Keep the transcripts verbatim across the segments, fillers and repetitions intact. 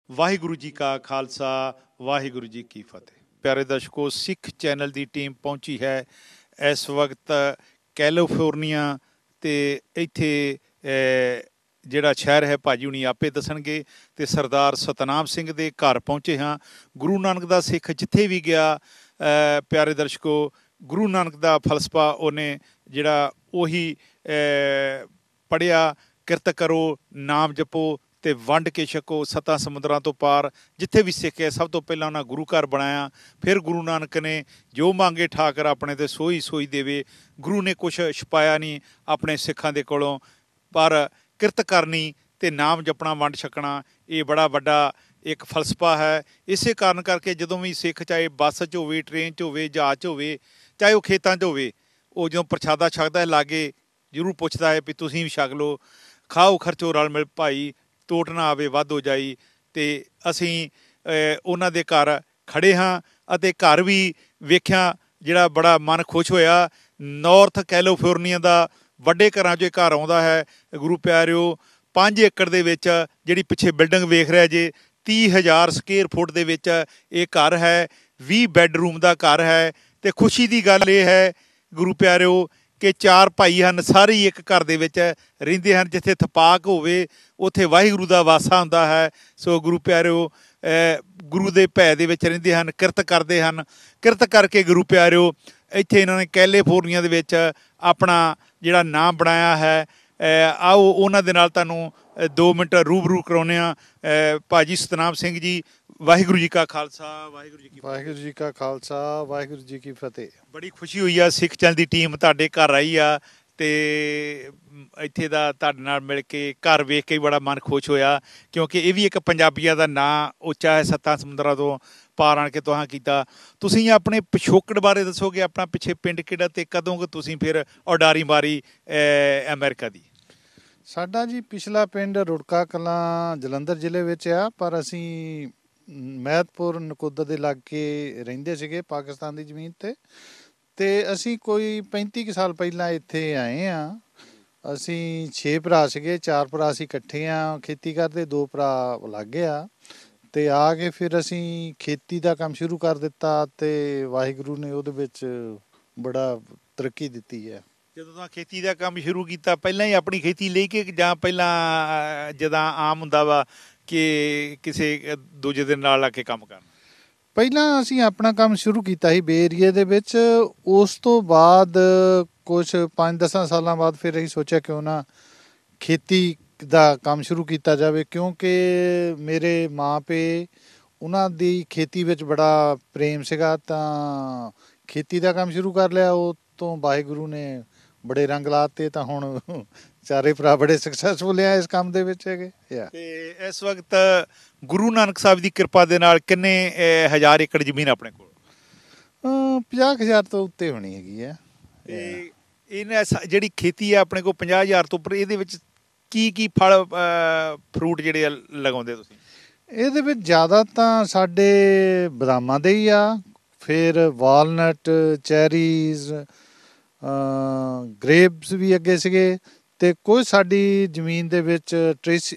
ਵਾਹਿਗੁਰੂ जी का खालसा वाहिगुरु जी की फतेह। प्यारे दर्शकों, सिख चैनल की टीम पहुंची है इस वक्त कैलिफोर्निया ते इत्थे ਜਿਹੜਾ ਸ਼ਹਿਰ ਹੈ ਭਾਜੀ ਹੁਣੀ ਆਪੇ ਦੱਸਣਗੇ ਤੇ ਸਰਦਾਰ ਸਤਨਾਮ ਸਿੰਘ ਦੇ ਘਰ ਪਹੁੰਚੇ ਹਾਂ। ਗੁਰੂ ਨਾਨਕ ਦਾ ਸਿੱਖ ਜਿੱਥੇ ਵੀ ਗਿਆ ਪਿਆਰੇ ਦਰਸ਼ਕੋ, ਗੁਰੂ ਨਾਨਕ ਦਾ ਫਲਸਫਾ ਉਹਨੇ ਜਿਹੜਾ ਉਹੀ ਪੜ੍ਹਿਆ, ਕਿਰਤ ਕਰੋ, ਨਾਮ ਜਪੋ ਤੇ ਵੰਡ ਕੇ ਛਕੋ, ਸੱਤਾਂ ਸਮੁੰਦਰਾਂ ਤੋਂ ਪਾਰ। ਜਿੱਥੇ ਵੀ ਸਿੱਖਿਆ ਸਭ ਤੋਂ ਪਹਿਲਾਂ ਉਹਨਾਂ ਗੁਰੂ ਘਰ ਬਣਾਇਆ। ਫਿਰ ਗੁਰੂ ਨਾਨਕ ਨੇ ਜੋ ਮੰਗੇ ਠਾਕਰ ਆਪਣੇ ਤੇ ਸੋਈ ਸੋਈ ਦੇਵੇ। ਗੁਰੂ ਨੇ ਕੁਛ ਛੁਪਾਇਆ ਨਹੀਂ ਆਪਣੇ ਸਿੱਖਾਂ ਦੇ ਕੋਲੋਂ, ਪਰ ਕਿਰਤ ਕਰਨੀ ਤੇ ਨਾਮ ਜਪਣਾ, ਵੰਡ ਛਕਣਾ, ਇਹ ਬੜਾ ਵੱਡਾ ਇੱਕ ਫਲਸਫਾ ਹੈ। ਇਸੇ ਕਾਰਨ ਕਰਕੇ ਜਦੋਂ ਵੀ ਸਿੱਖ, ਚਾਹੇ ਬੱਸ 'ਚ ਹੋਵੇ, ਟ੍ਰੇਨ 'ਚ ਹੋਵੇ, ਜਹਾਜ਼ 'ਚ ਹੋਵੇ, ਚਾਹੇ ਉਹ ਖੇਤਾਂ 'ਚ ਹੋਵੇ, ਉਹ ਜਦੋਂ ਪ੍ਰਸ਼ਾਦਾ ਛਕਦਾ ਹੈ ਲਾਗੇ ਜ਼ਰੂਰ ਪੁੱਛਦਾ ਹੈ ਵੀ ਤੁਸੀਂ ਵੀ ਛਕ ਲਓ, ਖਾਓ ਖਰਚੋ ਰਲ ਮਿਲ ਭਾਈ, ਟੋਟ ਨਾ ਆਵੇ ਵੱਧ ਹੋ ਜਾਈ। ਅਤੇ ਅਸੀਂ ਉਹਨਾਂ ਦੇ ਘਰ ਖੜ੍ਹੇ ਹਾਂ ਅਤੇ ਘਰ ਵੀ ਵੇਖਿਆ ਜਿਹੜਾ ਬੜਾ ਮਨ ਖੁਸ਼ ਹੋਇਆ। ਨੌਰਥ ਕੈਲੀਫੋਰਨੀਆ ਦਾ ਵੱਡੇ ਘਰਾਂ 'ਚੋਂ ਘਰ ਆਉਂਦਾ ਹੈ। ਗੁਰੂ ਪਿਆਰਿਓ, ਪੰਜ ਏਕੜ ਦੇ ਵਿੱਚ ਜਿਹੜੀ ਪਿੱਛੇ ਬਿਲਡਿੰਗ ਵੇਖ ਰਿਹਾ ਜੇ, ਤੀਹ ਹਜ਼ਾਰ ਸਕੁਏਅਰ ਫੁੱਟ ਦੇ ਵਿੱਚ ਇਹ ਘਰ ਹੈ। ਵੀਹ ਬੈੱਡਰੂਮ ਦਾ ਘਰ ਹੈ। ਅਤੇ ਖੁਸ਼ੀ ਦੀ ਗੱਲ ਇਹ ਹੈ ਗੁਰੂ ਪਿਆਰਿਓ ਕਿ ਚਾਰ ਭਾਈ ਹਨ, ਸਾਰੇ ਹੀ ਇੱਕ ਘਰ ਦੇ ਵਿੱਚ ਰਹਿੰਦੇ ਹਨ। ਜਿੱਥੇ ਥਪਾਕ ਹੋਵੇ ਉੱਥੇ ਵਾਹਿਗੁਰੂ ਦਾ ਵਾਸਾ ਹੁੰਦਾ ਹੈ। ਸੋ ਗੁਰੂ ਪਿਆਰਿਓ, ਗੁਰੂ ਦੇ ਭੈ ਦੇ ਵਿੱਚ ਰਹਿੰਦੇ ਹਨ, ਕਿਰਤ ਕਰਦੇ ਹਨ। ਕਿਰਤ ਕਰਕੇ ਗੁਰੂ ਪਿਆਰਿਓ ਇੱਥੇ ਇਹਨਾਂ ਨੇ ਕੈਲੀਫੋਰਨੀਆ ਦੇ ਵਿੱਚ ਆਪਣਾ ਜਿਹੜਾ ਨਾਮ ਬਣਾਇਆ ਹੈ। ਆਓ ਉਹਨਾਂ ਦੇ ਨਾਲ ਤੁਹਾਨੂੰ ਦੋ ਮਿੰਟ ਰੂਬਰੂ ਕਰਾਉਂਦੇ ਹਾਂ। ਭਾਜੀ ਸਤਨਾਮ ਸਿੰਘ ਜੀ, ਵਾਹਿਗੁਰੂ ਜੀ ਕਾ ਖਾਲਸਾ ਵਾਹਿਗੁਰੂ ਜੀ ਕੀ ਵਾਹਿਗੁਰੂ ਜੀ ਕਾ ਖਾਲਸਾ ਵਾਹਿਗੁਰੂ ਜੀ ਕੀ ਫਤਿਹ। ਬੜੀ ਖੁਸ਼ੀ ਹੋਈ ਆ, ਸਿੱਖ ਚੈਨਲ ਦੀ ਟੀਮ ਤੁਹਾਡੇ ਘਰ ਆਈ ਆ ਅਤੇ ਇੱਥੇ ਦਾ ਤੁਹਾਡੇ ਨਾਲ ਮਿਲ ਕੇ, ਘਰ ਵੇਖ ਕੇ ਬੜਾ ਮਨ ਖੁਸ਼ ਹੋਇਆ, ਕਿਉਂਕਿ ਇਹ ਵੀ ਇੱਕ ਪੰਜਾਬੀਆਂ ਦਾ ਨਾਂ ਉੱਚਾ ਹੈ। ਸੱਤਾਂ ਸਮੁੰਦਰਾਂ ਤੋਂ ਪਾਰ ਆਣ ਕੇ ਤੁਹਾਂ ਕੀਤਾ। ਤੁਸੀਂ ਆਪਣੇ ਪਿਛੋਕੜ ਬਾਰੇ ਦੱਸੋਗੇ, ਆਪਣਾ ਪਿੱਛੇ ਪਿੰਡ ਕਿਹੜਾ ਅਤੇ ਕਦੋਂ ਕੁ ਤੁਸੀਂ ਫਿਰ ਉਡਾਰੀ ਮਾਰੀ ਅਮਰੀਕਾ ਦੀ? ਸਾਡਾ ਜੀ ਪਿਛਲਾ ਪਿੰਡ ਰੁੜਕਾ ਕਲਾਂ ਜਲੰਧਰ ਜ਼ਿਲ੍ਹੇ ਵਿੱਚ ਆ, ਪਰ ਅਸੀਂ ਮਹਿਤਪੁਰ ਨਕੋਦਰ ਦੇ ਲਾਗੇ ਰਹਿੰਦੇ ਸੀਗੇ ਪਾਕਿਸਤਾਨ ਦੀ ਜ਼ਮੀਨ 'ਤੇ। ਅਤੇ ਅਸੀਂ ਕੋਈ ਪੈਂਤੀ ਕੁ ਸਾਲ ਪਹਿਲਾਂ ਇੱਥੇ ਆਏ ਹਾਂ। ਅਸੀਂ ਛੇ ਭਰਾ ਸੀਗੇ, ਚਾਰ ਭਰਾ ਅਸੀਂ ਇਕੱਠੇ ਹਾਂ ਖੇਤੀ ਕਰਦੇ, ਦੋ ਭਰਾ ਅਲੱਗ ਆ। ਅਤੇ ਆ ਕੇ ਫਿਰ ਅਸੀਂ ਖੇਤੀ ਦਾ ਕੰਮ ਸ਼ੁਰੂ ਕਰ ਦਿੱਤਾ ਅਤੇ ਵਾਹਿਗੁਰੂ ਨੇ ਉਹਦੇ ਵਿੱਚ ਬੜਾ ਤਰੱਕੀ ਦਿੱਤੀ ਹੈ। ਜਦੋਂ ਤਾਂ ਖੇਤੀ ਦਾ ਕੰਮ ਸ਼ੁਰੂ ਕੀਤਾ, ਪਹਿਲਾਂ ਹੀ ਆਪਣੀ ਖੇਤੀ ਲੈ ਕੇ ਜਾਂ ਪਹਿਲਾਂ ਜਿੱਦਾਂ ਆਮ ਹੁੰਦਾ ਵਾ ਕਿ ਕਿਸੇ ਦੂਜੇ ਦੇ ਨਾਲ ਲਾ ਕੇ ਕੰਮ ਕਰਨਾ? ਪਹਿਲਾਂ ਅਸੀਂ ਆਪਣਾ ਕੰਮ ਸ਼ੁਰੂ ਕੀਤਾ ਸੀ ਬੇ ਏਰੀਏ ਦੇ ਵਿੱਚ। ਉਸ ਤੋਂ ਬਾਅਦ ਕੁਛ ਪੰਜ ਦਸਾਂ ਸਾਲਾਂ ਬਾਅਦ ਫਿਰ ਅਸੀਂ ਸੋਚਿਆ ਕਿਉਂ ਨਾ ਖੇਤੀ ਦਾ ਕੰਮ ਸ਼ੁਰੂ ਕੀਤਾ ਜਾਵੇ, ਕਿਉਂਕਿ ਮੇਰੇ ਮਾਂ ਪੇ ਉਹਨਾਂ ਦੀ ਖੇਤੀ ਵਿੱਚ ਬੜਾ ਪ੍ਰੇਮ ਸੀਗਾ, ਤਾਂ ਖੇਤੀ ਦਾ ਕੰਮ ਸ਼ੁਰੂ ਕਰ ਲਿਆ। ਉਹ ਤੋਂ ਵਾਹਿਗੁਰੂ ਨੇ ਬੜੇ ਰੰਗ ਲਾਤੇ, ਤਾਂ ਹੁਣ ਚਾਰੇ ਭਰਾ ਬੜੇ ਸਕਸੈਸਫੁਲ ਆ ਇਸ ਕੰਮ ਦੇ ਵਿੱਚ ਹੈਗੇ। ਤੇ ਇਸ ਵਕਤ ਗੁਰੂ ਨਾਨਕ ਸਾਹਿਬ ਦੀ ਕਿਰਪਾ ਦੇ ਨਾਲ ਕਿੰਨੇ ਹਜ਼ਾਰ ਏਕੜ ਜ਼ਮੀਨ ਆਪਣੇ ਕੋਲ? ਪੰਜਾਹ ਕੁ ਹਜ਼ਾਰ ਤੋਂ ਉੱਤੇ ਹੋਣੀ ਹੈਗੀ ਆ। ਤੇ ਇਹਨਾਂ ਜਿਹੜੀ ਖੇਤੀ ਆ ਆਪਣੇ ਕੋਲ ਪੰਜਾਹ ਹਜ਼ਾਰ ਤੋਂ ਉੱਪਰ, ਇਹਦੇ ਵਿੱਚ ਕੀ ਕੀ ਫਲ ਫਰੂਟ ਜਿਹੜੇ ਲਗਾਉਂਦੇ ਤੁਸੀਂ? ਇਹਦੇ ਵਿੱਚ ਜ਼ਿਆਦਾ ਤਾਂ ਸਾਡੇ ਬਦਾਮਾਂ ਦੇ ਹੀ ਆ, ਫਿਰ ਵਾਲਨਟ, ਚੈਰੀਜ਼, ਗ੍ਰੇਪਸ ਵੀ ਅੱਗੇ ਸੀਗੇ। ਅਤੇ ਕੁਝ ਸਾਡੀ ਜ਼ਮੀਨ ਦੇ ਵਿੱਚ ਟ੍ਰੇਸੀ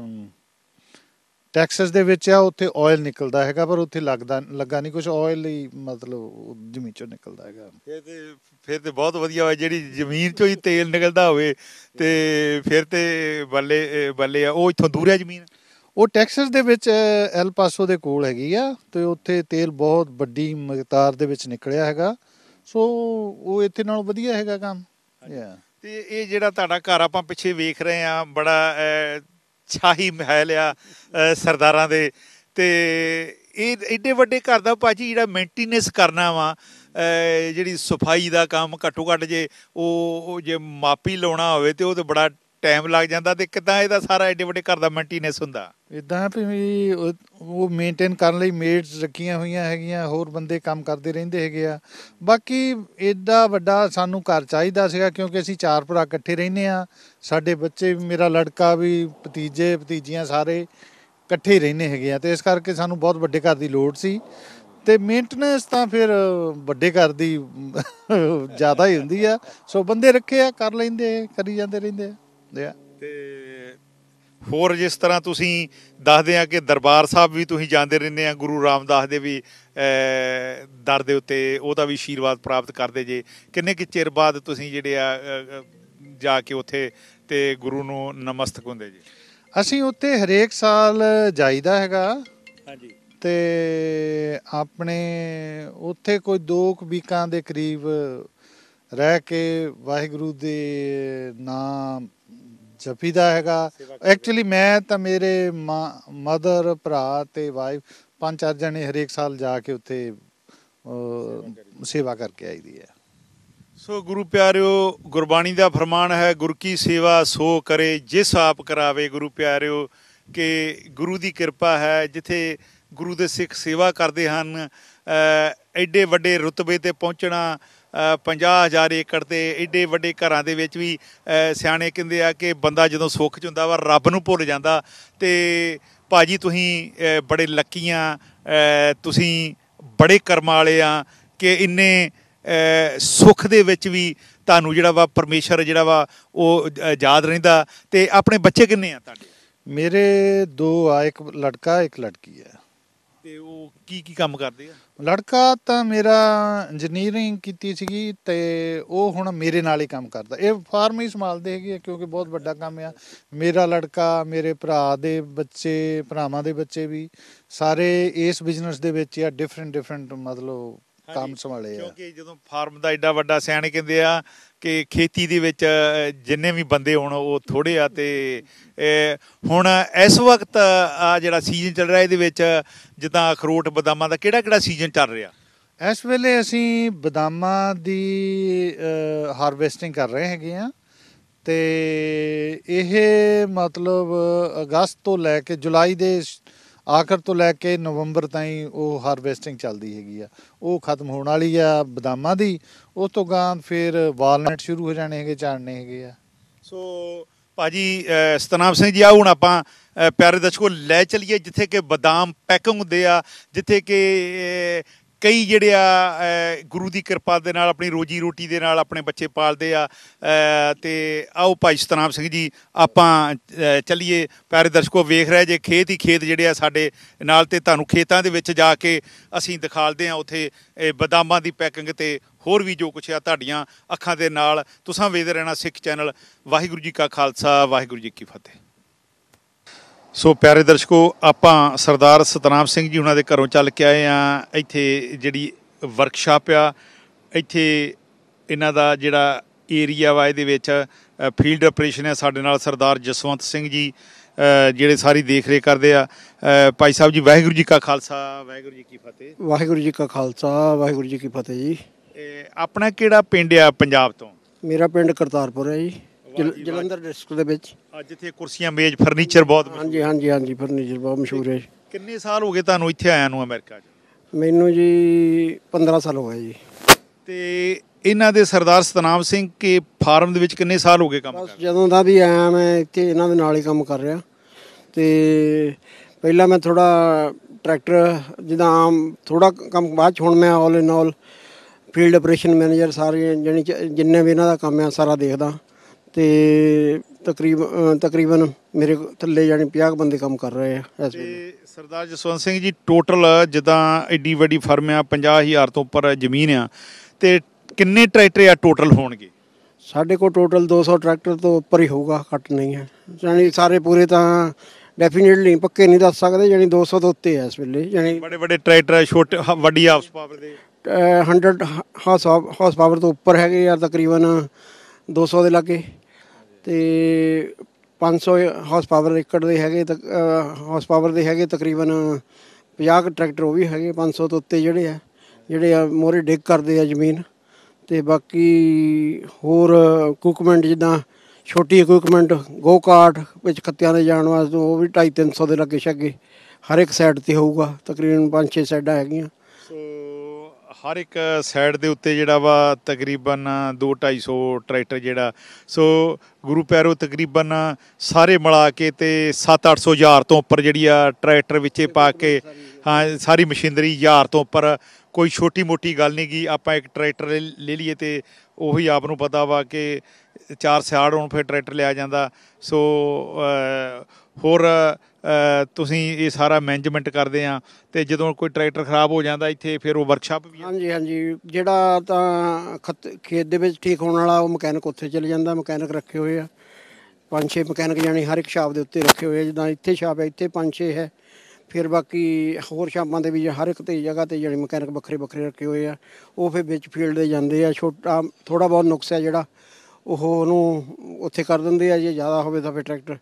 ਟੈਕਸਸ ਦੇ ਵਿੱਚ ਆ, ਉੱਥੇ ਆਇਲ ਨਿਕਲਦਾ ਹੈਗਾ, ਪਰ ਉੱਥੇ ਲੱਗਦਾ ਲੱਗਾ ਨਹੀਂ ਕੁਛ। ਆਇਲ ਹੀ ਮਤਲਬ ਜ਼ਮੀਨ 'ਚੋਂ ਨਿਕਲਦਾ ਹੈਗਾ। ਫਿਰ ਤੇ ਫਿਰ ਤਾਂ ਬਹੁਤ ਵਧੀਆ ਹੋਇਆ ਜਿਹੜੀ ਜ਼ਮੀਨ 'ਚੋਂ ਹੀ ਤੇਲ ਨਿਕਲਦਾ ਹੋਵੇ, ਅਤੇ ਫਿਰ ਤਾਂ ਬੱਲੇ ਬੱਲੇ ਆ। ਉਹ ਇੱਥੋਂ ਦੂਰ ਹੈ ਜ਼ਮੀਨ? ਉਹ ਟੈਕਸਸ ਦੇ ਵਿੱਚ ਐਲ ਪਾਸੋ ਦੇ ਕੋਲ ਹੈਗੀ ਆ, ਅਤੇ ਉੱਥੇ ਤੇਲ ਬਹੁਤ ਵੱਡੀ ਮਿਕਦਾਰ ਦੇ ਵਿੱਚ ਨਿਕਲਿਆ ਹੈਗਾ। ਸੋ ਉਹ ਇੱਥੇ ਨਾਲੋਂ ਵਧੀਆ ਹੈਗਾ ਕੰਮ। ਅਤੇ ਇਹ ਜਿਹੜਾ ਤੁਹਾਡਾ ਘਰ ਆਪਾਂ ਪਿੱਛੇ ਵੇਖ ਰਹੇ ਹਾਂ, ਬੜਾ ਸ਼ਾਹੀ ਮਹਿਲ ਆ ਸਰਦਾਰਾਂ ਦੇ, ਅਤੇ ਇਹ ਐਡੇ ਵੱਡੇ ਘਰ ਦਾ ਭਾਜੀ ਜਿਹੜਾ ਮੇਨਟੇਨੈਂਸ ਕਰਨਾ ਵਾ, ਜਿਹੜੀ ਸਫਾਈ ਦਾ ਕੰਮ, ਘੱਟੋ ਘੱਟ ਜੇ ਉਹ ਜੇ ਮਾਪੀ ਲਾਉਣਾ ਹੋਵੇ ਤਾਂ ਉਹ ਤਾਂ ਬੜਾ ਟਾਈਮ ਲੱਗ ਜਾਂਦਾ। ਅਤੇ ਕਿੱਦਾਂ ਇਹਦਾ ਸਾਰਾ ਐਡੇ ਵੱਡੇ ਘਰ ਦਾ ਮੇਨਟੇਨੈਂਸ ਹੁੰਦਾ? ਇੱਦਾਂ ਵੀ ਉਹ ਮੇਨਟੇਨ ਕਰਨ ਲਈ ਮੇਡਸ ਰੱਖੀਆਂ ਹੋਈਆਂ ਹੈਗੀਆਂ, ਹੋਰ ਬੰਦੇ ਕੰਮ ਕਰਦੇ ਰਹਿੰਦੇ ਹੈਗੇ ਆ। ਬਾਕੀ ਐਡਾ ਵੱਡਾ ਸਾਨੂੰ ਘਰ ਚਾਹੀਦਾ ਸੀਗਾ, ਕਿਉਂਕਿ ਅਸੀਂ ਚਾਰ ਭਰਾ ਇਕੱਠੇ ਰਹਿੰਦੇ ਹਾਂ। ਸਾਡੇ ਬੱਚੇ ਵੀ, ਮੇਰਾ ਲੜਕਾ ਵੀ, ਭਤੀਜੇ ਭਤੀਜੀਆਂ ਸਾਰੇ ਇਕੱਠੇ ਹੀ ਰਹਿੰਦੇ ਹੈਗੇ ਆ, ਅਤੇ ਇਸ ਕਰਕੇ ਸਾਨੂੰ ਬਹੁਤ ਵੱਡੇ ਘਰ ਦੀ ਲੋੜ ਸੀ। ਅਤੇ ਮੇਨਟੇਨੈਂਸ ਤਾਂ ਫਿਰ ਵੱਡੇ ਘਰ ਦੀ ਜ਼ਿਆਦਾ ਹੀ ਹੁੰਦੀ ਆ। ਸੋ ਬੰਦੇ ਰੱਖੇ ਆ, ਕਰ ਲੈਂਦੇ, ਕਰੀ ਜਾਂਦੇ ਰਹਿੰਦੇ ਆ। ਅਤੇ ਹੋਰ ਜਿਸ ਤਰ੍ਹਾਂ ਤੁਸੀਂ ਦੱਸਦੇ ਆ ਕਿ ਦਰਬਾਰ ਸਾਹਿਬ ਵੀ ਤੁਸੀਂ ਜਾਂਦੇ ਰਹਿੰਦੇ ਆ, ਗੁਰੂ ਰਾਮਦਾਸ ਦੇ ਵੀ ਦਰ ਦੇ ਉੱਤੇ ਉਹਦਾ ਵੀ ਆਸ਼ੀਰਵਾਦ ਪ੍ਰਾਪਤ ਕਰਦੇ ਜੇ। ਕਿੰਨੇ ਕੁ ਚਿਰ ਬਾਅਦ ਤੁਸੀਂ ਜਿਹੜੇ ਆ ਜਾ ਕੇ ਉੱਥੇ ਤੇ ਗੁਰੂ ਨੂੰ ਨਮਸਤਕ ਹੁੰਦੇ ਜੀ? ਅਸੀਂ ਉੱਥੇ ਹਰੇਕ ਸਾਲ ਜਾਈਦਾ ਹੈਗਾ। ਹਾਂਜੀ। ਤੇ ਆਪਣੇ ਉੱਥੇ ਕੋਈ ਦੋ ਕੁ ਵੀਕਾਂ ਦੇ ਕਰੀਬ ਰਹਿ ਕੇ ਵਾਹਿਗੁਰੂ ਦੇ ਨਾਮ ਜਪੀਦਾ ਹੈਗਾ। ਐਕਚੁਅਲੀ ਮੈਂ ਤਾਂ ਮੇਰੇ ਮਾਂ ਮਦਰ ਭਰਾ ਤੇ ਵਾਈਫ ਪੰਜ ਚਾਰ ਜਣੇ ਹਰੇਕ ਸਾਲ ਜਾ ਕੇ ਉੱਥੇ ਸੇਵਾ ਕਰਕੇ ਆਈ ਦੀ ਹੈ। ਸੋ ਗੁਰੂ ਪਿਆਰਿਓ, ਗੁਰਬਾਣੀ ਦਾ ਫਰਮਾਨ ਹੈ, ਗੁਰ ਕੀ ਸੇਵਾ ਸੋ ਕਰੇ ਜਿਸ ਆਪ ਕਰਾਵੇ। ਗੁਰੂ ਪਿਆਰਿਓ, ਕਿ ਗੁਰੂ ਦੀ ਕਿਰਪਾ ਹੈ, ਜਿੱਥੇ ਗੁਰੂ ਦੇ ਸਿੱਖ ਸੇਵਾ ਕਰਦੇ ਹਨ। ਐਡੇ ਵੱਡੇ ਰੁਤਬੇ 'ਤੇ ਪਹੁੰਚਣਾ, ਪੰਜਾਹ ਹਜ਼ਾਰ ਏਕੜ 'ਤੇ ਐਡੇ ਵੱਡੇ ਘਰਾਂ ਦੇ ਵਿੱਚ ਵੀ ਸਿਆਣੇ ਕਹਿੰਦੇ ਆ ਕਿ ਬੰਦਾ ਜਦੋਂ ਸੁੱਖ 'ਚ ਹੁੰਦਾ ਵਾ ਰੱਬ ਨੂੰ ਭੁੱਲ ਜਾਂਦਾ। ਅਤੇ ਭਾਜੀ ਤੁਸੀਂ ਬੜੇ ਲੱਕੀਆਂ, ਤੁਸੀਂ ਬੜੇ ਕਰਮਾਂ ਵਾਲੇ ਆ ਕਿ ਇੰਨੇ ਸੁੱਖ ਦੇ ਵਿੱਚ ਵੀ ਤੁਹਾਨੂੰ ਜਿਹੜਾ ਵਾ ਪਰਮੇਸ਼ਰ ਜਿਹੜਾ ਵਾ ਉਹ ਯਾਦ ਰਹਿੰਦਾ। ਅਤੇ ਆਪਣੇ ਬੱਚੇ ਕਿੰਨੇ ਆ ਤੁਹਾਡੇ? ਮੇਰੇ ਦੋ ਆ, ਇੱਕ ਲੜਕਾ ਇੱਕ ਲੜਕੀ ਹੈ। ਅਤੇ ਉਹ ਕੀ ਕੀ ਕੰਮ ਕਰਦੇ ਆ? ਲੜਕਾ ਤਾਂ ਮੇਰਾ ਇੰਜੀਨੀਅਰਿੰਗ ਕੀਤੀ ਸੀਗੀ ਅਤੇ ਉਹ ਹੁਣ ਮੇਰੇ ਨਾਲ ਹੀ ਕੰਮ ਕਰਦਾ। ਇਹ ਫਾਰਮ ਹੀ ਸੰਭਾਲਦੇ ਹੈਗੇ ਆ ਕਿਉਂਕਿ ਬਹੁਤ ਵੱਡਾ ਕੰਮ ਆ। ਮੇਰਾ ਲੜਕਾ, ਮੇਰੇ ਭਰਾ ਦੇ ਬੱਚੇ, ਭਰਾਵਾਂ ਦੇ ਬੱਚੇ ਵੀ ਸਾਰੇ ਇਸ ਬਿਜ਼ਨਸ ਦੇ ਵਿੱਚ ਆ। ਡਿਫਰੈਂਟ ਡਿਫਰੈਂਟ ਮਤਲਬ ਕੰਮ ਸੰਭਾਲੇ ਆ। ਕਿਉਂਕਿ ਜਦੋਂ ਫਾਰਮ ਦਾ ਐਡਾ ਵੱਡਾ, ਸਿਆਣੇ ਕਹਿੰਦੇ ਆ ਕਿ ਖੇਤੀ ਦੇ ਵਿੱਚ ਜਿੰਨੇ ਵੀ ਬੰਦੇ ਹੋਣ ਉਹ ਥੋੜ੍ਹੇ ਆ। ਅਤੇ ਹੁਣ ਇਸ ਵਕਤ ਆ ਜਿਹੜਾ ਸੀਜ਼ਨ ਚੱਲ ਰਿਹਾ ਇਹਦੇ ਵਿੱਚ ਜਿੱਦਾਂ ਅਖਰੋਟ ਬਦਾਮਾਂ ਦਾ ਕਿਹੜਾ ਕਿਹੜਾ ਸੀਜ਼ਨ ਚੱਲ ਰਿਹਾ? ਇਸ ਵੇਲੇ ਅਸੀਂ ਬਦਾਮਾਂ ਦੀ ਹਾਰਵੈਸਟਿੰਗ ਕਰ ਰਹੇ ਹੈਗੇ ਹਾਂ। ਅਤੇ ਇਹ ਮਤਲਬ ਅਗਸਤ ਤੋਂ ਲੈ ਕੇ ਜੁਲਾਈ ਦੇ ਆਖਰ ਤੋਂ ਲੈ ਕੇ ਨਵੰਬਰ ਤਾਈਂ ਉਹ ਹਾਰਵੈਸਟਿੰਗ ਚੱਲਦੀ ਹੈਗੀ ਆ। ਉਹ ਖਤਮ ਹੋਣ ਵਾਲੀ ਆ ਬਦਾਮਾਂ ਦੀ। ਉਸ ਤੋਂ ਗਾਂ ਫਿਰ ਵਾਲਨਟ ਸ਼ੁਰੂ ਹੋ ਜਾਣੇ ਹੈਗੇ, ਝਾੜਨੇ ਹੈਗੇ ਆ। ਸੋ ਭਾਜੀ ਸਤਨਾਮ ਸਿੰਘ ਜੀ, ਆਓ ਹੁਣ ਆਪਾਂ ਪਿਆਰੇ ਦਰਸ਼ਕੋ ਲੈ ਚੱਲੀਏ ਜਿੱਥੇ ਕਿ ਬਦਾਮ ਪੈਕਿੰਗ ਹੁੰਦੇ ਆ, ਜਿੱਥੇ ਕਿ ਕਈ ਜਿਹੜੇ ਆ ਗੁਰੂ ਦੀ ਕਿਰਪਾ ਦੇ ਨਾਲ ਆਪਣੀ ਰੋਜੀ ਰੋਟੀ ਦੇ ਨਾਲ ਆਪਣੇ ਬੱਚੇ ਪਾਲਦੇ ਆ। ਅਤੇ ਆਓ ਭਾਈ ਸਤਨਾਮ ਸਿੰਘ ਜੀ ਆਪਾਂ ਚੱਲੀਏ। ਪਿਆਰੇ ਦਰਸ਼ਕੋ ਵੇਖ ਰਹੇ ਜੇ ਖੇਤ ਹੀ ਖੇਤ ਜਿਹੜੇ ਆ ਸਾਡੇ ਨਾਲ, ਅਤੇ ਤੁਹਾਨੂੰ ਖੇਤਾਂ ਦੇ ਵਿੱਚ ਜਾ ਕੇ ਅਸੀਂ ਦਿਖਾਲਦੇ ਹਾਂ ਉੱਥੇ ਬਦਾਮਾਂ ਦੀ ਪੈਕਿੰਗ ਅਤੇ ਹੋਰ ਵੀ ਜੋ ਕੁਛ ਆ ਤੁਹਾਡੀਆਂ ਅੱਖਾਂ ਦੇ ਨਾਲ। ਤੁਸਾਂ ਵੇਖਦੇ ਰਹਿਣਾ ਸਿੱਖ ਚੈਨਲ। ਵਾਹਿਗੁਰੂ ਜੀ ਕਾ ਖਾਲਸਾ, ਵਾਹਿਗੁਰੂ ਜੀ ਕੀ ਫਤਿਹ। ਸੋ ਪਿਆਰੇ ਦਰਸ਼ਕੋ, ਆਪਾਂ ਸਰਦਾਰ ਸਤਨਾਮ ਸਿੰਘ ਜੀ ਉਹਨਾਂ ਦੇ ਘਰੋਂ ਚੱਲ ਕੇ ਆਏ ਹਾਂ। ਇੱਥੇ ਜਿਹੜੀ ਵਰਕਸ਼ਾਪ ਆ, ਇੱਥੇ ਇਹਨਾਂ ਦਾ ਜਿਹੜਾ ਏਰੀਆ ਵਾ ਇਹਦੇ ਵਿੱਚ ਫੀਲਡ ਆਪਰੇਸ਼ਨ ਹੈ। ਸਾਡੇ ਨਾਲ ਸਰਦਾਰ ਜਸਵੰਤ ਸਿੰਘ ਜੀ ਜਿਹੜੇ ਸਾਰੀ ਦੇਖ ਰੇਖ ਕਰਦੇ ਆ। ਭਾਈ ਸਾਹਿਬ ਜੀ, ਵਾਹਿਗੁਰੂ ਜੀ ਕਾ ਖਾਲਸਾ, ਵਾਹਿਗੁਰੂ ਜੀ ਕੀ ਫਤਿਹ। ਵਾਹਿਗੁਰੂ ਜੀ ਕਾ ਖਾਲਸਾ, ਵਾਹਿਗੁਰੂ ਜੀ ਕੀ ਫਤਿਹ ਜੀ। ਆਪਣਾ ਕਿਹੜਾ ਪਿੰਡ ਆ ਪੰਜਾਬ ਤੋਂ? ਮੇਰਾ ਪਿੰਡ ਕਰਤਾਰਪੁਰ ਹੈ ਜੀ, ਜਲੰਧਰ ਡਿਸਟ੍ਰਿਕਟ ਦੇ ਵਿੱਚ। ਜਿੱਥੇ ਕੁਰਸੀਆਂ, ਮੇਜ਼, ਫਰਨੀਚਰ ਬਹੁਤ? ਹਾਂਜੀ ਹਾਂਜੀ ਹਾਂਜੀ, ਫਰਨੀਚਰ ਬਹੁਤ ਮਸ਼ਹੂਰ ਹੈ। ਕਿੰਨੇ ਸਾਲ ਹੋ ਗਏ ਤੁਹਾਨੂੰ ਇੱਥੇ ਆਇਆਂ ਨੂੰ ਅਮਰੀਕਾ 'ਚ? ਮੈਨੂੰ ਜੀ ਪੰਦਰਾਂ ਸਾਲ ਹੋ ਗਏ ਜੀ। ਅਤੇ ਇਹਨਾਂ ਦੇ ਸਰਦਾਰ ਸਤਨਾਮ ਸਿੰਘ ਕੇ ਫਾਰਮ ਦੇ ਵਿੱਚ ਕਿੰਨੇ ਸਾਲ ਹੋ ਗਏ ਕੰਮ ਕਰਦੇ? ਜਦੋਂ ਦਾ ਵੀ ਆਇਆ ਮੈਂ ਇੱਥੇ ਇਹਨਾਂ ਦੇ ਨਾਲ ਹੀ ਕੰਮ ਕਰ ਰਿਹਾ। ਅਤੇ ਪਹਿਲਾਂ ਮੈਂ ਥੋੜ੍ਹਾ ਟਰੈਕਟਰ ਜਿੱਦਾਂ ਆਮ ਥੋੜ੍ਹਾ ਕੰਮ, ਬਾਅਦ 'ਚ ਹੁਣ ਮੈਂ all in all field operation manager ਸਾਰੇ ਜਾਣੀ ਜਿੰਨੇ ਵੀ ਇਹਨਾਂ ਦਾ ਕੰਮ ਆ ਸਾਰਾ ਦੇਖਦਾ। ਅਤੇ ਤਕਰੀਬਨ ਤਕਰੀਬਨ ਮੇਰੇ ਥੱਲੇ ਜਾਣੀ ਪੰਜਾਹ ਬੰਦੇ ਕੰਮ ਕਰ ਰਹੇ ਆ ਇਸ ਵੇਲੇ। ਸਰਦਾਰ ਜਸਵੰਤ ਸਿੰਘ ਜੀ, ਟੋਟਲ ਜਿੱਦਾਂ ਐਡੀ ਵੱਡੀ ਫਰਮ ਆ, ਪੰਜਾਹ ਹਜ਼ਾਰ ਤੋਂ ਉੱਪਰ ਜ਼ਮੀਨ ਆ, ਅਤੇ ਕਿੰਨੇ ਟਰੈਕਟਰ ਆ ਟੋਟਲ ਹੋਣਗੇ? ਸਾਡੇ ਕੋਲ ਟੋਟਲ ਦੋ ਸੌ ਟਰੈਕਟਰ ਤੋਂ ਉੱਪਰ ਹੀ ਹੋਊਗਾ, ਘੱਟ ਨਹੀਂ ਹੈ। ਜਾਣੀ ਸਾਰੇ ਪੂਰੇ ਤਾਂ ਡੈਫੀਨੇਟਲੀ ਪੱਕੇ ਨਹੀਂ ਦੱਸ ਸਕਦੇ, ਜਾਣੀ ਦੋ ਸੌ ਤੋਂ ਉੱਤੇ ਹੈ ਇਸ ਵੇਲੇ। ਜਾਣੀ ਬੜੇ ਵੱਡੇ ਟਰੈਕਟਰ, ਛੋਟੇ ਵੱਡੀ ਹਾਊਸ ਪਾਵਰ ਦੇ ਹੰਡਰਡ ਹਾਊਸ ਹਾਊਸ ਪਾਵਰ ਤੋਂ ਉੱਪਰ ਹੈਗੇ ਆ, ਤਕਰੀਬਨ ਦੋ ਸੌ ਦੇ ਲਾਗੇ। ਅਤੇ ਪੰਜ ਸੌ ਹਾਊਸ ਪਾਵਰ ਏਕੜ ਦੇ ਹੈਗੇ, ਤੱਕ ਹਾਊਸ ਪਾਵਰ ਦੇ ਹੈਗੇ ਤਕਰੀਬਨ ਪੰਜਾਹ ਕੁ ਟਰੈਕਟਰ ਉਹ ਵੀ ਹੈਗੇ ਪੰਜ ਸੌ ਤੋਂ ਉੱਤੇ ਜਿਹੜੇ ਆ, ਜਿਹੜੇ ਆ ਮੋਹਰੇ ਡਿੱਗ ਕਰਦੇ ਆ ਜ਼ਮੀਨ। ਅਤੇ ਬਾਕੀ ਹੋਰ ਇਕੁਇਪਮੈਂਟ ਜਿੱਦਾਂ ਛੋਟੀ ਇਕੁਇਪਮੈਂਟ ਗੋ ਕਾਰਟ ਵਿੱਚ ਖੱਤਿਆਂ ਦੇ ਜਾਣ ਵਾਸਤੇ ਉਹ ਵੀ ਢਾਈ ਤਿੰਨ ਸੌ ਦੇ ਲਾਗੇ ਛਾਗੇ ਹਰ ਇੱਕ ਸਾਈਡ 'ਤੇ ਹੋਊਗਾ। ਤਕਰੀਬਨ ਪੰਜ ਛੇ ਸਾਈਡਾਂ ਹੈਗੀਆਂ। ਹਰ ਇੱਕ ਸਾਈਡ ਦੇ ਉੱਤੇ ਜਿਹੜਾ ਵਾ ਤਕਰੀਬਨ ਦੋ ਢਾਈ ਸੌ ਟਰੈਕਟਰ ਜਿਹੜਾ। ਸੋ ਗੁਰੂ ਪਿਆਰੋ, ਤਕਰੀਬਨ ਸਾਰੇ ਮਿਲਾ ਕੇ ਅਤੇ ਸੱਤ ਅੱਠ ਸੌ ਹਜ਼ਾਰ ਤੋਂ ਉੱਪਰ ਜਿਹੜੀ ਆ ਟਰੈਕਟਰ ਵਿੱਚੇ ਪਾ ਕੇ, ਹਾਂ ਸਾਰੀ ਮਸ਼ੀਨਰੀ ਹਜ਼ਾਰ ਤੋਂ ਉੱਪਰ। ਕੋਈ ਛੋਟੀ ਮੋਟੀ ਗੱਲ ਨਹੀਂ ਗੀ। ਆਪਾਂ ਇੱਕ ਟਰੈਕਟਰ ਲੈ ਲਈਏ ਅਤੇ ਉਹੀ ਆਪ ਨੂੰ ਪਤਾ ਵਾ ਕਿ ਚਾਰ ਸਿਆੜ ਹੋਣ ਫਿਰ ਟਰੈਕਟਰ ਲਿਆ ਜਾਂਦਾ। ਸੋ ਹੋਰ ਅ, ਤੁਸੀਂ ਇਹ ਸਾਰਾ ਮੈਨੇਜਮੈਂਟ ਕਰਦੇ ਆ ਤੇ ਜਦੋਂ ਕੋਈ ਟਰੈਕਟਰ ਖਰਾਬ ਹੋ ਜਾਂਦਾ ਇੱਥੇ ਫਿਰ ਉਹ ਵਰਕਸ਼ਾਪ ਵੀ ਹੈ? ਹਾਂਜੀ ਹਾਂਜੀ, ਜਿਹੜਾ ਤਾਂ ਖਤ ਖੇਤ ਦੇ ਵਿੱਚ ਠੀਕ ਹੋਣ ਵਾਲਾ ਉਹ ਮਕੈਨਿਕ ਉੱਥੇ ਚਲੇ ਜਾਂਦਾ। ਮਕੈਨਿਕ ਰੱਖੇ ਹੋਏ ਆ ਪੰਜ ਛੇ ਮਕੈਨਿਕ, ਜਾਣੀ ਹਰ ਇੱਕ ਸ਼ਾਪ ਦੇ ਉੱਤੇ ਰੱਖੇ ਹੋਏ ਆ। ਜਿੱਦਾਂ ਇੱਥੇ ਸ਼ਾਪ ਹੈ, ਇੱਥੇ ਪੰਜ ਛੇ ਹੈ। ਫਿਰ ਬਾਕੀ ਹੋਰ ਸ਼ਾਪਾਂ 'ਤੇ ਵੀ ਹਰ ਇੱਕ ਤੇ ਜਗ੍ਹਾ 'ਤੇ ਜਾਣੀ ਮਕੈਨਿਕ ਵੱਖਰੇ ਵੱਖਰੇ ਰੱਖੇ ਹੋਏ ਆ। ਉਹ ਫਿਰ ਵਿੱਚ ਫੀਲਡ ਦੇ ਜਾਂਦੇ ਆ। ਛੋਟਾ ਥੋੜ੍ਹਾ ਬਹੁਤ ਨੁਕਸ ਹੈ ਜਿਹੜਾ ਉਹ ਉਹਨੂੰ ਉੱਥੇ ਕਰ ਦਿੰਦੇ ਆ। ਜੇ ਜ਼ਿਆਦਾ ਹੋਵੇ ਤਾਂ ਫਿਰ ਟਰੈਕਟਰ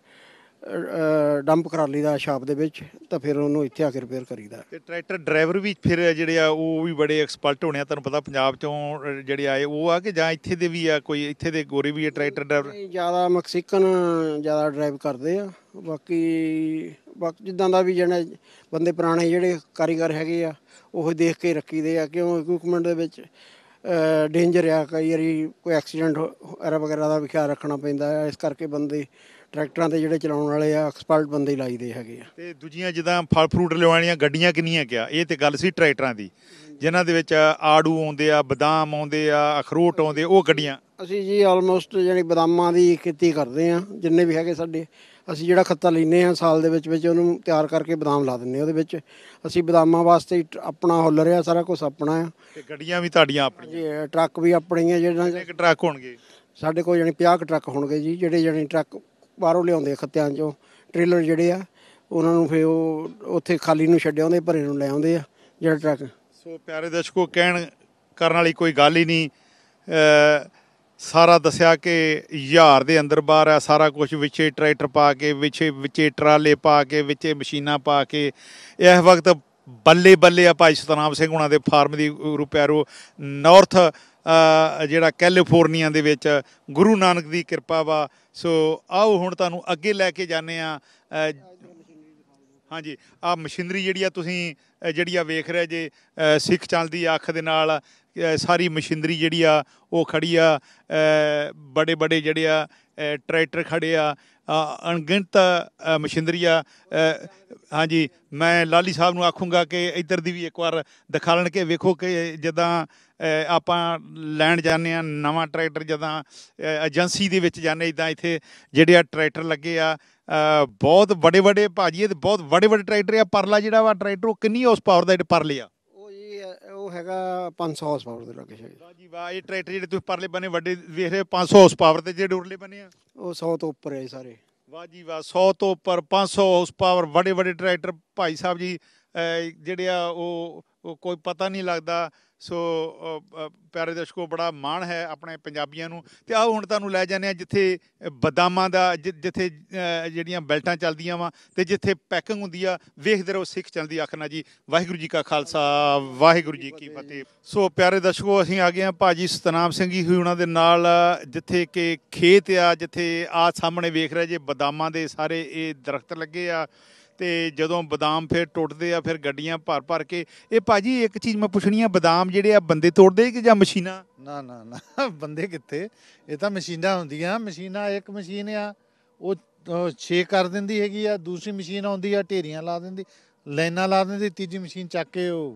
ਡੰਪ ਕਰਾ ਲਈਦਾ ਸ਼ਾਪ ਦੇ ਵਿੱਚ, ਤਾਂ ਫਿਰ ਉਹਨੂੰ ਇੱਥੇ ਆ ਕੇ ਰਿਪੇਅਰ ਕਰੀਦਾ। ਤੇ ਟਰੈਕਟਰ ਡਰਾਈਵਰ ਵੀ ਫਿਰ ਜਿਹੜੇ ਆ ਉਹ ਵੀ ਬੜੇ ਐਕਸਪਰਟ ਹੋਣੇ ਆ। ਤੁਹਾਨੂੰ ਪਤਾ ਪੰਜਾਬ ਚੋਂ ਜਿਹੜੇ ਆਏ ਉਹ ਆ ਕਿ ਜਾਂ ਇੱਥੇ ਦੇ ਵੀ ਆ, ਕੋਈ ਇੱਥੇ ਦੇ ਗੋਰੇ ਵੀ ਆ ਟਰੈਕਟਰ ਡਰਾਈਵਰ? ਜ਼ਿਆਦਾ ਮੈਕਸੀਕਨ ਜ਼ਿਆਦਾ ਡਰਾਈਵ ਕਰਦੇ ਆ। ਬਾਕੀ ਬਾਕੀ ਜਿੱਦਾਂ ਦਾ ਵੀ ਜਿਹੜਾ ਬੰਦੇ ਪੁਰਾਣੇ ਜਿਹੜੇ ਕਾਰੀਗਰ ਹੈਗੇ ਆ ਉਹ ਦੇਖ ਕੇ ਰੱਖੀਦੇ ਆ, ਕਿਉਂ ਇਕਵਿਪਮੈਂਟ ਦੇ ਵਿੱਚ ਡੇਂਜਰ ਆ। ਕਈ ਵਾਰੀ ਕੋਈ ਐਕਸੀਡੈਂਟ ਐਰਾ ਵਗੈਰਾ ਦਾ ਵੀ ਖਿਆਲ ਰੱਖਣਾ ਪੈਂਦਾ ਹੈ। ਇਸ ਕਰਕੇ ਬੰਦੇ ਟਰੈਕਟਰਾਂ 'ਤੇ ਜਿਹੜੇ ਚਲਾਉਣ ਵਾਲੇ ਆ ਐਕਸਪਰਟ ਬੰਦੇ ਲਾਈਦੇ ਹੈਗੇ ਆ। ਤੇ ਦੂਜੀਆਂ ਜਿੱਦਾਂ ਫਲ ਫਰੂਟ ਲਿਆਉਣੀਆਂ ਗੱਡੀਆਂ ਕਿੰਨੀਆਂ ਕਿਆ? ਇਹ ਤੇ ਗੱਲ ਸੀ ਟਰੈਕਟਰਾਂ ਦੀ, ਜਿਨ੍ਹਾਂ ਦੇ ਵਿੱਚ ਆੜੂ ਆਉਂਦੇ ਆ, ਬਦਾਮ ਆਉਂਦੇ ਆ, ਅਖਰੋਟ ਆਉਂਦੇ, ਉਹ ਗੱਡੀਆਂ? ਅਸੀਂ ਜੀ ਆਲਮੋਸਟ ਜਿਹੜੀ ਬਦਾਮਾਂ ਦੀ ਖੇਤੀ ਕਰਦੇ ਹਾਂ। ਜਿੰਨੇ ਵੀ ਹੈਗੇ ਸਾਡੇ, ਅਸੀਂ ਜਿਹੜਾ ਖੱਤਾ ਲੈਂਦੇ ਹਾਂ ਸਾਲ ਦੇ ਵਿੱਚ ਵਿੱਚ ਉਹਨੂੰ ਤਿਆਰ ਕਰਕੇ ਬਦਾਮ ਲਾ ਦਿੰਦੇ ਹਾਂ। ਉਹਦੇ ਵਿੱਚ ਅਸੀਂ ਬਦਾਮਾਂ ਵਾਸਤੇ ਹੀ ਆਪਣਾ ਹੁੱਲ ਰਿਹਾ, ਸਾਰਾ ਕੁਛ ਆਪਣਾ ਆ। ਤੇ ਗੱਡੀਆਂ ਵੀ ਤੁਹਾਡੀਆਂ ਆਪਣੀਆਂ? ਜੀ, ਟਰੱਕ ਵੀ ਆਪਣੇ ਹੀ ਆ। ਜਿਹੜਾ ਕਿੰਨੇ ਕੁ ਟਰੱਕ ਹੋਣਗੇ ਸਾਡੇ ਕੋਲ? ਜਾਣੀ ਪੰਜਾਹ ਕੁ ਟਰੱਕ ਹੋਣਗੇ ਜੀ, ਜਿਹੜੇ ਜਾਣੀ ਟਰੱਕ ਬਾਹਰੋਂ ਲਿਆਉਂਦੇ ਆ ਖੱਤਿਆਂ 'ਚੋਂ। ਟ੍ਰੇਲਰ ਜਿਹੜੇ ਆ ਉਹਨਾਂ ਨੂੰ ਫਿਰ ਉਹ ਉੱਥੇ ਖਾਲੀ ਨੂੰ ਛੱਡ ਆਉਂਦੇ, ਭਰੇ ਨੂੰ ਲੈ ਆਉਂਦੇ ਆ ਜਿਹੜਾ ਟਰੱਕ। ਸੋ ਪਿਆਰੇ ਦਰਸ਼ਕੋ, ਕਹਿਣ ਕਰਨ ਵਾਲੀ ਕੋਈ ਗੱਲ ਹੀ ਨਹੀਂ। ਸਾਰਾ ਦੱਸਿਆ ਕਿ ਹਜ਼ਾਰ ਦੇ ਅੰਦਰ ਬਾਹਰ ਆ ਸਾਰਾ ਕੁਝ, ਵਿੱਚੇ ਟਰੈਕਟਰ ਪਾ ਕੇ, ਵਿੱਚੇ ਵਿੱਚੇ ਟਰਾਲੇ ਪਾ ਕੇ, ਵਿੱਚੇ ਮਸ਼ੀਨਾਂ ਪਾ ਕੇ। ਇਸ ਵਕਤ ਬੱਲੇ ਬੱਲੇ ਆ ਭਾਈ ਸਤਨਾਮ ਸਿੰਘ ਹੁਣਾਂ ਦੇ ਫਾਰਮ ਦੀ ਗੁਰੂ ਪਿਆਰੋ, ਨਾਰਥ ਜਿਹੜਾ ਕੈਲੀਫੋਰਨੀਆ ਦੇ ਵਿੱਚ ਗੁਰੂ ਨਾਨਕ ਦੀ ਕਿਰਪਾ ਵਾ। ਸੋ ਆਓ ਹੁਣ ਤੁਹਾਨੂੰ ਅੱਗੇ ਲੈ ਕੇ ਜਾਂਦੇ ਹਾਂ। ਹਾਂਜੀ, ਆਹ ਮਸ਼ੀਨਰੀ ਜਿਹੜੀ ਆ ਤੁਸੀਂ ਜਿਹੜੀ ਆ ਵੇਖ ਰਹੇ ਜੇ, ਸਿੱਖ ਚੱਲਦੀ ਅੱਖ ਦੇ ਨਾਲ ਸਾਰੀ ਮਸ਼ੀਨਰੀ ਜਿਹੜੀ ਆ ਉਹ ਖੜੀ ਆ। ਬੜੇ ਬੜੇ ਜਿਹੜੇ ਆ ਟਰੈਕਟਰ ਖੜੇ ਆ, ਅਣਗਿਣਤ ਮਸ਼ੀਨਰੀ ਆ। ਹਾਂਜੀ, ਮੈਂ ਲਾਲੀ ਸਾਹਿਬ ਨੂੰ ਆਖੂੰਗਾ ਕਿ ਇੱਧਰ ਦੀ ਵੀ ਇੱਕ ਵਾਰ ਦਿਖਾ ਲੈਣ ਕੇ ਵੇਖੋ ਕਿ ਜਿੱਦਾਂ ਆਪਾਂ ਲੈਣ ਜਾਂਦੇ ਹਾਂ ਨਵਾਂ ਟਰੈਕਟਰ, ਜਿੱਦਾਂ ਏਜੰਸੀ ਦੇ ਵਿੱਚ ਜਾਂਦੇ, ਇੱਦਾਂ ਇੱਥੇ ਜਿਹੜੇ ਆ ਟਰੈਕਟਰ ਲੱਗੇ ਆ। ਬਹੁਤ ਵੱਡੇ ਵੱਡੇ ਭਾਜੀ, ਇਹ ਬਹੁਤ ਵੱਡੇ ਵੱਡੇ ਟਰੈਕਟਰ ਆ। ਪਰਲਾ ਜਿਹੜਾ ਵਾ ਟਰੈਕਟਰ ਉਹ ਕਿੰਨੀ ਹਾਰਸ ਪਾਵਰ ਦਾ ਪਰਲੇ ਆ? ਉਹ ਜੀ ਉਹ ਹੈਗਾ ਪੰਜ ਸੌ ਹਾਰਸ ਪਾਵਰ ਦੇ ਲੱਗੇ। ਵਾਹ ਜੀ ਵਾਹ। ਇਹ ਟਰੈਕਟਰ ਜਿਹੜੇ ਤੁਸੀਂ ਪਰਲੇ ਬਣੇ ਵੱਡੇ ਵੇਖ ਰਹੇ ਪੰਜ ਸੌ ਹਾਰਸ ਪਾਵਰ ਤੇ, ਜਿਹੜੇ ਉਰਲੇ ਬਣੇ ਆ ਉਹ ਸੌ ਤੋਂ ਉੱਪਰ ਹੈ ਸਾਰੇ। ਵਾਹ ਜੀ ਵਾਹ, ਸੌ ਤੋਂ ਉੱਪਰ ਪੰਜ ਸੌ ਹਾਰਸ ਪਾਵਰ ਵੱਡੇ ਵੱਡੇ ਟਰੈਕਟਰ ਭਾਈ ਸਾਹਿਬ ਜੀ ਜਿਹੜੇ ਆ ਉਹ ਕੋਈ ਪਤਾ ਨਹੀਂ ਲੱਗਦਾ। ਸੋ ਪਿਆਰੇ ਦਰਸ਼ਕੋ, ਬੜਾ ਮਾਣ ਹੈ ਆਪਣੇ ਪੰਜਾਬੀਆਂ ਨੂੰ। ਅਤੇ ਆਓ ਹੁਣ ਤੁਹਾਨੂੰ ਲੈ ਜਾਂਦੇ ਹਾਂ ਜਿੱਥੇ ਬਦਾਮਾਂ ਦਾ, ਜਿ ਜਿੱਥੇ ਜਿਹੜੀਆਂ ਬੈਲਟਾਂ ਚੱਲਦੀਆਂ ਵਾ ਅਤੇ ਜਿੱਥੇ ਪੈਕਿੰਗ ਹੁੰਦੀ ਆ। ਵੇਖਦੇ ਰਹੋ ਸਿੱਖ ਚੱਲਦੀ ਆਖਣਾ ਜੀ। ਵਾਹਿਗੁਰੂ ਜੀ ਕਾ ਖਾਲਸਾ, ਵਾਹਿਗੁਰੂ ਜੀ ਕੀ ਫਤਿਹ। ਸੋ ਪਿਆਰੇ ਦਰਸ਼ਕੋ, ਅਸੀਂ ਆ ਗਏ ਹਾਂ ਭਾਜੀ ਸਤਨਾਮ ਸਿੰਘ ਜੀ ਉਹਨਾਂ ਦੇ ਨਾਲ, ਜਿੱਥੇ ਕਿ ਖੇਤ ਆ, ਜਿੱਥੇ ਆਹ ਸਾਹਮਣੇ ਵੇਖ ਰਹੇ ਜੇ ਬਦਾਮਾਂ ਦੇ ਸਾਰੇ ਇਹ ਦਰਖਤ ਲੱਗੇ ਆ। ਅਤੇ ਜਦੋਂ ਬਦਾਮ ਫਿਰ ਟੁੱਟਦੇ ਆ ਫਿਰ ਗੱਡੀਆਂ ਭਰ ਭਰ ਕੇ। ਇਹ ਭਾਜੀ ਇੱਕ ਚੀਜ਼ ਮੈਂ ਪੁੱਛਣੀ ਆ, ਬਦਾਮ ਜਿਹੜੇ ਆ ਬੰਦੇ ਤੋੜਦੇ ਕਿ ਜਾਂ ਮਸ਼ੀਨਾਂ? ਨਾ ਨਾ ਨਾ, ਬੰਦੇ ਕਿੱਥੇ, ਇਹ ਤਾਂ ਮਸ਼ੀਨਾਂ ਹੁੰਦੀਆਂ। ਮਸ਼ੀਨਾਂ ਇੱਕ ਮਸ਼ੀਨ ਆ ਉਹ ਛੇਕ ਕਰ ਦਿੰਦੀ ਹੈਗੀ ਆ, ਦੂਸਰੀ ਮਸ਼ੀਨ ਆਉਂਦੀ ਆ ਢੇਰੀਆਂ ਲਾ ਦਿੰਦੀ, ਲਾਈਨਾਂ ਲਾ ਦਿੰਦੀ, ਤੀਜੀ ਮਸ਼ੀਨ ਚੱਕ ਕੇ ਉਹ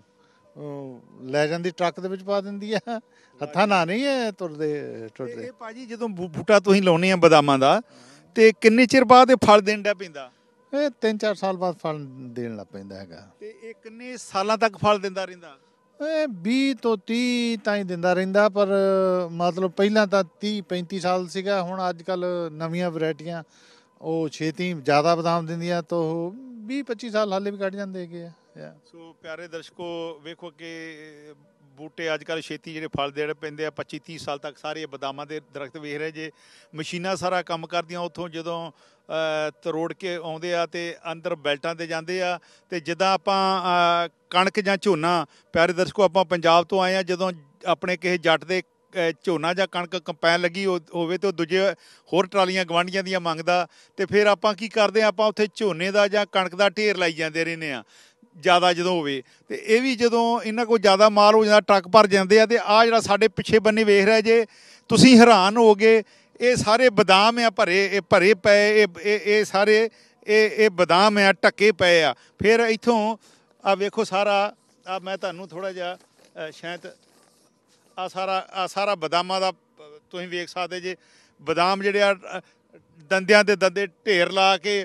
ਲੈ ਜਾਂਦੀ, ਟਰੱਕ ਦੇ ਵਿੱਚ ਪਾ ਦਿੰਦੀ ਆ। ਹੱਥਾਂ ਨਾਲ ਨਹੀਂ ਹੈ ਤੁਰਦੇ ਟੁੱਟਦੇ। ਇਹ ਭਾਜੀ ਜਦੋਂ ਬੂਟਾ ਤੁਸੀਂ ਲਾਉਂਦੇ ਆ ਬਦਾਮਾਂ ਦਾ, ਅਤੇ ਕਿੰਨੇ ਚਿਰ ਬਾਅਦ ਇਹ ਫਲ ਦੇਣ ਡਿਆ ਪੈਂਦਾ? ਇਹ ਤਿੰਨ ਚਾਰ ਸਾਲ ਬਾਅਦ ਫਲ ਦੇਣ ਲੱਗ ਪੈਂਦਾ ਹੈਗਾ। ਅਤੇ ਇਹ ਕਿੰਨੇ ਸਾਲਾਂ ਤੱਕ ਫਲ ਦਿੰਦਾ ਰਹਿੰਦਾ? ਇਹ ਵੀਹ ਤੋਂ ਤੀਹ ਤਾਂ ਹੀ ਦਿੰਦਾ ਰਹਿੰਦਾ, ਪਰ ਮਤਲਬ ਪਹਿਲਾਂ ਤਾਂ ਤੀਹ ਪੈਂਤੀ ਸਾਲ ਸੀਗਾ। ਹੁਣ ਅੱਜ ਕੱਲ੍ਹ ਨਵੀਆਂ ਵੈਰਾਈਟੀਆਂ ਉਹ ਛੇਤੀ ਜ਼ਿਆਦਾ ਬਦਾਮ ਦਿੰਦੀਆਂ, ਤਾਂ ਉਹ ਵੀਹ ਪੱਚੀ ਸਾਲ ਹਾਲੇ ਵੀ ਕੱਢ ਜਾਂਦੇ ਹੈਗੇ ਆ। ਸੋ ਪਿਆਰੇ ਦਰਸ਼ਕੋ, ਵੇਖੋ ਕਿ ਬੂਟੇ ਅੱਜ ਕੱਲ੍ਹ ਛੇਤੀ ਜਿਹੜੇ ਫਲ ਦੇਣ ਪੈਂਦੇ ਆ, ਪੱਚੀ ਤੀਹ ਸਾਲ ਤੱਕ ਸਾਰੇ ਬਦਾਮਾਂ ਦੇ ਦਰਖਤ ਵੇਖ ਰਹੇ ਜੇ। ਮਸ਼ੀਨਾਂ ਸਾਰਾ ਕੰਮ ਕਰਦੀਆਂ ਉੱਥੋਂ ਜਦੋਂ ਤਰੋੜ ਕੇ ਆਉਂਦੇ ਆ ਅਤੇ ਅੰਦਰ ਬੈਲਟਾਂ 'ਤੇ ਜਾਂਦੇ ਆ। ਅਤੇ ਜਿੱਦਾਂ ਆਪਾਂ ਕਣਕ ਜਾਂ ਝੋਨਾ, ਪਿਆਰੇ ਦਰਸ਼ਕੋ ਆਪਾਂ ਪੰਜਾਬ ਤੋਂ ਆਏ ਹਾਂ, ਜਦੋਂ ਆਪਣੇ ਕਿਸੇ ਜੱਟ ਦੇ ਝੋਨਾ ਜਾਂ ਕਣਕ ਕੰਪੈਨ ਲੱਗੀ ਹੋਵੇ ਤਾਂ ਉਹ ਦੂਜੇ ਹੋਰ ਟਰਾਲੀਆਂ ਗਵਾਂਢੀਆਂ ਦੀਆਂ ਮੰਗਦਾ, ਅਤੇ ਫਿਰ ਆਪਾਂ ਕੀ ਕਰਦੇ ਹਾਂ, ਆਪਾਂ ਉੱਥੇ ਝੋਨੇ ਦਾ ਜਾਂ ਕਣਕ ਦਾ ਢੇਰ ਲਾਈ ਜਾਂਦੇ ਰਹਿੰਦੇ ਹਾਂ ਜ਼ਿਆਦਾ ਜਦੋਂ ਹੋਵੇ। ਅਤੇ ਇਹ ਵੀ ਜਦੋਂ ਇਹਨਾਂ ਕੋਲ ਜ਼ਿਆਦਾ ਮਾਲ ਹੋ ਜਾਂਦਾ, ਟਰੱਕ ਭਰ ਜਾਂਦੇ ਆ। ਅਤੇ ਆਹ ਜਿਹੜਾ ਸਾਡੇ ਪਿੱਛੇ ਬੰਨੇ ਵੇਖ ਰਿਹਾ ਜੇ, ਤੁਸੀਂ ਹੈਰਾਨ ਹੋ ਗਏ, ਇਹ ਸਾਰੇ ਬਦਾਮ ਆ ਭਰੇ, ਇਹ ਭਰੇ ਪਏ, ਇਹ ਇਹ ਇਹ ਸਾਰੇ ਇਹ ਇਹ ਬਦਾਮ ਆ ਢੱਕੇ ਪਏ ਆ। ਫਿਰ ਇੱਥੋਂ ਆ ਵੇਖੋ ਸਾਰਾ, ਆ ਮੈਂ ਤੁਹਾਨੂੰ ਥੋੜ੍ਹਾ ਜਿਹਾ ਸ਼ਾਇਦ ਆ ਸਾਰਾ ਆ ਸਾਰਾ ਬਦਾਮਾਂ ਦਾ ਤੁਸੀਂ ਵੇਖ ਸਕਦੇ ਜੇ। ਬਦਾਮ ਜਿਹੜੇ ਆ ਦੰਦਿਆਂ ਦੇ ਦੰਦੇ ਢੇਰ ਲਾ ਕੇ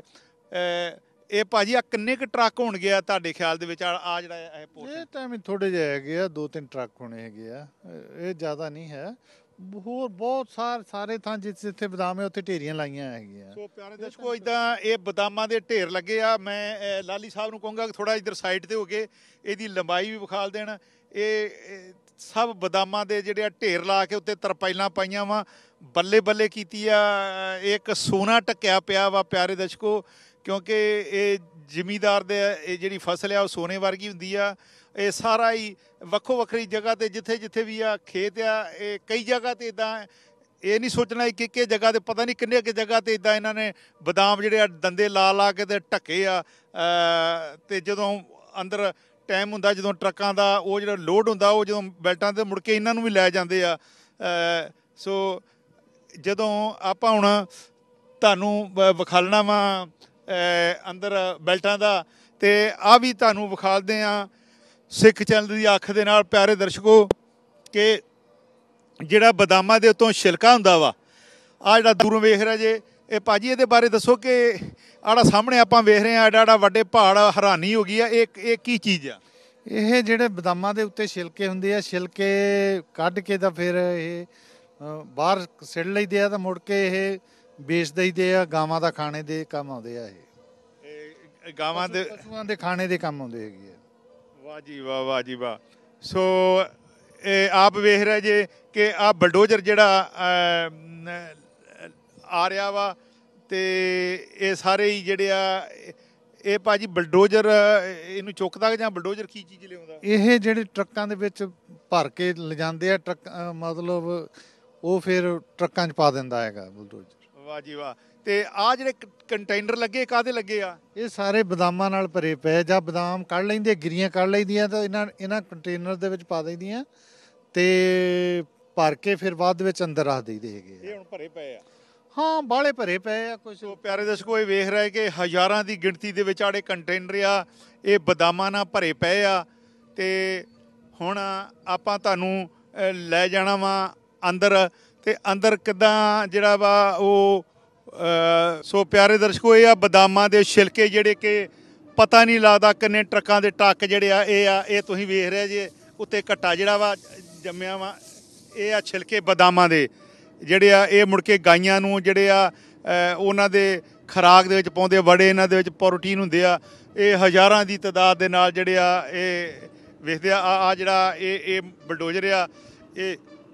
ਇਹ ਭਾਜੀ ਆ ਕਿੰਨੇ ਕੁ ਟਰੱਕ ਹੋਣਗੇ ਆ ਤੁਹਾਡੇ ਖਿਆਲ ਦੇ ਵਿੱਚ ਆ ਜਿਹੜਾ ਇਹ ਪੋਰਸ਼ਨ? ਇਹ ਤਾਂ ਐਵੇਂ ਥੋੜੇ ਜਿਹੇ ਹੈਗੇ ਆ, ਦੋ ਤਿੰਨ ਟਰੱਕ ਹੋਣੇ ਹੈਗੇ ਆ, ਇਹ ਜ਼ਿਆਦਾ ਨਹੀਂ ਹੈ। ਹੋਰ ਬਹੁਤ ਸਾਰ ਸਾਰੇ ਥਾਂ ਜਿੱਥੇ ਜਿੱਥੇ ਬਦਾਮ ਹੈ ਉੱਥੇ ਢੇਰੀਆਂ ਲਾਈਆਂ ਹੈਗੀਆਂ। ਸੋ ਪਿਆਰੇ ਦਰਸ਼ਕੋ ਇਦਾਂ ਇਹ ਬਦਾਮਾਂ ਦੇ ਢੇਰ ਲੱਗੇ ਆ। ਮੈਂ ਲਾਲੀ ਸਾਹਿਬ ਨੂੰ ਕਹੂੰਗਾ ਕਿ ਥੋੜਾ ਇੱਧਰ ਸਾਈਡ ਤੇ ਹੋ ਕੇ ਇਹਦੀ ਲੰਬਾਈ ਵੀ ਵਿਖਾਲ ਦੇਣ। ਇਹ ਸਭ ਬਦਾਮਾਂ ਦੇ ਜਿਹੜੇ ਆ ਢੇਰ ਲਾ ਕੇ ਉੱਤੇ ਤਰਪਾਈਲਾਂ ਪਾਈਆਂ ਵਾ, ਬੱਲੇ ਬੱਲੇ ਕੀਤੀ ਆ। ਇੱਕ ਸੋਨਾ ਟੱਕਿਆ ਪਿਆ ਵਾ ਪਿਆਰੇ ਦਰਸ਼ਕੋ, ਕਿਉਂਕਿ ਇਹ ਜ਼ਿਮੀਦਾਰ ਦੇ ਇਹ ਜਿਹੜੀ ਫਸਲ ਆ ਉਹ ਸੋਨੇ ਵਰਗੀ ਹੁੰਦੀ ਆ। ਇਹ ਸਾਰਾ ਹੀ ਵੱਖੋ ਵੱਖਰੀ ਜਗ੍ਹਾ 'ਤੇ ਜਿੱਥੇ ਜਿੱਥੇ ਵੀ ਆ ਖੇਤ ਆ, ਇਹ ਕਈ ਜਗ੍ਹਾ 'ਤੇ ਇੱਦਾਂ ਇਹ ਨਹੀਂ ਸੋਚਣਾ ਕਿ ਕਿ ਜਗ੍ਹਾ 'ਤੇ ਪਤਾ ਨਹੀਂ ਕਿੰਨੇ ਕਿ ਜਗ੍ਹਾ 'ਤੇ ਇੱਦਾਂ ਇਹਨਾਂ ਨੇ ਬਦਾਮ ਜਿਹੜੇ ਆ ਦੰਦੇ ਲਾ ਲਾ ਕੇ ਤੇ ਢੱਕੇ ਆ। ਅਤੇ ਜਦੋਂ ਅੰਦਰ ਟਾਈਮ ਹੁੰਦਾ ਜਦੋਂ ਟਰੱਕਾਂ ਦਾ ਉਹ ਜਿਹੜਾ ਲੋਡ ਹੁੰਦਾ ਉਹ ਜਦੋਂ ਬੈਲਟਾਂ 'ਤੇ ਮੁੜ ਕੇ ਇਹਨਾਂ ਨੂੰ ਵੀ ਲੈ ਜਾਂਦੇ ਆ। ਸੋ ਜਦੋਂ ਆਪਾਂ ਹੁਣ ਤੁਹਾਨੂੰ ਵਿਖਾਲਣਾ ਵਾ ਅੰਦਰ ਬੈਲਟਾਂ ਦਾ, ਅਤੇ ਆਹ ਵੀ ਤੁਹਾਨੂੰ ਵਿਖਾਲਦੇ ਹਾਂ ਸਿੱਖ ਚੈਨਲ ਦੀ ਅੱਖ ਦੇ ਨਾਲ ਪਿਆਰੇ ਦਰਸ਼ਕੋ, ਕਿ ਜਿਹੜਾ ਬਦਾਮਾਂ ਦੇ ਉੱਤੋਂ ਛਿਲਕਾ ਹੁੰਦਾ ਵਾ, ਆਹ ਜਿਹੜਾ ਦੂਰੋਂ ਵੇਖ ਰਿਹਾ ਜੇ, ਇਹ ਭਾਜੀ ਇਹਦੇ ਬਾਰੇ ਦੱਸੋ ਕਿ ਆੜਾ ਸਾਹਮਣੇ ਆਪਾਂ ਵੇਖ ਰਹੇ ਹਾਂ ਐਡਾ ਐਡਾ ਵੱਡੇ ਪਹਾੜ, ਹੈਰਾਨੀ ਹੋ ਗਈ ਆ। ਇਹ ਇਹ ਕੀ ਚੀਜ਼ ਆ? ਇਹ ਜਿਹੜੇ ਬਦਾਮਾਂ ਦੇ ਉੱਤੇ ਛਿਲਕੇ ਹੁੰਦੇ ਆ, ਛਿਲਕੇ ਕੱਢ ਕੇ ਤਾਂ ਫਿਰ ਇਹ ਬਾਹਰ ਸਿੱਟ ਲਈਦੇ ਆ, ਤਾਂ ਮੁੜ ਕੇ ਇਹ ਵੇਚ ਦਈਦੇ ਆ। ਗਾਵਾਂ ਦਾ ਖਾਣੇ ਦੇ ਕੰਮ ਆਉਂਦੇ ਆ, ਇਹ ਗਾਵਾਂ ਦੇ ਪਸ਼ੂਆਂ ਦੇ ਖਾਣੇ ਦੇ ਕੰਮ ਆਉਂਦੇ ਹੈਗੇ ਆ। ਵਾਹ ਜੀ ਵਾਹ, ਵਾਹ ਜੀ ਵਾਹ। ਸੋ ਇਹ ਆਪ ਵੇਖ ਰਹੇ ਜੇ ਕਿ ਆਹ ਬਲਡੋਜ਼ਰ ਜਿਹੜਾ ਆ ਰਿਹਾ ਵਾ, ਅਤੇ ਇਹ ਸਾਰੇ ਹੀ ਜਿਹੜੇ ਆ, ਇਹ ਭਾਜੀ ਬਲਡੋਜ਼ਰ ਇਹਨੂੰ ਚੁੱਕਦਾ ਜਾਂ ਬਲਡੋਜ਼ਰ ਕੀ ਚੀਜ਼ ਲਿਆਉਂਦਾ? ਇਹ ਜਿਹੜੇ ਟਰੱਕਾਂ ਦੇ ਵਿੱਚ ਭਰ ਕੇ ਲਿਜਾਂਦੇ ਆ ਟਰੱਕ, ਮਤਲਬ ਉਹ ਫਿਰ ਟਰੱਕਾਂ 'ਚ ਪਾ ਦਿੰਦਾ ਹੈਗਾ ਬਲਡੋਜ਼ਰ। ਵਾਹ ਜੀ ਵਾਹ। ਅਤੇ ਆਹ ਜਿਹੜੇ ਕੰਟੇਨਰ ਲੱਗੇ ਕਾਹਦੇ ਲੱਗੇ ਆ? ਇਹ ਸਾਰੇ ਬਦਾਮਾਂ ਨਾਲ ਭਰੇ ਪਏ। ਜਾਂ ਬਦਾਮ ਕੱਢ ਲੈਂਦੇ, ਗਿਰੀਆਂ ਕੱਢ ਲਈਦੀਆਂ ਤਾਂ ਇਹਨਾਂ ਇਹਨਾਂ ਕੰਟੇਨਰ ਦੇ ਵਿੱਚ ਪਾ ਦਈਦੀਆਂ, ਅਤੇ ਭਰ ਕੇ ਫਿਰ ਬਾਅਦ ਵਿੱਚ ਅੰਦਰ ਰੱਖ ਦਈਦੇ ਹੈਗੇ। ਇਹ ਹੁਣ ਭਰੇ ਪਏ ਆ? ਹਾਂ, ਬਾਹਲੇ ਭਰੇ ਪਏ ਆ ਕੁਛ। ਪਿਆਰੇ ਦਰਸ਼ਕੋ ਇਹ ਵੇਖ ਰਹੇ ਕਿ ਹਜ਼ਾਰਾਂ ਦੀ ਗਿਣਤੀ ਦੇ ਵਿੱਚ ਆੜੇ ਕੰਟੇਨਰ ਆ, ਇਹ ਬਦਾਮਾਂ ਨਾਲ ਭਰੇ ਪਏ ਆ। ਅਤੇ ਹੁਣ ਆਪਾਂ ਤੁਹਾਨੂੰ ਲੈ ਜਾਣਾ ਵਾ ਅੰਦਰ, ਅਤੇ ਅੰਦਰ ਕਿੱਦਾਂ ਜਿਹੜਾ ਵਾ ਉਹ ਸੋ ਪਿਆਰੇ ਦਰਸ਼ਕੋ ਇਹ ਆ ਬਦਾਮਾਂ ਦੇ ਛਿਲਕੇ ਜਿਹੜੇ ਕਿ ਪਤਾ ਨਹੀਂ ਲੱਗਦਾ ਕਿੰਨੇ ਟਰੱਕਾਂ ਦੇ ਟਰੱਕ ਜਿਹੜੇ ਆ ਇਹ ਆ। ਇਹ ਤੁਸੀਂ ਵੇਖ ਰਹੇ ਜੇ ਉੱਤੇ ਘੱਟਾ ਜਿਹੜਾ ਵਾ ਜੰਮਿਆ ਵਾ, ਇਹ ਆ ਛਿਲਕੇ ਬਦਾਮਾਂ ਦੇ ਜਿਹੜੇ ਆ। ਇਹ ਮੁੜ ਕੇ ਗਾਈਆਂ ਨੂੰ ਜਿਹੜੇ ਆ ਉਹਨਾਂ ਦੇ ਖੁਰਾਕ ਦੇ ਵਿੱਚ ਪਾਉਂਦੇ ਆ, ਬੜੇ ਇਹਨਾਂ ਦੇ ਵਿੱਚ ਪ੍ਰੋਟੀਨ ਹੁੰਦੇ ਆ। ਇਹ ਹਜ਼ਾਰਾਂ ਦੀ ਤਾਦਾਦ ਦੇ ਨਾਲ ਜਿਹੜੇ ਆ ਇਹ ਵੇਖਦੇ ਆ। ਆ ਜਿਹੜਾ ਇਹ ਇਹ ਬਲਡੋਜ਼ਰ ਆ, ਇਹ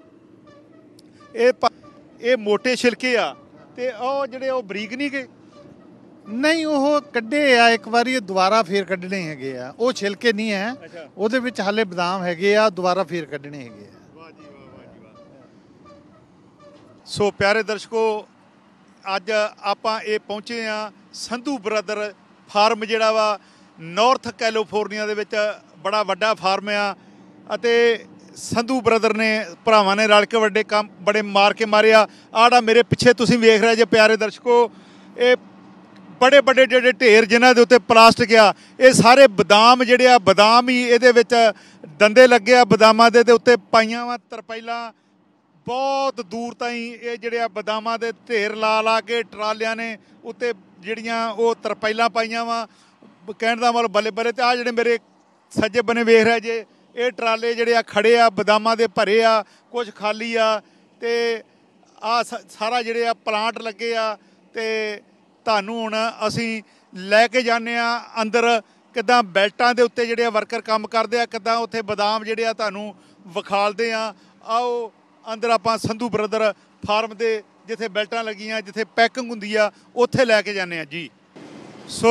ਇਹ ਇਹ ਮੋਟੇ ਛਿਲਕੇ ਆ, ਅਤੇ ਉਹ ਜਿਹੜੇ ਉਹ ਬਰੀਕ ਨਹੀਂ ਗਏ? ਨਹੀਂ, ਉਹ ਕੱਢੇ ਆ ਇੱਕ ਵਾਰੀ, ਦੁਬਾਰਾ ਫੇਰ ਕੱਢਣੇ ਹੈਗੇ ਆ। ਉਹ ਛਿਲਕੇ ਨਹੀਂ ਹੈ, ਉਹਦੇ ਵਿੱਚ ਹਾਲੇ ਬਦਾਮ ਹੈਗੇ ਆ, ਦੁਬਾਰਾ ਫੇਰ ਕੱਢਣੇ ਹੈਗੇ ਆ। ਵਾਹ ਜੀ ਵਾਹ, ਵਾਹ ਜੀ ਵਾਹ। ਸੋ ਪਿਆਰੇ ਦਰਸ਼ਕੋ ਅੱਜ ਆਪਾਂ ਇਹ ਪਹੁੰਚੇ ਆ ਸੰਧੂ ਬ੍ਰਦਰ ਫਾਰਮ, ਜਿਹੜਾ ਵਾ ਨਾਰਥ ਕੈਲੀਫੋਰਨੀਆ ਦੇ ਵਿੱਚ ਬੜਾ ਵੱਡਾ ਫਾਰਮ ਆ। ਅਤੇ ਸੰਧੂ ਬ੍ਰਦਰ ਨੇ ਭਰਾਵਾਂ ਨੇ ਰਲ ਕੇ ਵੱਡੇ ਕੰਮ ਬੜੇ ਮਾਰ ਕੇ ਮਾਰੇ ਆ। ਆੜਾ ਮੇਰੇ ਪਿੱਛੇ ਤੁਸੀਂ ਵੇਖ ਰਹੇ ਜੇ ਪਿਆਰੇ ਦਰਸ਼ਕੋ, ਇਹ ਬੜੇ ਬੜੇ ਜਿਹੜੇ ਢੇਰ ਜਿਨ੍ਹਾਂ ਦੇ ਉੱਤੇ ਪਲਾਸਟਿਕ ਆ, ਇਹ ਸਾਰੇ ਬਦਾਮ ਜਿਹੜੇ ਆ, ਬਦਾਮ ਹੀ ਇਹਦੇ ਵਿੱਚ ਦੰਦੇ ਲੱਗੇ ਆ ਬਦਾਮਾਂ ਦੇ, ਦੇ ਉੱਤੇ ਪਾਈਆਂ ਵਾ ਤਰਪਾਈਲਾਂ। ਬਹੁਤ ਦੂਰ ਤਾਈਂ ਇਹ ਜਿਹੜੇ ਆ ਬਦਾਮਾਂ ਦੇ ਢੇਰ ਲਾ ਲਾ ਕੇ ਟਰਾਲਿਆਂ ਨੇ ਉੱਤੇ ਜਿਹੜੀਆਂ ਉਹ ਤਰਪਾਈਲਾਂ ਪਾਈਆਂ ਵਾ। ਕਹਿਣ ਦਾ ਮਤਲਬ ਬੱਲੇ ਬੱਲੇ। ਅਤੇ ਆਹ ਜਿਹੜੇ ਮੇਰੇ ਸੱਜੇ ਬੰਨੇ ਵੇਖ ਰਹੇ ਜੇ, ਇਹ ਟਰਾਲੇ ਜਿਹੜੇ ਆ ਖੜੇ ਆ, ਬਦਾਮਾਂ ਦੇ ਭਰੇ ਆ, ਕੁਝ ਖਾਲੀ ਆ। ਅਤੇ ਆਹ ਸਾਰਾ ਜਿਹੜੇ ਆ ਪਲਾਂਟ ਲੱਗੇ ਆ। ਅਤੇ ਤੁਹਾਨੂੰ ਹੁਣ ਅਸੀਂ ਲੈ ਕੇ ਜਾਂਦੇ ਆ ਅੰਦਰ, ਕਿੱਦਾਂ ਬੈਲਟਾਂ ਦੇ ਉੱਤੇ ਜਿਹੜੇ ਆ ਵਰਕਰ ਕੰਮ ਕਰਦੇ ਆ, ਕਿੱਦਾਂ ਉੱਥੇ ਬਦਾਮ ਜਿਹੜੇ ਆ ਤੁਹਾਨੂੰ ਵਿਖਾਲਦੇ ਆ। ਆਓ ਅੰਦਰ ਆਪਾਂ ਸੰਧੂ ਬ੍ਰਦਰ ਫਾਰਮ ਦੇ ਜਿੱਥੇ ਬੈਲਟਾਂ ਲੱਗੀਆਂ, ਜਿੱਥੇ ਪੈਕਿੰਗ ਹੁੰਦੀ ਆ, ਉੱਥੇ ਲੈ ਕੇ ਜਾਂਦੇ ਆ ਜੀ। ਸੋ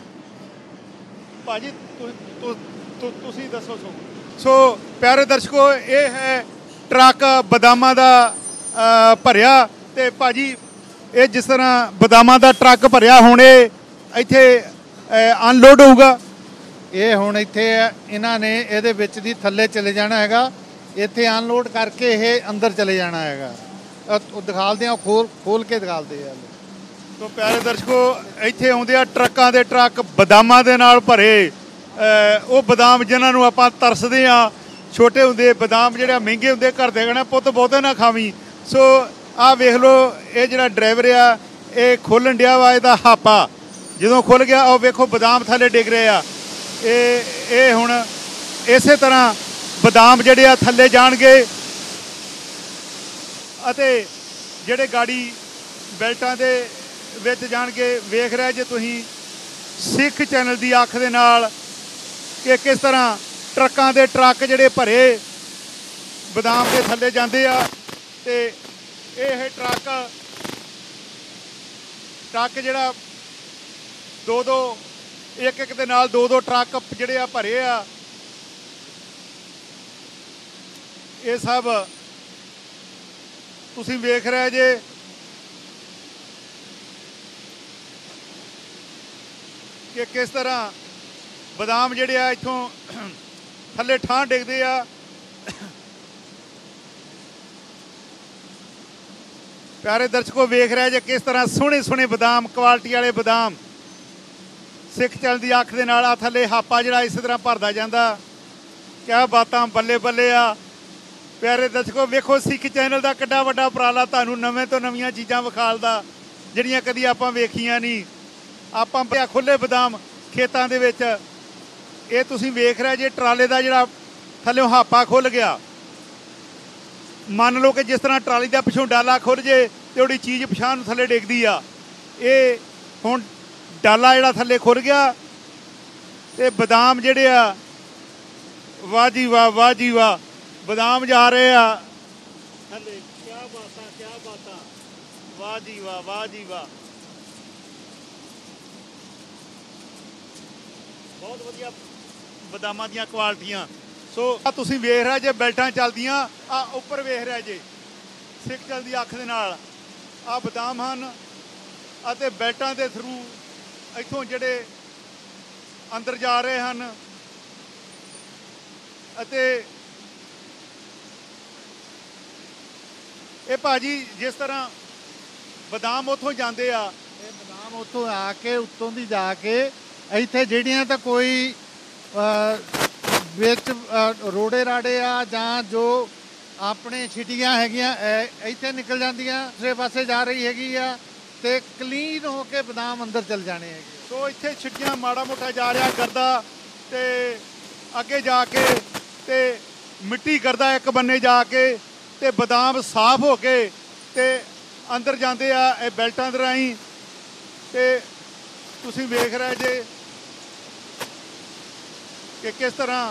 ਭਾਜੀ ਤੁਸੀਂ ਦੱਸੋ। ਸੋ ਸੋ ਪਿਆਰੇ ਦਰਸ਼ਕੋ ਇਹ ਹੈ ਟਰੱਕ ਬਦਾਮਾਂ ਦਾ ਭਰਿਆ। ਅਤੇ ਭਾਜੀ ਇਹ ਜਿਸ ਤਰ੍ਹਾਂ ਬਦਾਮਾਂ ਦਾ ਟਰੱਕ ਭਰਿਆ, ਹੁਣ ਇਹ ਇੱਥੇ ਅਨਲੋਡ ਹੋਊਗਾ? ਇਹ ਹੁਣ ਇੱਥੇ ਇਹਨਾਂ ਨੇ ਇਹਦੇ ਵਿੱਚ ਦੀ ਥੱਲੇ ਚਲੇ ਜਾਣਾ ਹੈਗਾ, ਇੱਥੇ ਅਨਲੋਡ ਕਰਕੇ ਇਹ ਅੰਦਰ ਚਲੇ ਜਾਣਾ ਹੈਗਾ। ਉਹ ਦਿਖਾਲਦੇ ਆ, ਖੋਲ ਖੋਲ ਕੇ ਦਿਖਾਲਦੇ ਆ। ਸੋ ਪਿਆਰੇ ਦਰਸ਼ਕੋ ਇੱਥੇ ਆਉਂਦੇ ਆ ਟਰੱਕਾਂ ਦੇ ਟਰੱਕ ਬਦਾਮਾਂ ਦੇ ਨਾਲ ਭਰੇ। ਉਹ ਬਦਾਮ ਜਿਨ੍ਹਾਂ ਨੂੰ ਆਪਾਂ ਤਰਸਦੇ ਹਾਂ, ਛੋਟੇ ਹੁੰਦੇ ਬਦਾਮ ਜਿਹੜੇ ਮਹਿੰਗੇ ਹੁੰਦੇ, ਘਰ ਦੇ ਕਹਿਣਾ ਪੁੱਤ ਬਹੁਤੇ ਨਾ ਖਾਵੀਂ। ਸੋ ਆਹ ਵੇਖ ਲਓ, ਇਹ ਜਿਹੜਾ ਡਰਾਈਵਰ ਆ ਇਹ ਖੋਲ੍ਹਣ ਡਿਆ ਵਾ ਇਹਦਾ ਹਾਪਾ, ਜਦੋਂ ਖੁੱਲ ਗਿਆ ਉਹ ਵੇਖੋ ਬਦਾਮ ਥੱਲੇ ਡਿੱਗ ਰਹੇ ਆ। ਇਹ ਇਹ ਹੁਣ ਇਸੇ ਤਰ੍ਹਾਂ ਬਦਾਮ ਜਿਹੜੇ ਆ ਥੱਲੇ ਜਾਣਗੇ ਅਤੇ ਜਿਹੜੇ ਗਾੜੀ ਬੈਲਟਾਂ ਦੇ ਵਿੱਚ ਜਾਣਗੇ। ਵੇਖ ਰਹੇ ਜੇ ਤੁਸੀਂ ਸਿੱਖ ਚੈਨਲ ਦੀ ਅੱਖ ਦੇ ਨਾਲ ਕਿ ਕਿਸ ਤਰ੍ਹਾਂ ਟਰੱਕਾਂ ਦੇ ਟਰੱਕ ਜਿਹੜੇ ਭਰੇ ਬਦਾਮ ਦੇ ਥੱਲੇ ਜਾਂਦੇ ਆ। ਤੇ ਇਹ ਟਰੱਕ ਟਰੱਕ ਜਿਹੜਾ ਦੋ ਦੋ ਇੱਕ ਇੱਕ ਦੇ ਨਾਲ ਦੋ ਦੋ ਟਰੱਕ ਜਿਹੜੇ ਆ ਭਰੇ ਆ। ਇਹ ਸਭ ਤੁਸੀਂ ਵੇਖ ਰਹੇ ਜੇ। ਕਿ ਕਿਸ ਤਰ੍ਹਾਂ ਬਦਾਮ ਜਿਹੜੇ ਆ ਇੱਥੋਂ ਥੱਲੇ ਠਾਂ ਡਿੱਗਦੇ ਆ। ਪਿਆਰੇ ਦਰਸ਼ਕੋ ਵੇਖ ਰਹੇ ਜੇ ਕਿਸ ਤਰ੍ਹਾਂ ਸੋਹਣੇ ਸੋਹਣੇ ਬਦਾਮ, ਕੁਆਲਿਟੀ ਵਾਲੇ ਬਦਾਮ ਸਿੱਖ ਚੈਨਲ ਦੀ ਅੱਖ ਦੇ ਨਾਲ ਆ ਥੱਲੇ ਹਾਪਾ ਜਿਹੜਾ ਇਸੇ ਤਰ੍ਹਾਂ ਭਰਦਾ ਜਾਂਦਾ। ਕਿਆ ਬਾਤਾਂ, ਬੱਲੇ ਬੱਲੇ ਆ। ਪਿਆਰੇ ਦਰਸ਼ਕੋ ਵੇਖੋ ਸਿੱਖ ਚੈਨਲ ਦਾ ਕਿੱਡਾ ਵੱਡਾ ਉਪਰਾਲਾ ਤੁਹਾਨੂੰ ਨਵੇਂ ਤੋਂ ਨਵੀਆਂ ਚੀਜ਼ਾਂ ਵਿਖਾਲਦਾ ਜਿਹੜੀਆਂ ਕਦੀ ਆਪਾਂ ਵੇਖੀਆਂ ਨਹੀਂ। ਆਪਾਂ ਖੁੱਲੇ ਬਦਾਮ ਖੇਤਾਂ ਦੇ ਵਿੱਚ ਇਹ ਤੁਸੀਂ ਵੇਖ ਰਹੇ ਜੇ ਟਰਾਲੇ ਦਾ ਜਿਹੜਾ ਥੱਲਿਓਂ ਹਾਪਾ ਖੁੱਲ ਗਿਆ। ਮੰਨ ਲਓ ਕਿ ਜਿਸ ਤਰ੍ਹਾਂ ਟਰਾਲੀ ਦਾ ਪਿੱਛੋਂ ਡਾਲਾ ਖੁੱਲ ਜੇ ਤੇ ਉਹਦੀ ਚੀਜ਼ ਪਿਛਾਂਹ ਨੂੰ ਥੱਲੇ ਡਿੱਗਦੀ ਆ। ਇਹ ਹੁਣ ਡਾਲਾ ਜਿਹੜਾ ਥੱਲੇ ਖੁੱਲ ਗਿਆ ਤੇ ਬਦਾਮ ਜਿਹੜੇ ਆ ਵਾਹ ਜੀ ਵਾਹ, ਵਾਹ ਜੀ ਵਾਹ, ਬਦਾਮ ਜਾ ਰਹੇ ਆ ਥੱਲੇ। ਕਿਆ ਬਾਤਾਂ, ਕਿਆ ਬਾਤਾਂ, ਵਾਹ ਜੀ ਵਾਹ, ਵਾਹ ਜੀ ਵਾਹ। ਬਹੁਤ ਵਧੀਆ ਬਦਾਮਾਂ ਦੀਆਂ ਕੁਆਲਿਟੀਆਂ। ਸੋ ਆ ਤੁਸੀਂ ਵੇਖ ਰਹੇ ਜੇ ਬੈਲਟਾਂ ਚੱਲਦੀਆਂ ਆ ਉੱਪਰ ਵੇਖ ਰਹੇ ਜੇ ਸਿੱਖ ਚੈਨਲ ਦੀ ਅੱਖ ਦੇ ਨਾਲ ਆ ਬਦਾਮ ਹਨ ਅਤੇ ਬੈਲਟਾਂ ਦੇ ਥਰੂ ਇੱਥੋਂ ਜਿਹੜੇ ਅੰਦਰ ਜਾ ਰਹੇ ਹਨ। ਅਤੇ ਇਹ ਭਾਜੀ ਜਿਸ ਤਰ੍ਹਾਂ ਬਦਾਮ ਉੱਥੋਂ ਜਾਂਦੇ ਆ, ਇਹ ਬਦਾਮ ਉੱਥੋਂ ਆ ਕੇ ਉੱਤੋਂ ਦੀ ਜਾ ਕੇ ਇੱਥੇ ਜਿਹੜੀਆਂ ਤਾਂ ਕੋਈ ਵਿੱਚ ਰੋੜੇ ਰਾੜੇ ਆ ਜਾਂ ਜੋ ਆਪਣੇ ਛਿਟੀਆਂ ਹੈਗੀਆਂ ਇੱਥੇ ਨਿਕਲ ਜਾਂਦੀਆਂ, ਦੂਸਰੇ ਪਾਸੇ ਜਾ ਰਹੀ ਹੈਗੀ ਆ ਤੇ ਕਲੀਨ ਹੋ ਕੇ ਬਦਾਮ ਅੰਦਰ ਚਲ ਜਾਣੇ ਹੈਗੇ। ਸੋ ਇੱਥੇ ਛਿੱਟੀਆਂ ਮਾੜਾ ਮੋਟਾ ਜਾ ਰਿਹਾ ਕਰਦਾ ਤੇ ਅੱਗੇ ਜਾ ਕੇ ਤੇ ਮਿੱਟੀ ਕਰਦਾ ਇੱਕ ਬੰਨੇ ਜਾ ਕੇ ਤੇ ਬਦਾਮ ਸਾਫ਼ ਹੋ ਕੇ ਤੇ ਅੰਦਰ ਜਾਂਦੇ ਆ ਇਹ ਬੈਲਟਾਂ ਦੇ ਰਾਹੀਂ। ਤੇ ਤੁਸੀਂ ਵੇਖ ਰਹੇ ਜੇ ਕਿ ਕਿਸ ਤਰ੍ਹਾਂ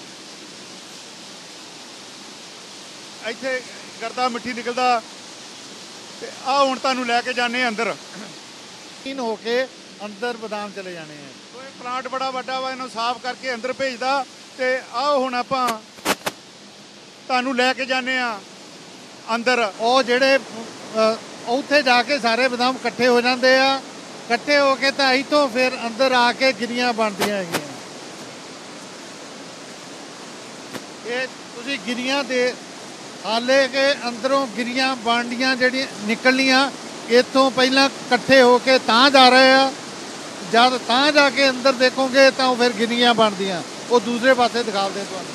ਇੱਥੇ ਗਰਦਾ ਮਿੱਟੀ ਨਿਕਲਦਾ। ਤੇ ਆ ਹੁਣ ਤੁਹਾਨੂੰ ਲੈ ਕੇ ਜਾਂਦੇ ਅੰਦਰ ਕਲੀਨ ਹੋ ਕੇ ਅੰਦਰ ਬਦਾਮ ਚਲੇ ਜਾਣੇ ਆ। ਸੋ ਇਹ ਪਲਾਂਟ ਬੜਾ ਵੱਡਾ ਵਾ, ਇਹਨੂੰ ਸਾਫ਼ ਕਰਕੇ ਅੰਦਰ ਭੇਜਦਾ। ਤੇ ਆਓ ਹੁਣ ਆਪਾਂ ਤੁਹਾਨੂੰ ਲੈ ਕੇ ਜਾਂਦੇ ਆ ਅੰਦਰ। ਉਹ ਜਿਹੜੇ ਉੱਥੇ ਜਾ ਕੇ ਸਾਰੇ ਬਦਾਮ ਇਕੱਠੇ ਹੋ ਜਾਂਦੇ ਆ, ਇਕੱਠੇ ਹੋ ਕੇ ਤਾਂ ਇੱਥੋਂ ਫਿਰ ਅੰਦਰ ਆ ਕੇ ਗਿਰੀਆਂ ਬਣਦੀਆਂ ਹੈਗੀਆਂ। ਇਹ ਤੁਸੀਂ ਗਿਰੀਆਂ ਦੇ ਹਾਲੇ ਕਿ ਅੰਦਰੋਂ ਗਿਰੀਆਂ ਬਣਦੀਆਂ ਜਿਹੜੀਆਂ ਨਿਕਲਣੀਆਂ ਇੱਥੋਂ ਪਹਿਲਾਂ ਇਕੱਠੇ ਹੋ ਕੇ ਤਾਂ ਜਾ ਰਹੇ ਆ। ਜਦ ਤਾਂ ਜਾ ਕੇ ਅੰਦਰ ਦੇਖੋਗੇ ਤਾਂ ਉਹ ਫਿਰ ਗਿਰੀਆਂ ਬਣਦੀਆਂ। ਉਹ ਦੂਸਰੇ ਪਾਸੇ ਦਿਖਾਉਂਦੇ ਤੁਹਾਨੂੰ।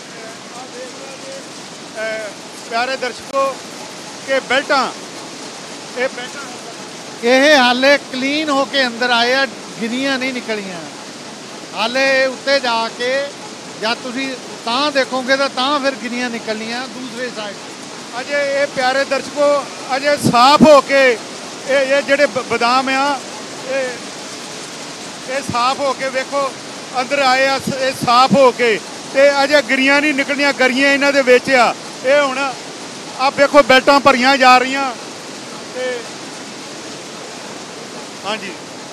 ਪਿਆਰੇ ਦਰਸ਼ਕੋ ਕਿ ਬੈਲਟਾਂ ਇਹ ਬੈਲਟਾਂ ਇਹ ਹਾਲੇ ਕਲੀਨ ਹੋ ਕੇ ਅੰਦਰ ਆਏ ਆ, ਗਿਰੀਆਂ ਨਹੀਂ ਨਿਕਲੀਆਂ ਹਾਲੇ। ਉੱਤੇ ਜਾ ਕੇ ਜਦ ਤੁਸੀਂ ਤਾਂ ਦੇਖੋਗੇ ਤਾਂ ਤਾਂ ਫਿਰ ਗਿਰੀਆਂ ਨਿਕਲਣੀਆਂ ਦੂਸਰੇ ਸਾਈਡ। ਅਜੇ ਇਹ ਪਿਆਰੇ ਦਰਸ਼ਕੋ ਅਜੇ ਸਾਫ਼ ਹੋ ਕੇ ਇਹ ਇਹ ਜਿਹੜੇ ਬਦਾਮ ਆ ਇਹ ਇਹ ਸਾਫ਼ ਹੋ ਕੇ ਵੇਖੋ ਅੰਦਰ ਆਏ ਆ, ਇਹ ਸਾਫ਼ ਹੋ ਕੇ ਤੇ ਅਜੇ ਗਿਰੀਆਂ ਨਹੀਂ ਨਿਕਲਣੀਆਂ, ਗਰੀਆਂ ਇਹਨਾਂ ਦੇ ਵਿੱਚ ਆ। ਇਹ ਹੁਣ ਆ ਵੇਖੋ ਬੈਲਟਾਂ ਭਰੀਆਂ ਜਾ ਰਹੀਆਂ ਤੇ ਹਾਂਜੀ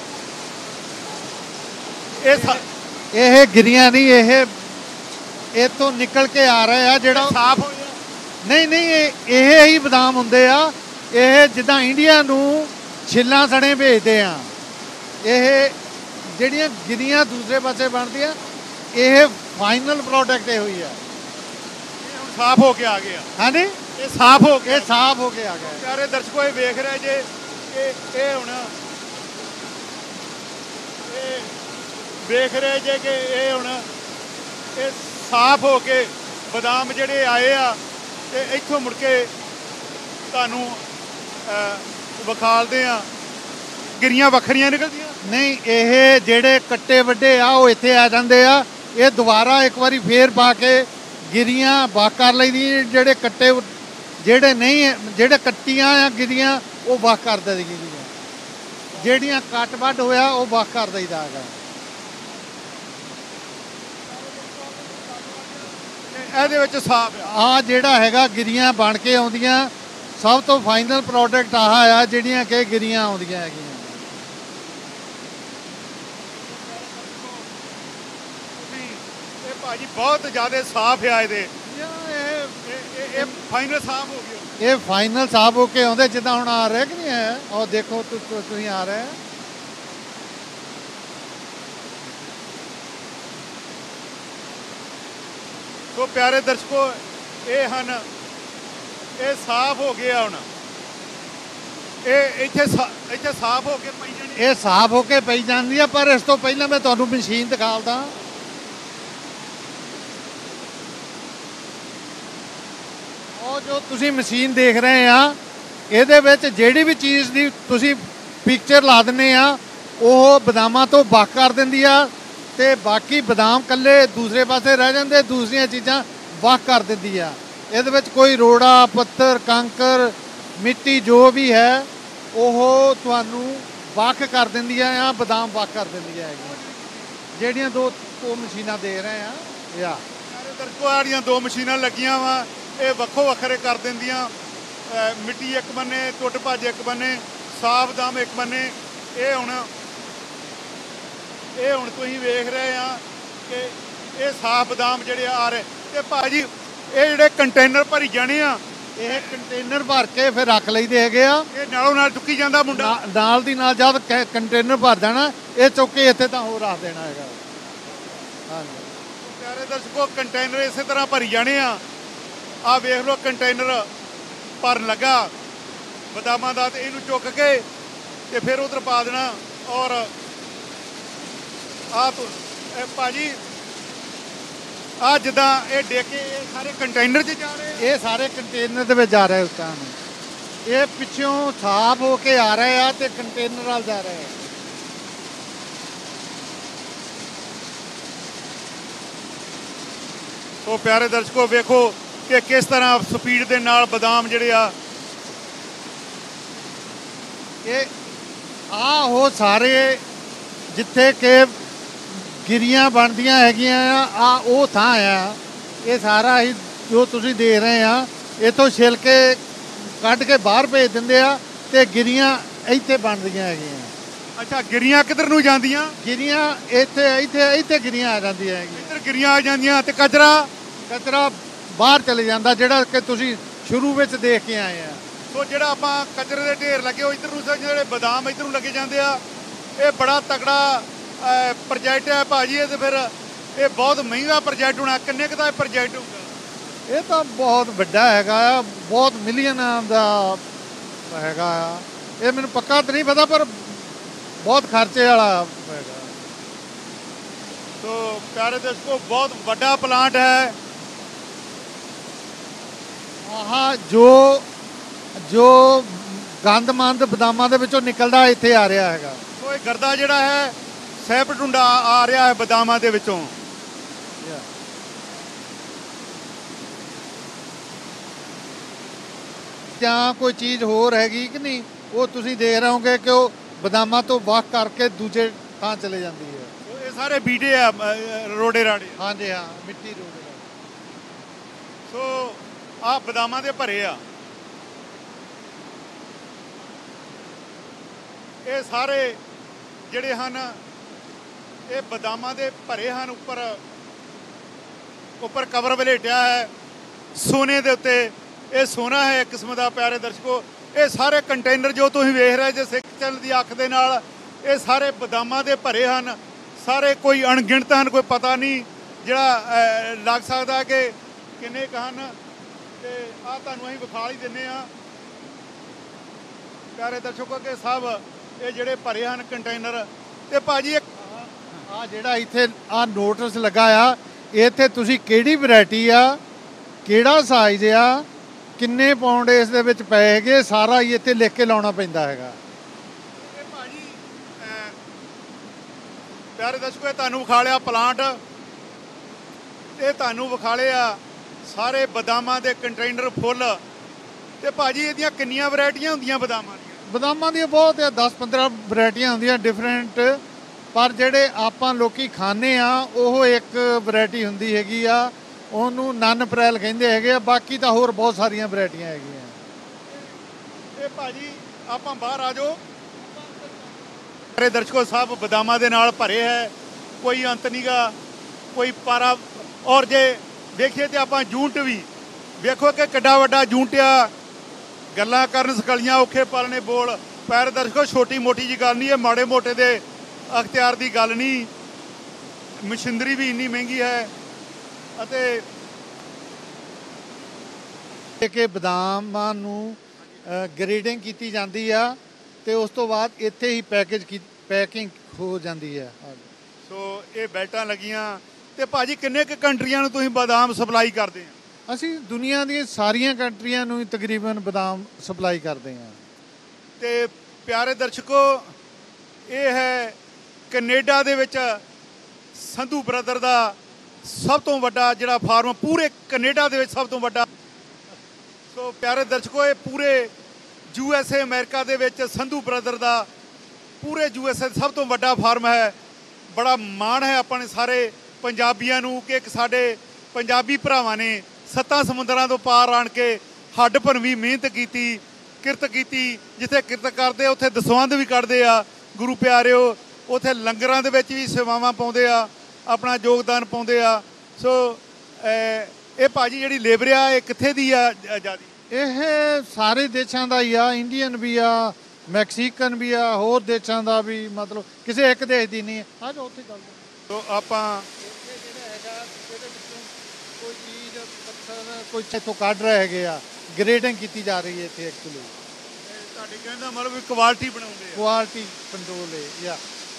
ਇਹ ਇਹ ਗਿਰੀਆਂ ਨਹੀਂ, ਇਹ ਇੱਥੋਂ ਨਿਕਲ ਕੇ ਆ ਰਹੇ ਆ। ਜਿਹੜਾ ਸਾਫ਼ ਹੋ ਗਿਆ ਨਹੀਂ ਨਹੀਂ ਇਹ ਇਹ ਹੀ ਬਦਾਮ ਹੁੰਦੇ ਆ। ਇਹ ਜਿੱਦਾਂ ਇੰਡੀਆ ਨੂੰ ਛਿੱਲਾਂ ਸਣੇ ਭੇਜਦੇ ਆ, ਇਹ ਜਿਹੜੀਆਂ ਗਿਰੀਆਂ ਦੂਸਰੇ ਪਾਸੇ ਬਣਦੀਆਂ ਇਹ ਫਾਈਨਲ ਪ੍ਰੋਡਕਟ ਇਹ ਹੋਈ ਆ। ਇਹ ਹੁਣ ਸਾਫ਼ ਹੋ ਕੇ ਆ ਗਿਆ। ਹਾਂਜੀ ਇਹ ਸਾਫ਼ ਹੋ ਕੇ ਇਹ ਸਾਫ਼ ਹੋ ਕੇ ਆ ਗਿਆ। ਪਿਆਰੇ ਦਰਸ਼ਕੋ ਇਹ ਵੇਖ ਰਹੇ ਜੇ ਇਹ ਇਹ ਹੁਣ ਇਹ ਵੇਖ ਰਹੇ ਜੇ ਕਿ ਇਹ ਹੁਣ ਇਹ ਸਾਫ਼ ਹੋ ਕੇ ਬਦਾਮ ਜਿਹੜੇ ਆਏ ਆ ਤੇ ਇੱਥੋਂ ਮੁੜ ਕੇ ਤੁਹਾਨੂੰ ਵਿਖਾਲਦੇ ਆ। ਗਿਰੀਆਂ ਵੱਖਰੀਆਂ ਨਿਕਲਦੀਆਂ। ਨਹੀਂ, ਇਹ ਜਿਹੜੇ ਕੱਟੇ ਵੱਡੇ ਆ ਉਹ ਇੱਥੇ ਆ ਜਾਂਦੇ ਆ। ਇਹ ਦੁਬਾਰਾ ਇੱਕ ਵਾਰੀ ਫੇਰ ਪਾ ਕੇ ਗਿਰੀਆਂ ਵਾਹ ਕਰ ਲਈਦੀ। ਜਿਹੜੇ ਕੱਟੇ ਜਿਹੜੇ ਨਹੀਂ ਜਿਹੜੇ ਕੱਟੀਆਂ ਆ ਗਿਰੀਆਂ ਉਹ ਵਾਹ ਕਰ ਦੇਈਦੀਆਂ। ਜਿਹੜੀਆਂ ਕੱਟ ਵੱਢ ਹੋਇਆ ਉਹ ਵਾਹ ਕਰ ਦਈਦਾ ਹੈਗਾ। ਇਹਦੇ ਵਿੱਚ ਸਾਫ ਆ ਜਿਹੜਾ ਹੈਗਾ ਗਿਰੀਆਂ ਬਣ ਕੇ ਆਉਂਦੀਆਂ। ਸਭ ਤੋਂ ਫਾਈਨਲ ਪ੍ਰੋਡਕਟ ਆਹ ਆ ਜਿਹੜੀਆਂ ਕਿ ਗਿਰੀਆਂ ਆਉਂਦੀਆਂ ਹੈਗੀਆਂ। ਇਹ ਭਾਜੀ ਬਹੁਤ ਜ਼ਿਆਦਾ ਸਾਫ ਆ। ਇਹਦੇ ਇਹ ਫਾਈਨਲ ਸਾਫ ਹੋ ਗਿਆ। ਇਹ ਫਾਈਨਲ ਸਾਫ ਹੋ ਕੇ ਆਉਂਦੇ ਜਿੱਦਾਂ ਹੁਣ ਆ ਰਿਹਾ ਕਿ ਨਹੀਂ ਹੈ। ਉਹ ਦੇਖੋ ਤੁਸੀਂ ਆ ਰਿਹਾ। ਸੋ ਪਿਆਰੇ ਦਰਸ਼ਕੋ, ਇਹ ਹਨ ਇਹ ਸਾਫ ਹੋ ਗਿਆ। ਹੁਣ ਇਹ ਇੱਥੇ ਇੱਥੇ ਸਾਫ ਹੋ ਕੇ ਪਈ ਜਾਣੀ। ਇਹ ਸਾਫ ਹੋ ਕੇ ਪਈ ਜਾਂਦੀ ਆ। ਪਰ ਇਸ ਤੋਂ ਪਹਿਲਾਂ ਮੈਂ ਤੁਹਾਨੂੰ ਮਸ਼ੀਨ ਦਿਖਾਉਂਦਾ। ਉਹ ਜੋ ਤੁਸੀਂ ਮਸ਼ੀਨ ਦੇਖ ਰਹੇ ਆ, ਇਹਦੇ ਵਿੱਚ ਜਿਹੜੀ ਵੀ ਚੀਜ਼ ਦੀ ਤੁਸੀਂ ਪਿਕਚਰ ਲਾ ਦਿੰਦੇ ਆ ਉਹ ਬਦਾਮਾਂ ਤੋਂ ਵੱਖ ਕਰ ਦਿੰਦੀ ਆ ਤੇ ਬਾਕੀ ਬਦਾਮ ਇਕੱਲੇ ਦੂਸਰੇ ਪਾਸੇ ਰਹਿ ਜਾਂਦੇ, ਦੂਸਰੀਆਂ ਚੀਜ਼ਾਂ ਵੱਖ ਕਰ ਦਿੰਦੀ ਆ। ਇਹਦੇ ਵਿੱਚ ਕੋਈ ਰੋੜਾ, ਪੱਥਰ, ਕੰਕਰ, ਮਿੱਟੀ ਜੋ ਵੀ ਹੈ ਉਹ ਤੁਹਾਨੂੰ ਵੱਖ ਕਰ ਦਿੰਦੀਆਂ ਆ। ਬਦਾਮ ਵੱਖ ਕਰ ਦਿੰਦੀਆਂ ਹੈਗੀਆਂ ਜਿਹੜੀਆਂ ਦੋ ਦੋ ਮਸ਼ੀਨਾਂ ਦੇ ਰਹੇ ਆ। ਯਾ ਦਰਸ਼ਕੋ, ਆੜੀਆਂ ਦੋ ਮਸ਼ੀਨਾਂ ਲੱਗੀਆਂ ਵਾ। ਇਹ ਵੱਖੋ ਵੱਖਰੇ ਕਰ ਦਿੰਦੀਆਂ। ਮਿੱਟੀ ਇੱਕ ਬੰਨੇ, ਟੁੱਟ ਭੱਜ ਇੱਕ ਬੰਨੇ, ਸਾਫ ਬਦਾਮ ਇੱਕ ਬੰਨੇ। ਇਹ ਹੁਣ ਇਹ ਹੁਣ ਤੁਸੀਂ ਵੇਖ ਰਹੇ ਆ ਕਿ ਇਹ ਸਾਫ ਬਦਾਮ ਜਿਹੜੇ ਆ ਰਹੇ। ਤੇ ਭਾਜੀ ਇਹ ਜਿਹੜੇ ਕੰਟੇਨਰ ਭਰੀ ਜਾਣੇ ਆ, ਇਹ ਕੰਟੇਨਰ ਭਰ ਕੇ ਫਿਰ ਰੱਖ ਲਈਦੇ ਹੈਗੇ ਆ। ਇਹ ਨਾਲੋਂ ਨਾਲ ਚੁੱਕੀ ਜਾਂਦਾ ਮੁੰਡਾ। ਨਾਲ ਦੀ ਨਾਲ ਜਦ ਕੰਟੇਨਰ ਭਰ ਜਾਣਾ ਇਹ ਚੁੱਕ ਕੇ ਇੱਥੇ ਤਾਂ ਹੋਰ ਰੱਖ ਦੇਣਾ ਹੈਗਾ। ਹਾਂਜੀ ਪਿਆਰੇ ਦਰਸ਼ਕੋ, ਕੰਟੇਨਰ ਇਸੇ ਤਰ੍ਹਾਂ ਭਰੀ ਜਾਣੇ ਆ। ਆਹ ਵੇਖ ਲਓ ਕੰਟੇਨਰ ਭਰਨ ਲੱਗਾ ਬਦਾਮਾਂ ਦਾ, ਤੇ ਇਹਨੂੰ ਚੁੱਕ ਕੇ ਤੇ ਫਿਰ ਉਧਰ ਪਾ ਦੇਣਾ। ਔਰ ਆਹ ਤੋਂ ਭਾਜੀ ਆ ਜਿੱਦਾਂ ਇਹ ਡੇਕੇ ਇਹ ਸਾਰੇ ਕੰਟੇਨਰ 'ਚ ਜਾ ਰਹੇ। ਇਹ ਸਾਰੇ ਕੰਟੇਨਰ ਦੇ ਵਿੱਚ ਜਾ ਰਹੇ ਉਸ ਟਾਈਮ। ਇਹ ਪਿੱਛੋਂ ਸਾਫ ਹੋ ਕੇ ਆ ਰਹੇ ਆ ਤੇ ਕੰਟੇਨਰ ਨਾਲ ਜਾ ਰਹੇ ਆ। ਸੋ ਪਿਆਰੇ ਦਰਸ਼ਕੋ, ਵੇਖੋ ਕਿ ਕਿਸ ਤਰ੍ਹਾਂ ਸਪੀਡ ਦੇ ਨਾਲ ਬਦਾਮ ਜਿਹੜੇ ਆ ਇਹ ਆ ਉਹ ਸਾਰੇ ਜਿੱਥੇ ਕਿ ਗਿਰੀਆਂ ਬਣਦੀਆਂ ਹੈਗੀਆਂ ਆ। ਆ ਉਹ ਥਾਂ ਆ। ਇਹ ਸਾਰਾ ਹੀ ਜੋ ਤੁਸੀਂ ਦੇਖ ਰਹੇ ਆ ਇੱਥੋਂ ਛਿਲ ਕੇ ਕੱਢ ਕੇ ਬਾਹਰ ਭੇਜ ਦਿੰਦੇ ਆ ਤੇ ਗਿਰੀਆਂ ਇੱਥੇ ਬਣਦੀਆਂ ਹੈਗੀਆਂ। ਅੱਛਾ, ਗਿਰੀਆਂ ਕਿੱਧਰ ਨੂੰ ਜਾਂਦੀਆਂ? ਗਿਰੀਆਂ ਇੱਥੇ ਇੱਥੇ ਇੱਥੇ ਗਿਰੀਆਂ ਆ ਜਾਂਦੀਆਂ ਹੈਗੀਆਂ। ਇੱਧਰ ਗਿਰੀਆਂ ਆ ਜਾਂਦੀਆਂ ਤੇ ਕਚਰਾ ਕਚਰਾ ਬਾਹਰ ਚਲੇ ਜਾਂਦਾ ਜਿਹੜਾ ਕਿ ਤੁਸੀਂ ਸ਼ੁਰੂ ਵਿੱਚ ਦੇਖ ਕੇ ਆਏ ਆ। ਸੋ ਜਿਹੜਾ ਆਪਾਂ ਕਚਰੇ ਦੇ ਢੇਰ ਲੱਗੇ ਉਹ ਇੱਧਰ ਨੂੰ, ਜਿਹੜੇ ਬਦਾਮ ਇੱਧਰ ਨੂੰ ਲੱਗੇ ਜਾਂਦੇ ਆ। ਇਹ ਬੜਾ ਤਕੜਾ ਪ੍ਰੋਜੈਕਟ ਹੈ ਭਾਜੀ। ਇਹ ਤੇ ਫਿਰ ਇਹ ਬਹੁਤ ਮਹਿੰਗਾ ਪ੍ਰੋਜੈਕਟ ਹੋਣਾ। ਕਿੰਨੇ ਕੁ ਦਾ ਇਹ ਪ੍ਰੋਜੈਕਟ ਹੋਊਗਾ? ਇਹ ਤਾਂ ਬਹੁਤ ਵੱਡਾ ਹੈਗਾ ਆ। ਬਹੁਤ ਮਿਲੀਅਨ ਦਾ ਹੈਗਾ ਆ। ਇਹ ਮੈਨੂੰ ਪੱਕਾ ਤਾਂ ਨਹੀਂ ਪਤਾ ਪਰ ਬਹੁਤ ਖਰਚੇ ਵਾਲਾ ਹੈਗਾ। ਸੋ ਪਿਆਰੇ ਦੋਸਤੋ, ਬਹੁਤ ਵੱਡਾ ਪਲਾਂਟ ਹੈ। ਆਹ ਜੋ ਜੋ ਗੰਦਮੰਦ ਬਦਾਮਾਂ ਦੇ ਵਿੱਚੋਂ ਨਿਕਲਦਾ ਇੱਥੇ ਆ ਰਿਹਾ ਹੈਗਾ। ਸੋ ਇਹ ਗਰਦਾ ਜਿਹੜਾ ਹੈ ਸਹਿਬ ਟੁੰਡਾ ਆ ਰਿਹਾ ਹੈ ਬਦਾਮਾਂ ਦੇ ਵਿੱਚੋਂ। ਜਾਂ ਕੋਈ ਚੀਜ਼ ਹੋਰ ਹੈਗੀ ਕਿ ਨਹੀਂ ਉਹ ਤੁਸੀਂ ਦੇਖ ਰਹੇ ਹੋਗੇ ਕਿ ਉਹ ਬਦਾਮਾਂ ਤੋਂ ਵੱਖ ਕਰਕੇ ਦੂਜੇ ਥਾਂ ਚਲੇ ਜਾਂਦੀ ਹੈ। ਇਹ ਸਾਰੇ ਬੀਟੇ ਆ, ਰੋੜੇ ਰਾੜੇ। ਹਾਂਜੀ ਹਾਂ, ਮਿੱਟੀ ਰੋੜੇ। ਸੋ ਆਹ ਬਦਾਮਾਂ ਦੇ ਭਰੇ ਆ। ਇਹ ਸਾਰੇ ਜਿਹੜੇ ਹਨ ਇਹ ਬਦਾਮਾਂ ਦੇ ਭਰੇ ਹਨ। ਉੱਪਰ ਉੱਪਰ ਕਵਰ ਵਲੇਟਿਆ ਹੈ ਸੋਨੇ ਦੇ ਉੱਤੇ। ਇਹ ਸੋਨਾ ਹੈ ਇੱਕ ਕਿਸਮ ਦਾ। ਪਿਆਰੇ ਦਰਸ਼ਕੋ, ਇਹ ਸਾਰੇ ਕੰਟੇਨਰ ਜੋ ਤੁਸੀਂ ਵੇਖ ਰਹੇ ਜੇ ਸਿੱਖ ਚੈਨਲ ਦੀ ਅੱਖ ਦੇ ਨਾਲ, ਇਹ ਸਾਰੇ ਬਦਾਮਾਂ ਦੇ ਭਰੇ ਹਨ। ਸਾਰੇ ਕੋਈ ਅਣਗਿਣਤ ਹਨ, ਕੋਈ ਪਤਾ ਨਹੀਂ ਜਿਹੜਾ ਲੱਗ ਸਕਦਾ ਕਿ ਕਿੰਨੇ ਕੁ ਹਨ। ਤੇ ਆਹ ਤੁਹਾਨੂੰ ਅਸੀਂ ਵਿਖਾ ਹੀ ਦਿੰਦੇ ਹਾਂ ਪਿਆਰੇ ਦਰਸ਼ਕੋ ਕਿ ਸਭ ਇਹ ਜਿਹੜੇ ਭਰੇ ਹਨ ਕੰਟੇਨਰ। ਤੇ ਭਾਜੀ ਇੱਕ ਆ ਜਿਹੜਾ ਇੱਥੇ ਆ ਨੋਟਿਸ ਲੱਗਾ ਆ, ਇੱਥੇ ਤੁਸੀਂ ਕਿਹੜੀ ਵੈਰਾਈਟੀ ਆ, ਕਿਹੜਾ ਸਾਈਜ਼ ਆ, ਕਿੰਨੇ ਪਾਉਂਡ ਇਸ ਦੇ ਵਿੱਚ ਪਏ ਹੈਗੇ, ਸਾਰਾ ਹੀ ਇੱਥੇ ਲਿਖ ਕੇ ਲਾਉਣਾ ਪੈਂਦਾ ਹੈਗਾ। ਇਹ ਭਾਜੀ ਪਿਆਰੇ ਦਰਸ਼ਕੋ, ਇਹ ਤੁਹਾਨੂੰ ਵਿਖਾ ਲਿਆ ਪਲਾਂਟ, ਇਹ ਤੁਹਾਨੂੰ ਵਿਖਾ ਲਿਆ ਸਾਰੇ ਬਦਾਮਾਂ ਦੇ ਕੰਟੇਨਰ ਫੁੱਲ। ਤੇ ਭਾਜੀ ਇਹਦੀਆਂ ਕਿੰਨੀਆਂ ਵੈਰਾਈਟੀਆਂ ਹੁੰਦੀਆਂ ਬਦਾਮਾਂ ਦੀਆਂ? ਬਦਾਮਾਂ ਦੀਆਂ ਬਹੁਤ ਆ, ਦਸ ਪੰਦਰਾਂ ਵੈਰਾਈਟੀਆਂ ਹੁੰਦੀਆਂ ਡਿਫਰੈਂਟ, ਪਰ ਜਿਹੜੇ ਆਪਾਂ ਲੋਕੀ ਖਾਂਦੇ ਆ ਉਹ ਇੱਕ ਵੈਰਾਈਟੀ ਹੁੰਦੀ ਹੈਗੀ ਆ, ਉਹਨੂੰ ਨਨ ਅਪ੍ਰੈਲ ਕਹਿੰਦੇ ਹੈਗੇ ਆ। ਬਾਕੀ ਤਾਂ ਹੋਰ ਬਹੁਤ ਸਾਰੀਆਂ ਵੈਰਾਈਟੀਆਂ ਹੈਗੀਆਂ। ਇਹ ਭਾਜੀ ਆਪਾਂ ਬਾਹਰ ਆ ਜਾਓ। ਸਾਰੇ ਦਰਸ਼ਕੋ ਸਾਹਿਬ ਬਦਾਮਾਂ ਦੇ ਨਾਲ ਭਰੇ ਹੈ, ਕੋਈ ਅੰਤ ਨਹੀਂਗਾ, ਕੋਈ ਪਾਰਾ। ਔਰ ਜੇ ਦੇਖੀਏ ਤੇ ਆਪਾਂ ਜੂੰਟ ਵੀ ਵੇਖੋ ਕਿ ਕਿੱਡਾ ਵੱਡਾ ਜੂੰਟ ਆ। ਗੱਲਾਂ ਕਰਨ ਸਕਲੀਆਂ ਔਖੇ ਪਾਲਣੇ ਬੋਲ। ਪਿਆਰੇ ਦਰਸ਼ਕੋ, ਛੋਟੀ ਮੋਟੀ ਜੀ ਗੱਲ ਨਹੀਂ, ਇਹ ਮਾੜੇ ਮੋਟੇ ਦੇ ਅਖਤਿਆਰ ਦੀ ਗੱਲ ਨਹੀਂ। ਮਸ਼ੀਨਰੀ ਵੀ ਇੰਨੀ ਮਹਿੰਗੀ ਹੈ ਅਤੇ ਕਿ ਬਦਾਮਾਂ ਨੂੰ ਗ੍ਰੇਡਿੰਗ ਕੀਤੀ ਜਾਂਦੀ ਆ ਤੇ ਉਸ ਤੋਂ ਬਾਅਦ ਇੱਥੇ ਹੀ ਪੈਕੇਜ ਕੀ ਪੈਕਿੰਗ ਹੋ ਜਾਂਦੀ ਹੈ। ਸੋ ਇਹ ਬੈਲਟਾਂ ਲੱਗੀਆਂ। ਤੇ ਭਾਜੀ ਕਿੰਨੇ ਕੁ ਕੰਟਰੀਆਂ ਨੂੰ ਤੁਸੀਂ ਬਦਾਮ ਸਪਲਾਈ ਕਰਦੇ ਆ? ਅਸੀਂ ਦੁਨੀਆ ਦੀਆਂ ਸਾਰੀਆਂ ਕੰਟਰੀਆਂ ਨੂੰ ਤਕਰੀਬਨ ਬਦਾਮ ਸਪਲਾਈ ਕਰਦੇ ਹਾਂ। ਤੇ ਪਿਆਰੇ ਦਰਸ਼ਕੋ, ਇਹ ਹੈ ਕੈਨੇਡਾ ਦੇ ਵਿੱਚ ਸੰਧੂ ਬ੍ਰਦਰ ਦਾ ਸਭ ਤੋਂ ਵੱਡਾ ਜਿਹੜਾ ਫਾਰਮ, ਪੂਰੇ ਕੈਨੇਡਾ ਦੇ ਵਿੱਚ ਸਭ ਤੋਂ ਵੱਡਾ। ਸੋ ਪਿਆਰੇ ਦਰਸ਼ਕੋ, ਇਹ ਪੂਰੇ ਯੂ ਐਸ ਏ ਅਮਰੀਕਾ ਦੇ ਵਿੱਚ ਸੰਧੂ ਬ੍ਰਦਰ ਦਾ ਪੂਰੇ ਯੂ ਐਸ ਏ ਸਭ ਤੋਂ ਵੱਡਾ ਫਾਰਮ ਹੈ। ਬੜਾ ਮਾਣ ਹੈ ਆਪਣੇ ਸਾਰੇ ਪੰਜਾਬੀਆਂ ਨੂੰ ਕਿ ਇੱਕ ਸਾਡੇ ਪੰਜਾਬੀ ਭਰਾਵਾਂ ਨੇ ਸੱਤਾਂ ਸਮੁੰਦਰਾਂ ਤੋਂ ਪਾਰ ਆਣ ਕੇ ਹੱਡ ਭੰਨਵੀਂ ਮਿਹਨਤ ਕੀਤੀ, ਕਿਰਤ ਕੀਤੀ। ਜਿੱਥੇ ਕਿਰਤ ਕਰਦੇ ਉੱਥੇ ਦਸਵੰਧ ਵੀ ਕੱਢਦੇ ਆ ਗੁਰੂ ਪਿਆਰਿਓ, ਉੱਥੇ ਲੰਗਰਾਂ ਦੇ ਵਿੱਚ ਵੀ ਸੇਵਾਵਾਂ ਪਾਉਂਦੇ ਆ, ਆਪਣਾ ਯੋਗਦਾਨ ਪਾਉਂਦੇ ਆ। ਸੋ ਇਹ ਭਾਜੀ ਜਿਹੜੀ ਲੇਬਰ ਆ ਇਹ ਕਿੱਥੇ ਦੀ ਆ ਆਜ਼ਾਦੀ? ਇਹ ਸਾਰੇ ਦੇਸ਼ਾਂ ਦਾ ਹੀ ਆ, ਇੰਡੀਅਨ ਵੀ ਆ, ਮੈਕਸੀਕਨ ਵੀ ਆ, ਹੋਰ ਦੇਸ਼ਾਂ ਦਾ ਵੀ, ਮਤਲਬ ਕਿਸੇ ਇੱਕ ਦੇਸ਼ ਦੀ ਨਹੀਂ ਹੈ। ਆ ਜਾਓ ਉੱਥੇ ਚੱਲਦੇ। ਸੋ ਆਪਾਂ ਜਿਹੜਾ ਹੈਗਾ ਇਹਦੇ ਵਿੱਚੋਂ ਕੋਈ ਚੀਜ਼ ਪੱਥਰ ਕੋਈ ਇੱਥੋਂ ਕੱਢ ਰਹੇ ਹੈਗੇ ਆ, ਗ੍ਰੇਡਿੰਗ ਕੀਤੀ ਜਾ ਰਹੀ ਹੈ ਇੱਥੇ। ਐਕਚੁਅਲੀ ਤੁਹਾਡੇ ਕਹਿਣ ਦਾ ਮਤਲਬ ਕੁਆਲਿਟੀ ਬਣਾਉਂਦੇ ਆ, ਕੁਆਲਿਟੀ ਕੰਟਰੋਲ ਹੈ ਜਾਂ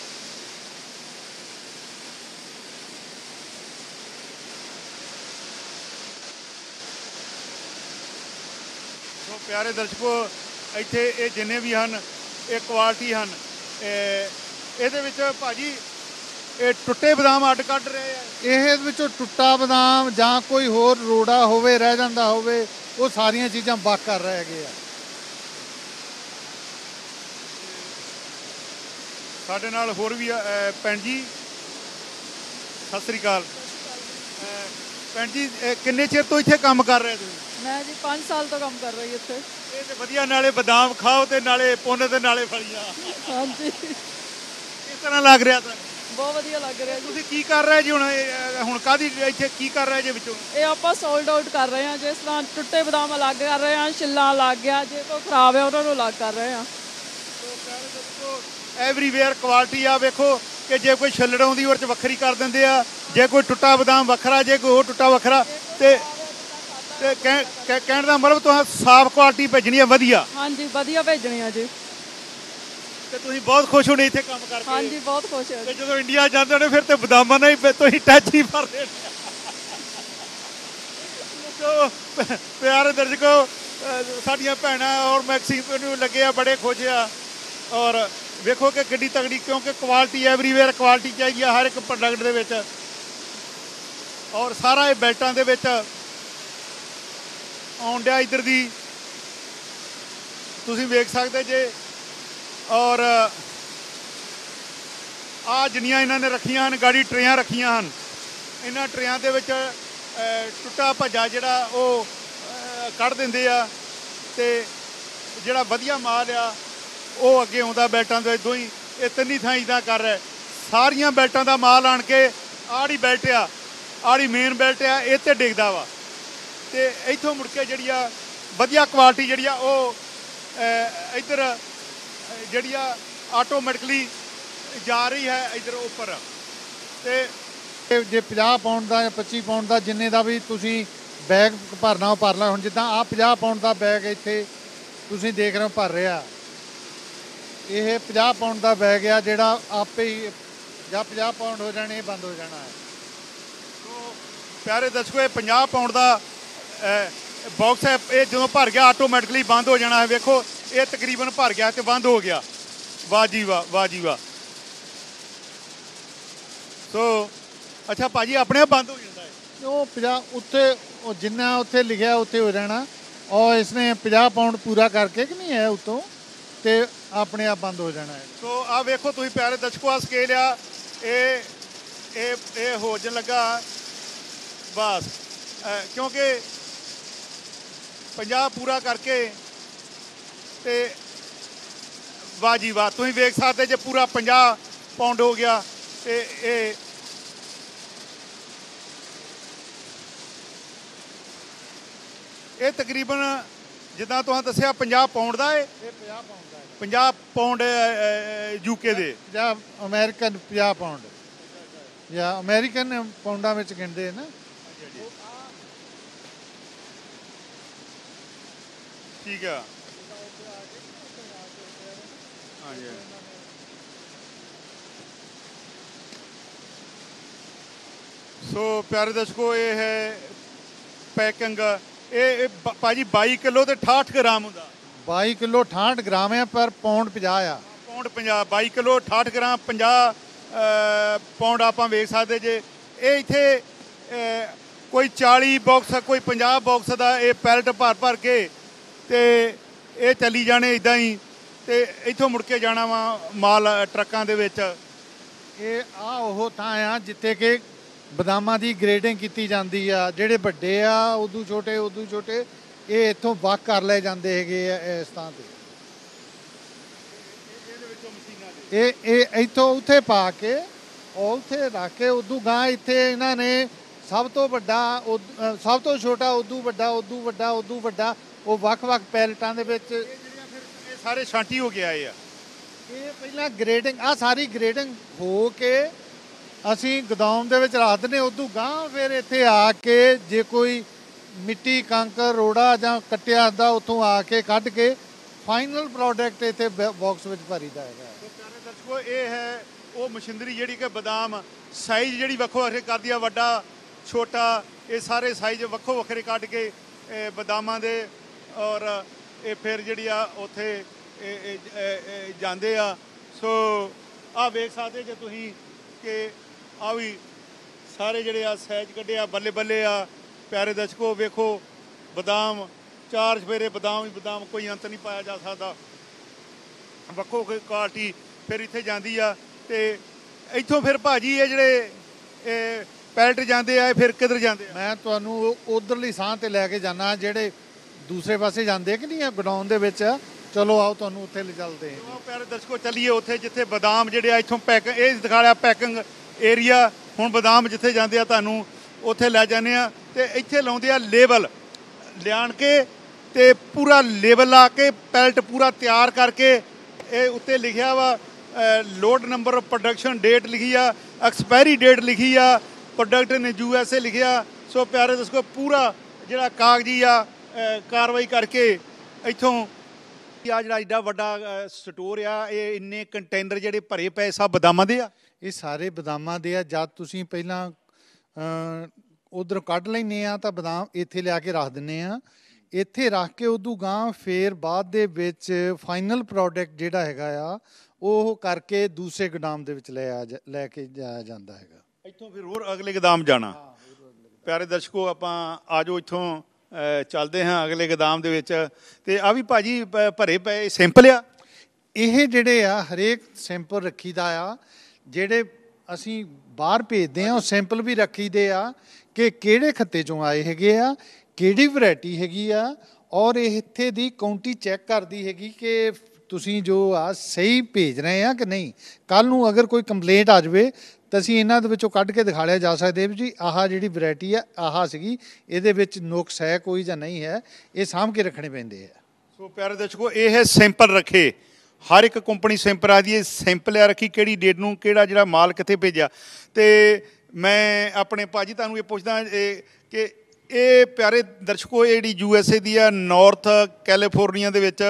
ਸੋ ਪਿਆਰੇ ਦਰਸ਼ਕੋ, ਇੱਥੇ ਇਹ ਜਿੰਨੇ ਵੀ ਹਨ ਇਹ ਕੁਆਲਿਟੀ ਹਨ। ਇਹਦੇ ਵਿੱਚ ਭਾਜੀ ਇਹ ਟੁੱਟੇ ਬਦਾਮ ਅੱਡ ਕੱਢ ਰਹੇ ਆ। ਇਹ ਵਿੱਚੋਂ ਟੁੱਟਾ ਬਦਾਮ ਜਾਂ ਕੋਈ ਹੋਰ ਰੋੜਾ ਹੋਵੇ, ਰਹਿ ਜਾਂਦਾ ਹੋਵੇ, ਉਹ ਸਾਰੀਆਂ ਚੀਜ਼ਾਂ ਵੱਖ ਕਰ ਰਹੇ ਹੈਗੇ ਆ। ਸਾਡੇ ਨਾਲ ਹੋਰ ਵੀ ਭੈਣ ਜੀ, ਸਤਿ ਸ੍ਰੀ ਅਕਾਲ। ਭੈਣ ਜੀ, ਕਿੰਨੇ ਚਿਰ ਤੋਂ ਇੱਥੇ ਕੰਮ ਕਰ ਰਹੇ ਤੁਸੀਂ? ਮੈਂ ਜੀ ਪੰਜ ਸਾਲ ਤੋਂ ਕੰਮ ਕਰ ਰਹੀ ਇੱਥੇ। ਇਹ ਤੇ ਵਧੀਆ, ਨਾਲੇ ਬਦਾਮ ਖਾਓ ਤੇ ਨਾਲੇ ਪੁੰਨ ਤੇ ਨਾਲੇ ਫਲੀਆਂ। ਹਾਂਜੀ, ਕਿਸ ਤਰ੍ਹਾਂ ਲੱਗ ਰਿਹਾ ਤੁਹਾਨੂੰ? ਬਹੁਤ ਵਧੀਆ ਲੱਗ ਰਿਹਾ ਜੀ। ਤੁਸੀਂ ਕੀ ਕਰ ਰਹੇ ਜੀ ਹੁਣ? ਹੁਣ ਕਾਹਦੀ ਇੱਥੇ ਕੀ ਕਰ ਰਹੇ ਜੀ ਵਿੱਚੋਂ? ਇਹ ਆਪਾਂ ਸੋਲਡ ਆਊਟ ਕਰ ਰਹੇ ਹਾਂ। ਜਿਸ ਤਰ੍ਹਾਂ ਟੁੱਟੇ ਬਦਾਮ ਅਲੱਗ ਕਰ ਰਹੇ ਹਾਂ, ਛਿੱਲਾਂ ਅਲੱਗ ਗਿਆ, ਜੇ ਕੋਈ ਖਰਾਬ ਹੈ ਉਹਨਾਂ ਨੂੰ ਅਲੱਗ ਕਰ ਰਹੇ ਹਾਂ। ਐਵਰੀਵੇਅਰ ਕੁਆਲਿਟੀ ਆ। ਵੇਖੋ ਕਿ ਜੇ ਕੋਈ ਛਿੱਲੜ ਆਉਂਦੀ ਉਹਦੇ 'ਚ ਵੱਖਰੀ ਕਰ ਦਿੰਦੇ ਆ, ਜੇ ਕੋਈ ਟੁੱਟਾ ਬਦਾਮ ਵੱਖਰਾ, ਜੇ ਕੋਈ ਹੋਰ ਟੁੱਟਾ ਵੱਖਰਾ। ਤੇ ਤੇ ਕਹਿਣ ਦਾ ਮਤਲਬ ਤੁਸੀਂ ਸਾਫ਼ ਕੁਆਲਿਟੀ ਭੇਜਣੀ ਹੈ, ਵਧੀਆ। ਹਾਂਜੀ, ਵਧੀਆ ਭੇਜਣੀ ਆ ਜੀ। ਤੇ ਤੁਸੀਂ ਬਹੁਤ ਖੁਸ਼ ਹੋਣੇ ਇੱਥੇ ਕੰਮ ਕਰਕੇ? ਹਾਂਜੀ, ਬਹੁਤ ਖੁਸ਼ ਹਾਂ। ਤੇ ਜਦੋਂ ਇੰਡੀਆ ਜਾਂਦੇ ਨੇ ਫਿਰ ਤੇ ਬਦਾਮਾਂ ਨਾਲ ਹੀ ਤੁਸੀਂ ਟੱਚ ਹੀ ਮਾਰਦੇ। ਸੋ ਪਿਆਰੇ ਦਰਸ਼ਕੋ, ਸਾਡੀਆਂ ਭੈਣਾਂ ਔਰ ਮੈਕਸੀਕਨ ਨੂੰ ਲੱਗੇ ਆ ਬੜੇ ਖੁਸ਼ ਆ। ਔਰ ਵੇਖੋ ਕਿ ਕਿੱਡੀ ਤਗੜੀ, ਕਿਉਂਕਿ ਕੁਆਲਿਟੀ ਐਵਰੀਵੇਅਰ ਕੁਆਲਿਟੀ ਚਾਹੀਦੀ ਆ ਹਰ ਇੱਕ ਪ੍ਰੋਡਕਟ ਦੇ ਵਿੱਚ। ਔਰ ਸਾਰਾ ਇਹ ਬੈਲਟਾਂ ਦੇ ਵਿੱਚ ਆਉਣ ਡਿਆ ਇੱਧਰ ਦੀ, ਤੁਸੀਂ ਵੇਖ ਸਕਦੇ ਜੇ। ਔਰ ਆ ਜਿੰਨੀਆਂ ਇਹਨਾਂ ਨੇ ਰੱਖੀਆਂ ਹਨ ਗਾੜੀ ਟਰੇਆਂ ਰੱਖੀਆਂ ਹਨ, ਇਹਨਾਂ ਟਰੇਆਂ ਦੇ ਵਿੱਚ ਟੁੱਟਾ ਭੱਜਾ ਜਿਹੜਾ ਉਹ ਕੱਢ ਦਿੰਦੇ ਆ ਤੇ ਜਿਹੜਾ ਵਧੀਆ ਮਾਲ ਆ ਉਹ ਅੱਗੇ ਆਉਂਦਾ ਬੈਲਟਾਂ ਦੇ ਵਿੱਚੋਂ ਹੀ। ਇਹ ਤਿੰਨੀ ਥਾਂ ਇੱਦਾਂ ਕਰ ਰਿਹਾ, ਸਾਰੀਆਂ ਬੈਲਟਾਂ ਦਾ ਮਾਲ ਆਣ ਕੇ ਆੜੀ ਬੈਲਟ ਆ, ਆੜੀ ਮੇਨ ਬੈਲਟ ਆ, ਇਹ 'ਤੇ ਡਿੱਗਦਾ ਵਾ। ਤੇ ਇੱਥੋਂ ਮੁੜ ਕੇ ਜਿਹੜੀ ਆ ਵਧੀਆ ਕੁਆਲਿਟੀ ਜਿਹੜੀ ਆ ਉਹ ਇੱਧਰ ਜਿਹੜੀ ਆ ਆਟੋਮੈਟਿਕਲੀ ਜਾ ਰਹੀ ਹੈ ਇੱਧਰ ਉੱਪਰ। ਤੇ ਜੇ ਪੰਜਾਹ ਪਾਉਂਡ ਦਾ ਜਾਂ ਪੱਚੀ ਪਾਉਂਡ ਦਾ ਜਿੰਨੇ ਦਾ ਵੀ ਤੁਸੀਂ ਬੈਗ ਭਰਨਾ ਉਹ ਭਰ ਲਾ। ਹੁਣ ਜਿੱਦਾਂ ਆਹ ਪੰਜਾਹ ਪਾਉਂਡ ਦਾ ਬੈਗ ਇੱਥੇ ਤੁਸੀਂ ਦੇਖ ਰਹੇ ਹੋ ਭਰ ਰਿਹਾ, ਇਹ ਪੰਜਾਹ ਪਾਉਂਡ ਦਾ ਬੈਗ ਆ ਜਿਹੜਾ ਆਪੇ ਹੀ ਜਾਂ ਪੰਜਾਹ ਪਾਉਂਡ ਹੋ ਜਾਣੇ, ਇਹ ਬੰਦ ਹੋ ਜਾਣਾ ਹੈ। ਸੋ ਪਿਆਰੇ ਦਰਸ਼ਕੋ, ਇਹ ਪੰਜਾਹ ਪਾਉਂਡ ਦਾ ਬਾਕਸ ਹੈ, ਇਹ ਜਦੋਂ ਭਰ ਗਿਆ ਆਟੋਮੈਟਿਕਲੀ ਬੰਦ ਹੋ ਜਾਣਾ ਹੈ। ਵੇਖੋ ਇਹ ਤਕਰੀਬਨ ਭਰ ਗਿਆ ਤੇ ਬੰਦ ਹੋ ਗਿਆ। ਵਾਹ ਜੀ ਵਾਹ, ਵਾਹ ਜੀ ਵਾਹ। ਸੋ ਅੱਛਾ ਭਾਜੀ ਆਪਣੇ ਆਪ ਬੰਦ ਹੋ ਜਾਂਦਾ ਹੈ ਉਹ ਪੰਜਾਹ ਉੱਥੇ ਉਹ ਜਿੰਨਾ ਉੱਥੇ ਲਿਖਿਆ ਉੱਥੇ ਹੋ ਜਾਣਾ ਔਰ ਇਸਨੇ ਪੰਜਾਹ ਪਾਉਂਡ ਪੂਰਾ ਕਰਕੇ ਕਿ ਨਹੀਂ ਹੈ ਉੱਤੋਂ ਤੇ ਆਪਣੇ ਆਪ ਬੰਦ ਹੋ ਜਾਣਾ ਹੈ। ਸੋ ਆ ਵੇਖੋ ਤੁਸੀਂ ਪਿਆਰੇ ਦਰਸ਼ਕੋ ਆ ਸਕੇਲ ਆ ਇਹ ਇਹ ਇਹ ਹੋ ਜਾਣ ਲੱਗਾ ਬਸ ਕਿਉਂਕਿ ਪੰਜਾਹ ਪੂਰਾ ਕਰਕੇ ਤੇ ਵਾਹ ਜੀ ਵਾਹ ਤੁਸੀਂ ਵੇਖ ਸਕਦੇ ਜੇ ਪੂਰਾ ਪੰਜਾਹ ਪਾਉਂਡ ਹੋ ਗਿਆ ਤੇ ਇਹ ਇਹ ਤਕਰੀਬਨ ਜਿੱਦਾਂ ਤੁਸੀਂ ਦੱਸਿਆ ਪੰਜਾਹ ਪਾਉਂਡ ਦਾ ਇਹ ਪੰਜਾਹ ਪਾਉਂਡ ਦਾ ਪੰਜਾਹ ਪਾਉਂਡ ਯੂਕੇ ਦੇ ਪੰਜਾਹ ਅਮਰੀਕਨ ਪੰਜਾਹ ਪਾਉਂਡ ਜਾਂ ਅਮਰੀਕਨ ਪਾਉਂਡਾਂ ਵਿੱਚ ਗਿਣਦੇ ਨਾ। ਠੀਕ ਆ ਹਾਂਜੀ ਸੋ ਪਿਆਰੇ ਦਰਸ਼ਕੋ ਇਹ ਹੈ ਪੈਕਿੰਗ ਇਹ ਭਾਜੀ ਬਾਈ ਕਿਲੋ ਤੇ ਅਠਾਹਠ ਗ੍ਰਾਮ ਹੁੰਦਾ ਬਾਈ ਕਿਲੋ ਅਠਾਹਠ ਗ੍ਰਾਮ ਹੈ ਪਰ ਪਾਉਂਡ ਪੰਜਾਹ ਆ ਪਾਉਂਡ ਪੰਜਾਹ ਬਾਈ ਕਿਲੋ ਅਠਾਹਠ ਗ੍ਰਾਮ ਪੰਜਾਹ ਪਾਉਂਡ ਆਪਾਂ ਵੇਖ ਸਕਦੇ ਜੇ ਇਹ ਇੱਥੇ ਕੋਈ ਚਾਲੀ ਬਾਕਸ ਕੋਈ ਪੰਜਾਹ ਬਾਕਸ ਦਾ ਇਹ ਪੈਲਟ ਭਰ ਭਰ ਕੇ ਤੇ ਇਹ ਚੱਲੀ ਜਾਣੇ ਇਦਾਂ ਹੀ ਤੇ ਇੱਥੋਂ ਮੁੜ ਕੇ ਜਾਣਾ ਵਾ ਮਾਲ ਟਰੱਕਾਂ ਦੇ ਵਿੱਚ। ਇਹ ਆ ਉਹ ਥਾਂ ਆ ਜਿੱਥੇ ਕਿ ਬਦਾਮਾਂ ਦੀ ਗ੍ਰੇਡਿੰਗ ਕੀਤੀ ਜਾਂਦੀ ਆ ਜਿਹੜੇ ਵੱਡੇ ਆ ਉਦੋਂ ਛੋਟੇ ਉਦੋਂ ਛੋਟੇ ਇਹ ਇੱਥੋਂ ਵੱਖ ਕਰ ਲਏ ਜਾਂਦੇ ਹੈਗੇ ਆ ਇਸ ਥਾਂ ਤੇ ਇਹ ਇਹ ਇੱਥੋਂ ਉੱਥੇ ਪਾ ਕੇ ਉਹ ਉੱਥੇ ਰੱਖ ਕੇ ਉਦੋਂ ਗਾਂ ਇੱਥੇ ਇਹਨਾਂ ਨੇ ਸਭ ਤੋਂ ਵੱਡਾ ਸਭ ਤੋਂ ਛੋਟਾ ਉਦੋਂ ਵੱਡਾ ਉਦੋਂ ਵੱਡਾ ਉਦੋਂ ਵੱਡਾ ਉਹ ਵੱਖ-ਵੱਖ ਪੈਲਟਾਂ ਦੇ ਵਿੱਚ ਇਹ ਸਾਰੇ ਛਾਂਟੀ ਹੋ ਕੇ ਆਏ ਆ। ਇਹ ਪਹਿਲਾਂ ਗ੍ਰੇਡਿੰਗ ਆ ਸਾਰੀ ਗ੍ਰੇਡਿੰਗ ਹੋ ਕੇ ਅਸੀਂ ਗੋਦਾਮ ਦੇ ਵਿੱਚ ਰੱਖ ਦਿੰਦੇ ਉਦੋਂ ਗਾਂ ਫਿਰ ਇੱਥੇ ਆ ਕੇ ਜੇ ਕੋਈ ਮਿੱਟੀ ਕੰਕਰ ਰੋੜਾ ਜਾਂ ਕੱਟਿਆ ਦਾ ਉੱਥੋਂ ਆ ਕੇ ਕੱਢ ਕੇ ਫਾਈਨਲ ਪ੍ਰੋਡਕਟ ਇੱਥੇ ਬਾਕਸ ਵਿੱਚ ਭਰੀਦਾ ਹੈਗਾ। ਪਿਆਰੇ ਦਰਸ਼ਕੋ ਇਹ ਹੈ ਉਹ ਮਸ਼ੀਨਰੀ ਜਿਹੜੀ ਕਿ ਬਦਾਮ ਸਾਈਜ਼ ਜਿਹੜੀ ਵੱਖੋ ਵੱਖਰੇ ਕਰਦੀ ਆ ਵੱਡਾ ਛੋਟਾ ਇਹ ਸਾਰੇ ਸਾਈਜ਼ ਵੱਖੋ ਵੱਖਰੇ ਕੱਢ ਕੇ ਬਦਾਮਾਂ ਦੇ ਔਰ ਇਹ ਫਿਰ ਜਿਹੜੀ ਆ ਉੱਥੇ ਜਾਂਦੇ ਆ। ਸੋ ਆਹ ਵੇਖ ਸਕਦੇ ਜੇ ਤੁਸੀਂ ਕਿ ਆ ਵੀ ਸਾਰੇ ਜਿਹੜੇ ਆ ਸਾਈਜ਼ ਕੱਢੇ ਆ ਬੱਲੇ ਬੱਲੇ ਆ। ਪਿਆਰੇ ਦਰਸ਼ਕੋ ਵੇਖੋ ਬਦਾਮ ਚਾਰ ਸਵੇਰੇ ਬਦਾਮ ਹੀ ਬਦਾਮ ਕੋਈ ਅੰਤ ਨਹੀਂ ਪਾਇਆ ਜਾ ਸਕਦਾ ਵੱਖੋ ਵੱਖਰੀ ਕੁਆਲਿਟੀ ਫਿਰ ਇੱਥੇ ਜਾਂਦੀ ਆ। ਤੇ ਇੱਥੋਂ ਫਿਰ ਭਾਜੀ ਇਹ ਜਿਹੜੇ ਇਹ ਪੈਲਟ ਜਾਂਦੇ ਆ ਫਿਰ ਕਿੱਧਰ ਜਾਂਦੇ ਆ? ਮੈਂ ਤੁਹਾਨੂੰ ਉਧਰਲੀ ਸਾਹ ਤੇ ਲੈ ਕੇ ਜਾਣਾ ਜਿਹੜੇ ਦੂਸਰੇ ਪਾਸੇ ਜਾਂਦੇ ਕਿ ਨਹੀਂ ਆ ਗੋਡਾਊਨ ਦੇ ਵਿੱਚ। ਚਲੋ ਆਓ ਤੁਹਾਨੂੰ ਉੱਥੇ ਲੈ ਚੱਲਦੇ ਹਾਂ। ਪਿਆਰੇ ਦਰਸ਼ਕੋ ਚੱਲੀਏ ਉੱਥੇ ਜਿੱਥੇ ਬਦਾਮ ਜਿਹੜੇ ਆ ਇੱਥੋਂ ਪੈਕ ਇਹ ਦਿਖਾ ਲਿਆ ਪੈਕਿੰਗ ਏਰੀਆ। ਹੁਣ ਬਦਾਮ ਜਿੱਥੇ ਜਾਂਦੇ ਆ ਤੁਹਾਨੂੰ ਉੱਥੇ ਲੈ ਜਾਂਦੇ ਆ ਤੇ ਇੱਥੇ ਲਾਉਂਦੇ ਆ ਲੇਬਲ ਲਿਆਣ ਕੇ ਤੇ ਪੂਰਾ ਲੇਬਲ ਲਾ ਕੇ ਪੈਲਟ ਪੂਰਾ ਤਿਆਰ ਕਰਕੇ ਇਹ ਉੱਤੇ ਲਿਖਿਆ ਵਾ ਲੋਡ ਨੰਬਰ ਪ੍ਰੋਡਕਸ਼ਨ ਡੇਟ ਲਿਖੀ ਆ ਐਕਸਪਾਇਰੀ ਡੇਟ ਲਿਖੀ ਆ ਪ੍ਰੋਡਕਟ ਨੇ ਯੂ ਐਸ ਏ ਲਿਖਿਆ। ਸੋ ਪਿਆਰੇ ਦਰਸ਼ਕੋ ਪੂਰਾ ਜਿਹੜਾ ਕਾਗਜ਼ੀ ਆ ਕਾਰਵਾਈ ਕਰਕੇ ਇੱਥੋਂ ਆ ਜਿਹੜਾ ਐਡਾ ਵੱਡਾ ਸਟੋਰ ਆ ਇਹ ਇੰਨੇ ਕੰਟੇਨਰ ਜਿਹੜੇ ਭਰੇ ਪਏ ਸਭ ਬਦਾਮਾਂ ਦੇ ਆ। ਇਹ ਸਾਰੇ ਬਦਾਮਾਂ ਦੇ ਆ। ਜਦ ਤੁਸੀਂ ਪਹਿਲਾਂ ਉਧਰ ਕੱਢ ਲੈਂਦੇ ਆ ਤਾਂ ਬਦਾਮ ਇੱਥੇ ਲਿਆ ਕੇ ਰੱਖ ਦਿੰਦੇ ਆ। ਇੱਥੇ ਰੱਖ ਕੇ ਉਦੋਂ ਗਾਂ ਫਿਰ ਬਾਅਦ ਦੇ ਵਿੱਚ ਫਾਈਨਲ ਪ੍ਰੋਡਕਟ ਜਿਹੜਾ ਹੈਗਾ ਆ ਉਹ ਕਰਕੇ ਦੂਸਰੇ ਗੋਦਾਮ ਦੇ ਵਿੱਚ ਲੈ ਆ ਲੈ ਕੇ ਜਾਇਆ ਜਾਂਦਾ ਹੈਗਾ। ਇੱਥੋਂ ਫਿਰ ਹੋਰ ਅਗਲੇ ਗੋਦਾਮ ਜਾਣਾ। ਪਿਆਰੇ ਦਰਸ਼ਕੋ ਆਪਾਂ ਆ ਜਾਓ ਇੱਥੋਂ ਚੱਲਦੇ ਹਾਂ ਅਗਲੇ ਗੋਦਾਮ ਦੇ ਵਿੱਚ। ਤੇ ਆ ਵੀ ਭਾਜੀ ਭਰੇ ਪਏ ਸਿੰਪਲ ਆ ਇਹ ਜਿਹੜੇ ਆ ਹਰੇਕ ਸੈਂਪਲ ਰੱਖੀਦਾ ਆ ਜਿਹੜੇ ਅਸੀਂ ਬਾਹਰ ਭੇਜਦੇ ਆ ਉਹ ਸੈਂਪਲ ਵੀ ਰੱਖੀਦੇ ਆ ਕਿ ਕਿਹੜੇ ਖੱਤੇ ਚੋਂ ਆਏ ਹੈਗੇ ਆ ਕਿਹੜੀ ਵੈਰਾਈਟੀ ਹੈਗੀ ਆ ਔਰ ਇਹ ਇੱਥੇ ਦੀ ਕਾਊਂਟੀ ਚੈੱਕ ਕਰਦੀ ਹੈਗੀ ਕਿ ਤੁਸੀਂ ਜੋ ਆ ਸਹੀ ਭੇਜ ਰਹੇ ਆ ਕਿ ਨਹੀਂ। ਕੱਲ੍ਹ ਨੂੰ ਅਗਰ ਕੋਈ ਕੰਪਲੇਂਟ ਆ ਜਾਵੇ ਤਾਂ ਅਸੀਂ ਇਹਨਾਂ ਦੇ ਵਿੱਚੋਂ ਕੱਢ ਕੇ ਦਿਖਾ ਲਿਆ ਜਾ ਸਕਦੇ ਵੀ ਜੀ ਆਹ ਜਿਹੜੀ ਵੈਰਾਈਟੀ ਆ ਆਹ ਸੀਗੀ ਇਹਦੇ ਵਿੱਚ ਨੁਕਸ ਹੈ ਕੋਈ ਜਾਂ ਨਹੀਂ ਹੈ ਇਹ ਸਾਂਭ ਕੇ ਰੱਖਣੇ ਪੈਂਦੇ ਆ। ਸੋ ਪਿਆਰੇ ਦਰਸ਼ਕੋ ਇਹ ਹੈ ਸੈਂਪਲ ਰੱਖੇ ਹਰ ਇੱਕ ਕੰਪਨੀ ਸੈਂਪਲ ਆ ਦੀ ਸੈਂਪਲ ਆ ਰੱਖੀ ਕਿਹੜੀ ਡੇਟ ਨੂੰ ਕਿਹੜਾ ਜਿਹੜਾ ਮਾਲ ਕਿੱਥੇ ਭੇਜਿਆ। ਤੇ ਮੈਂ ਆਪਣੇ ਭਾਜੀ ਤੁਹਾਨੂੰ ਇਹ ਪੁੱਛਦਾ ਕਿ ਇਹ ਪਿਆਰੇ ਦਰਸ਼ਕੋ ਇਹ ਜਿਹੜੀ ਯੂ ਐਸ ਏ ਦੀ ਆ ਨਾਰਥ ਕੈਲੀਫੋਰਨੀਆ ਦੇ ਵਿੱਚ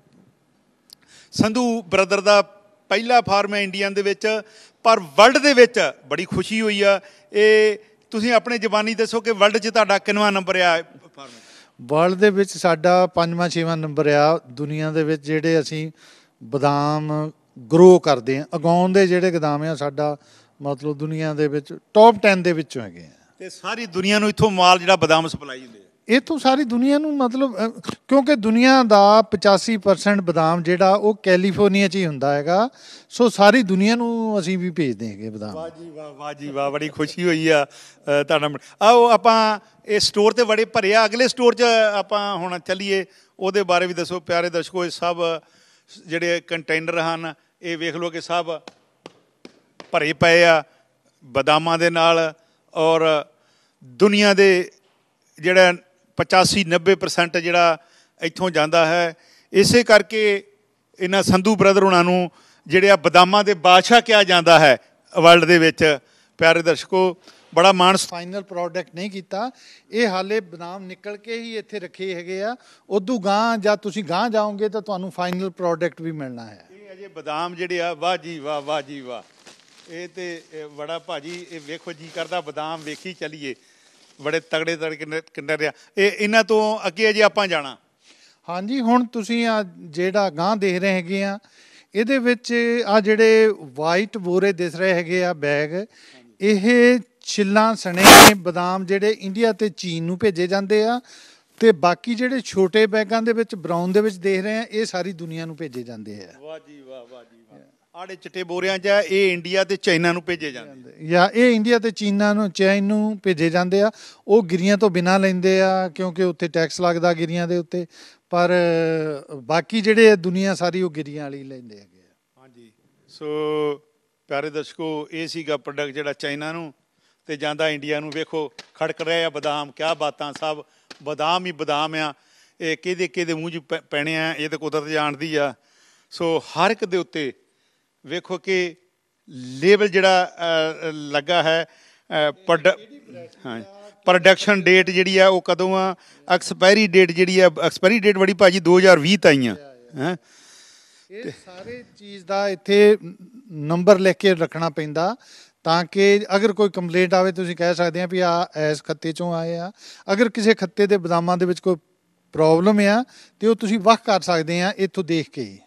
ਸੰਧੂ ਬ੍ਰਦਰ ਦਾ ਪਹਿਲਾ ਫਾਰਮ ਹੈ ਇੰਡੀਆ ਦੇ ਵਿੱਚ ਪਰ ਵਰਲਡ ਦੇ ਵਿੱਚ ਬੜੀ ਖੁਸ਼ੀ ਹੋਈ ਆ। ਇਹ ਤੁਸੀਂ ਆਪਣੇ ਜ਼ਬਾਨੀ ਦੱਸੋ ਕਿ ਵਰਲਡ 'ਚ ਤੁਹਾਡਾ ਕਿੰਨਵਾਂ ਨੰਬਰ ਆ ਫਾਰਮ? ਵਰਲਡ ਦੇ ਵਿੱਚ ਸਾਡਾ ਪੰਜਵਾਂ ਛੇਵਾਂ ਨੰਬਰ ਆ ਦੁਨੀਆ ਦੇ ਵਿੱਚ ਜਿਹੜੇ ਅਸੀਂ ਬਦਾਮ ਗਰੋ ਕਰਦੇ ਹਾਂ ਉਗਾਉਣ ਦੇ ਜਿਹੜੇ ਗੋਦਾਮ ਆ ਸਾਡਾ ਮਤਲਬ ਦੁਨੀਆ ਦੇ ਵਿੱਚ ਟੌਪ ਦਸ ਦੇ ਵਿੱਚੋਂ ਹੈਗੇ ਆ। ਤੇ ਸਾਰੀ ਦੁਨੀਆ ਨੂੰ ਇੱਥੋਂ ਮਾਲ ਜਿਹੜਾ ਬਦਾਮ ਸਪਲਾਈ ਹੁੰਦੇ ਆ ਇੱਥੋਂ ਸਾਰੀ ਦੁਨੀਆ ਨੂੰ ਮਤਲਬ ਅ, ਕਿਉਂਕਿ ਦੁਨੀਆ ਦਾ ਪਚਾਸੀ ਪਰਸੈਂਟ ਬਦਾਮ ਜਿਹੜਾ ਉਹ ਕੈਲੀਫੋਰਨੀਆ 'ਚ ਹੀ ਹੁੰਦਾ ਹੈਗਾ, ਸੋ ਸਾਰੀ ਦੁਨੀਆ ਨੂੰ ਅਸੀਂ ਵੀ ਭੇਜਦੇ ਹੈਗੇ ਬਦਾਮ। ਵਾਹ ਜੀ ਵਾਹ, ਵਾਹ ਜੀ ਵਾਹ, ਬੜੀ ਖੁਸ਼ੀ ਹੋਈ ਆ ਅ, ਤੁਹਾਡਾ ਮਿਲ- ਆਓ ਆਪਾਂ ਇਹ ਸਟੋਰ ਤੇ ਬੜੇ ਭਰੇ ਆ, ਅਗਲੇ ਸਟੋਰ 'ਚ ਆਪਾਂ ਹੁਣ ਚੱਲੀਏ, ਉਹਦੇ ਬਾਰੇ ਵੀ ਦੱਸੋ ਪਿਆਰੇ ਦਰਸ਼ਕੋ। ਇਹ ਸਭ ਜਿਹੜੇ ਕੰਟੇਨਰ ਹਨ ਇਹ ਵੇਖ ਲਓ ਕਿ ਸਭ ਭਰੇ ਪਏ ਆ ਬਦਾਮਾਂ ਦੇ ਨਾਲ, ਔਰ ਦੁਨੀਆ ਦੇ ਜਿਹੜਾ ਪਚਾਸੀ ਨੱਬੇ ਪਰਸੈਂਟ ਜਿਹੜਾ ਇੱਥੋਂ ਜਾਂਦਾ ਹੈ। ਇਸੇ ਕਰਕੇ ਇਹਨਾਂ ਸੰਧੂ ਬ੍ਰਦਰ ਉਹਨਾਂ ਨੂੰ ਜਿਹੜੇ ਆ ਬਦਾਮਾਂ ਦੇ ਬਾਦਸ਼ਾਹ ਕਿਹਾ ਜਾਂਦਾ ਹੈ ਵਰਲਡ ਦੇ ਵਿੱਚ। ਪਿਆਰੇ ਦਰਸ਼ਕੋ ਬੜਾ ਮਾਣ। ਫਾਈਨਲ ਪ੍ਰੋਡਕਟ ਨਹੀਂ ਕੀਤਾ, ਇਹ ਹਾਲੇ ਬਦਾਮ ਨਿਕਲ ਕੇ ਹੀ ਇੱਥੇ ਰੱਖੇ ਹੈਗੇ ਆ। ਉਦੋਂ ਗਾਂ ਜਾਂ ਤੁਸੀਂ ਗਾਂ ਜਾਓਗੇ ਤਾਂ ਤੁਹਾਨੂੰ ਫਾਈਨਲ ਪ੍ਰੋਡਕਟ ਵੀ ਮਿਲਣਾ ਹੈ। ਇਹ ਅਜੇ ਬਦਾਮ ਜਿਹੜੇ ਆ, ਵਾਹ ਜੀ ਵਾਹ, ਵਾਹ ਜੀ ਵਾਹ, ਇਹ ਤੇ ਇਹ ਬੜਾ ਭਾਜੀ, ਇਹ ਵੇਖੋ ਜੀ ਕਰਦਾ ਬਦਾਮ ਵੇਖੀ ਚੱਲੀਏ, ਬੜੇ ਤਗੜੇ ਤਗੜੇ ਕਿੰਨੇ ਰਿਹਾ। ਇਹ ਇਹਨਾਂ ਤੋਂ ਅੱਗੇ ਅਜੇ ਆਪਾਂ ਜਾਣਾ। ਹਾਂਜੀ, ਹੁਣ ਤੁਸੀਂ ਆ ਜਿਹੜਾ ਗਾਂ ਦੇਖ ਰਹੇ ਹੈਗੇ ਆ, ਇਹਦੇ ਵਿੱਚ ਆ ਜਿਹੜੇ ਵਾਈਟ ਬੋਰੇ ਦਿਸ ਰਹੇ ਹੈਗੇ ਆ ਬੈਗ, ਇਹ ਛਿੱਲਾਂ ਸਣੇ ਬਦਾਮ ਜਿਹੜੇ ਇੰਡੀਆ ਤੇ ਚੀਨ ਨੂੰ ਭੇਜੇ ਜਾਂਦੇ ਆ, ਤੇ ਬਾਕੀ ਜਿਹੜੇ ਛੋਟੇ ਬੈਗਾਂ ਦੇ ਵਿੱਚ ਬਰਾਊਨ ਦੇ ਵਿੱਚ ਦੇਖ ਰਹੇ ਆ, ਇਹ ਸਾਰੀ ਦੁਨੀਆ ਨੂੰ ਭੇਜੇ ਜਾਂਦੇ ਆ। ਵਾਹ ਜੀ ਵਾਹ, ਵਾਹ ਜੀ ਵਾਹ। ਆੜੇ ਚਿੱਟੇ ਬੋਰਿਆਂ 'ਚ ਇਹ ਇੰਡੀਆ ਤੇ ਚਾਈਨਾ ਨੂੰ ਭੇਜੇ ਜਾਂਦੇ, ਜਾਂ ਇਹ ਇੰਡੀਆ ਤੇ ਚੀਨਾ ਨੂੰ ਚਾਈਨਾ ਨੂੰ ਭੇਜੇ ਜਾਂਦੇ ਆ। ਉਹ ਗਿਰੀਆਂ ਤੋਂ ਬਿਨਾਂ ਲੈਂਦੇ ਆ ਕਿਉਂਕਿ ਉੱਥੇ ਟੈਕਸ ਲੱਗਦਾ ਗਿਰੀਆਂ ਦੇ ਉੱਤੇ, ਪਰ ਬਾਕੀ ਜਿਹੜੇ ਦੁਨੀਆ ਸਾਰੀ ਉਹ ਗਿਰੀਆਂ ਵਾਲੀ ਲੈਂਦੇ ਹੈਗੇ ਆ। ਹਾਂਜੀ, ਸੋ ਪਿਆਰੇ ਦਰਸ਼ਕੋ ਇਹ ਸੀਗਾ ਪ੍ਰੋਡਕਟ ਜਿਹੜਾ ਚਾਈਨਾ ਨੂੰ ਤੇ ਜਾਂਦਾ ਇੰਡੀਆ ਨੂੰ। ਵੇਖੋ ਖੜਕ ਰਿਹਾ ਆ ਬਦਾਮ, ਕਿਆ ਬਾਤਾਂ, ਸਭ ਬਦਾਮ ਹੀ ਬਦਾਮ ਆ। ਇਹ ਕਿਹਦੇ ਕਿਹਦੇ ਮੂੰਹ 'ਚ ਪੈ- ਪੈਣੇ ਆ, ਇਹ ਤਾਂ ਕੁਦਰਤ ਜਾਣਦੀ ਆ। ਸੋ ਹਰ ਇੱਕ ਦੇ ਉੱਤੇ ਵੇਖੋ ਕਿ ਲੇਬਲ ਜਿਹੜਾ ਅ, ਲੱਗਾ ਹੈ ਪ੍ਰੋਡ ਹਾਂ ਪ੍ਰੋਡਕਸ਼ਨ ਡੇਟ ਜਿਹੜੀ ਆ ਉਹ ਕਦੋਂ ਆ, ਐਕਸਪਾਇਰੀ ਡੇਟ ਜਿਹੜੀ ਆ, ਐਕਸਪਾਇਰੀ ਡੇਟ ਬੜੀ ਭਾਜੀ ਦੋ ਹਜ਼ਾਰ ਵੀਹ ਤਾਈਂ ਆ ਹੈਂ। ਇਹ ਸਾਰੇ ਚੀਜ਼ ਦਾ ਇੱਥੇ ਨੰਬਰ ਲਿਖ ਕੇ ਰੱਖਣਾ ਪੈਂਦਾ ਤਾਂ ਕਿ ਅਗਰ ਕੋਈ ਕੰਪਲੇਂਟ ਆਵੇ ਤੁਸੀਂ ਕਹਿ ਸਕਦੇ ਆ ਵੀ ਆ ਇਸ ਖੱਤੇ 'ਚੋਂ ਆਏ ਆ। ਅਗਰ ਕਿਸੇ ਖੱਤੇ ਦੇ ਬਦਾਮਾਂ ਦੇ ਵਿੱਚ ਕੋਈ ਪ੍ਰੋਬਲਮ ਆ ਤੇ ਉਹ ਤੁਸੀਂ ਵੱਖ ਕਰ ਸਕਦੇ ਆ ਇੱਥੋਂ ਦੇਖ ਕੇ ਹੀ।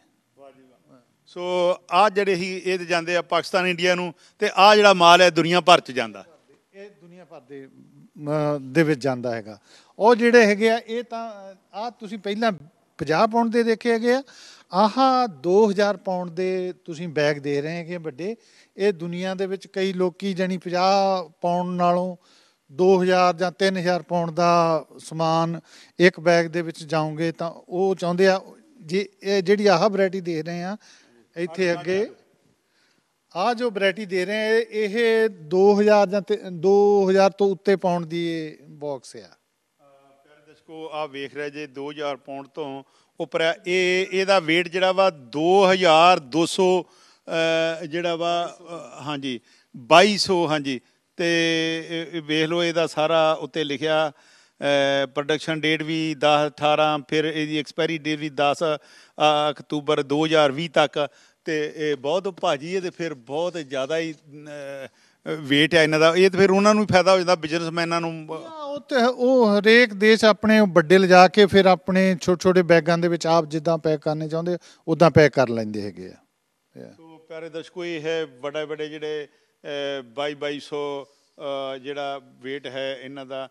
ਸੋ ਆਹ ਜਿਹੜੇ ਹੀ ਇਹ ਤੇ ਜਾਂਦੇ ਆ ਪਾਕਿਸਤਾਨ ਇੰਡੀਆ ਨੂੰ, ਤੇ ਆਹ ਜਿਹੜਾ ਮਾਲ ਹੈ ਦੁਨੀਆ ਭਰ 'ਚ ਜਾਂਦਾ, ਇਹ ਦੁਨੀਆ ਭਰ ਦੇ ਅ, ਦੇ ਵਿੱਚ ਜਾਂਦਾ ਹੈਗਾ। ਉਹ ਜਿਹੜੇ ਹੈਗੇ ਆ ਇਹ ਤਾਂ ਆਹ ਤੁਸੀਂ ਪਹਿਲਾਂ ਪੰਜਾਹ ਪਾਉਂਡ ਦੇ ਦੇਖੇ ਹੈਗੇ ਆ, ਆਹ ਦੋ ਹਜ਼ਾਰ ਪਾਉਂਡ ਦੇ ਤੁਸੀਂ ਬੈਗ ਦੇ ਰਹੇ ਹੈਗੇ ਵੱਡੇ। ਇਹ ਦੁਨੀਆ ਦੇ ਵਿੱਚ ਕਈ ਲੋਕੀ ਜਾਣੀ ਪੰਜਾਹ ਪਾਉਂਡ ਨਾਲੋਂ ਦੋ ਹਜ਼ਾਰ ਜਾਂ ਤਿੰਨ ਹਜ਼ਾਰ ਪਾਉਂਡ ਦਾ ਸਮਾਨ ਇੱਕ ਬੈਗ ਦੇ ਵਿੱਚ ਜਾਓਗੇ ਤਾਂ ਉਹ ਚਾਹੁੰਦੇ ਆ। ਜੇ ਇਹ ਜਿਹੜੀ ਆਹ ਵੈਰਾਈਟੀ ਦੇਖ ਰਹੇ ਆ ਇੱਥੇ ਅੱਗੇ, ਆਹ ਜੋ ਵੈਰਾਈਟੀ ਦੇ ਰਹੇ ਆ ਇਹ ਦੋ ਹਜ਼ਾਰ ਜਾਂ ਦੋ ਹਜ਼ਾਰ ਤੋਂ ਉੱਤੇ ਪਾਉਣ ਦੀ ਬਾਕਸ ਆ। ਪਿਆਰੇ ਦਰਸ਼ਕੋ ਆਹ ਵੇਖ ਰਿਹਾ ਜੇ ਦੋ ਹਜ਼ਾਰ ਪਾਉਂਡ ਤੋਂ ਉੱਪਰ ਆ। ਇਹ ਇਹਦਾ weight ਜਿਹੜਾ ਵਾ ਦੋ ਹਜ਼ਾਰ ਦੋ ਸੌ ਜਿਹੜਾ ਵਾ ਅ, ਹਾਂਜੀ ਬਾਈ ਸੌ, ਹਾਂਜੀ। ਤੇ ਇਹ ਵੇਖ ਲਓ ਇਹਦਾ ਸਾਰਾ ਉੱਤੇ ਲਿਖਿਆ ਪ੍ਰੋਡਕਸ਼ਨ ਡੇਟ ਵੀ ਦਸ ਅਠਾਰਾਂ, ਫਿਰ ਇਹਦੀ ਐਕਸਪਾਇਰੀ ਡੇਟ ਵੀ ਦਸ ਅਕਤੂਬਰ ਦੋ ਹਜ਼ਾਰ ਵੀਹ ਤੱਕ। ਤੇ ਇਹ ਬਹੁਤ ਭਾਜੀ, ਇਹ ਤੇ ਫਿਰ ਬਹੁਤ ਜ਼ਿਆਦਾ ਹੀ ਵੇਟ ਹੈ ਇਹਨਾਂ ਦਾ। ਇਹ ਤਾਂ ਫਿਰ ਉਹਨਾਂ ਨੂੰ ਵੀ ਫਾਇਦਾ ਹੋ ਜਾਂਦਾ, ਬਿਜ਼ਨਸਮੈਨਾਂ ਨੂੰ। ਉਹ ਤੇ ਉਹ ਹਰੇਕ ਦੇਸ਼ ਆਪਣੇ ਵੱਡੇ ਲਿਜਾ ਕੇ ਫਿਰ ਆਪਣੇ ਛੋਟੇ ਛੋਟੇ ਬੈਗਾਂ ਦੇ ਵਿੱਚ ਆਪ ਜਿੱਦਾਂ ਪੈਕ ਕਰਨੇ ਚਾਹੁੰਦੇ ਉੱਦਾਂ ਪੈਕ ਕਰ ਲੈਂਦੇ ਹੈਗੇ ਆ। ਸੋ ਪਿਆਰੇ ਦਰਸ਼ਕੋ ਇਹ ਹੈ ਵੱਡੇ ਵੱਡੇ ਜਿਹੜੇ ਬਾਈ ਬਾਈ ਸੌ ਜਿਹੜਾ ਵੇਟ ਹੈ ਇਹਨਾਂ ਦਾ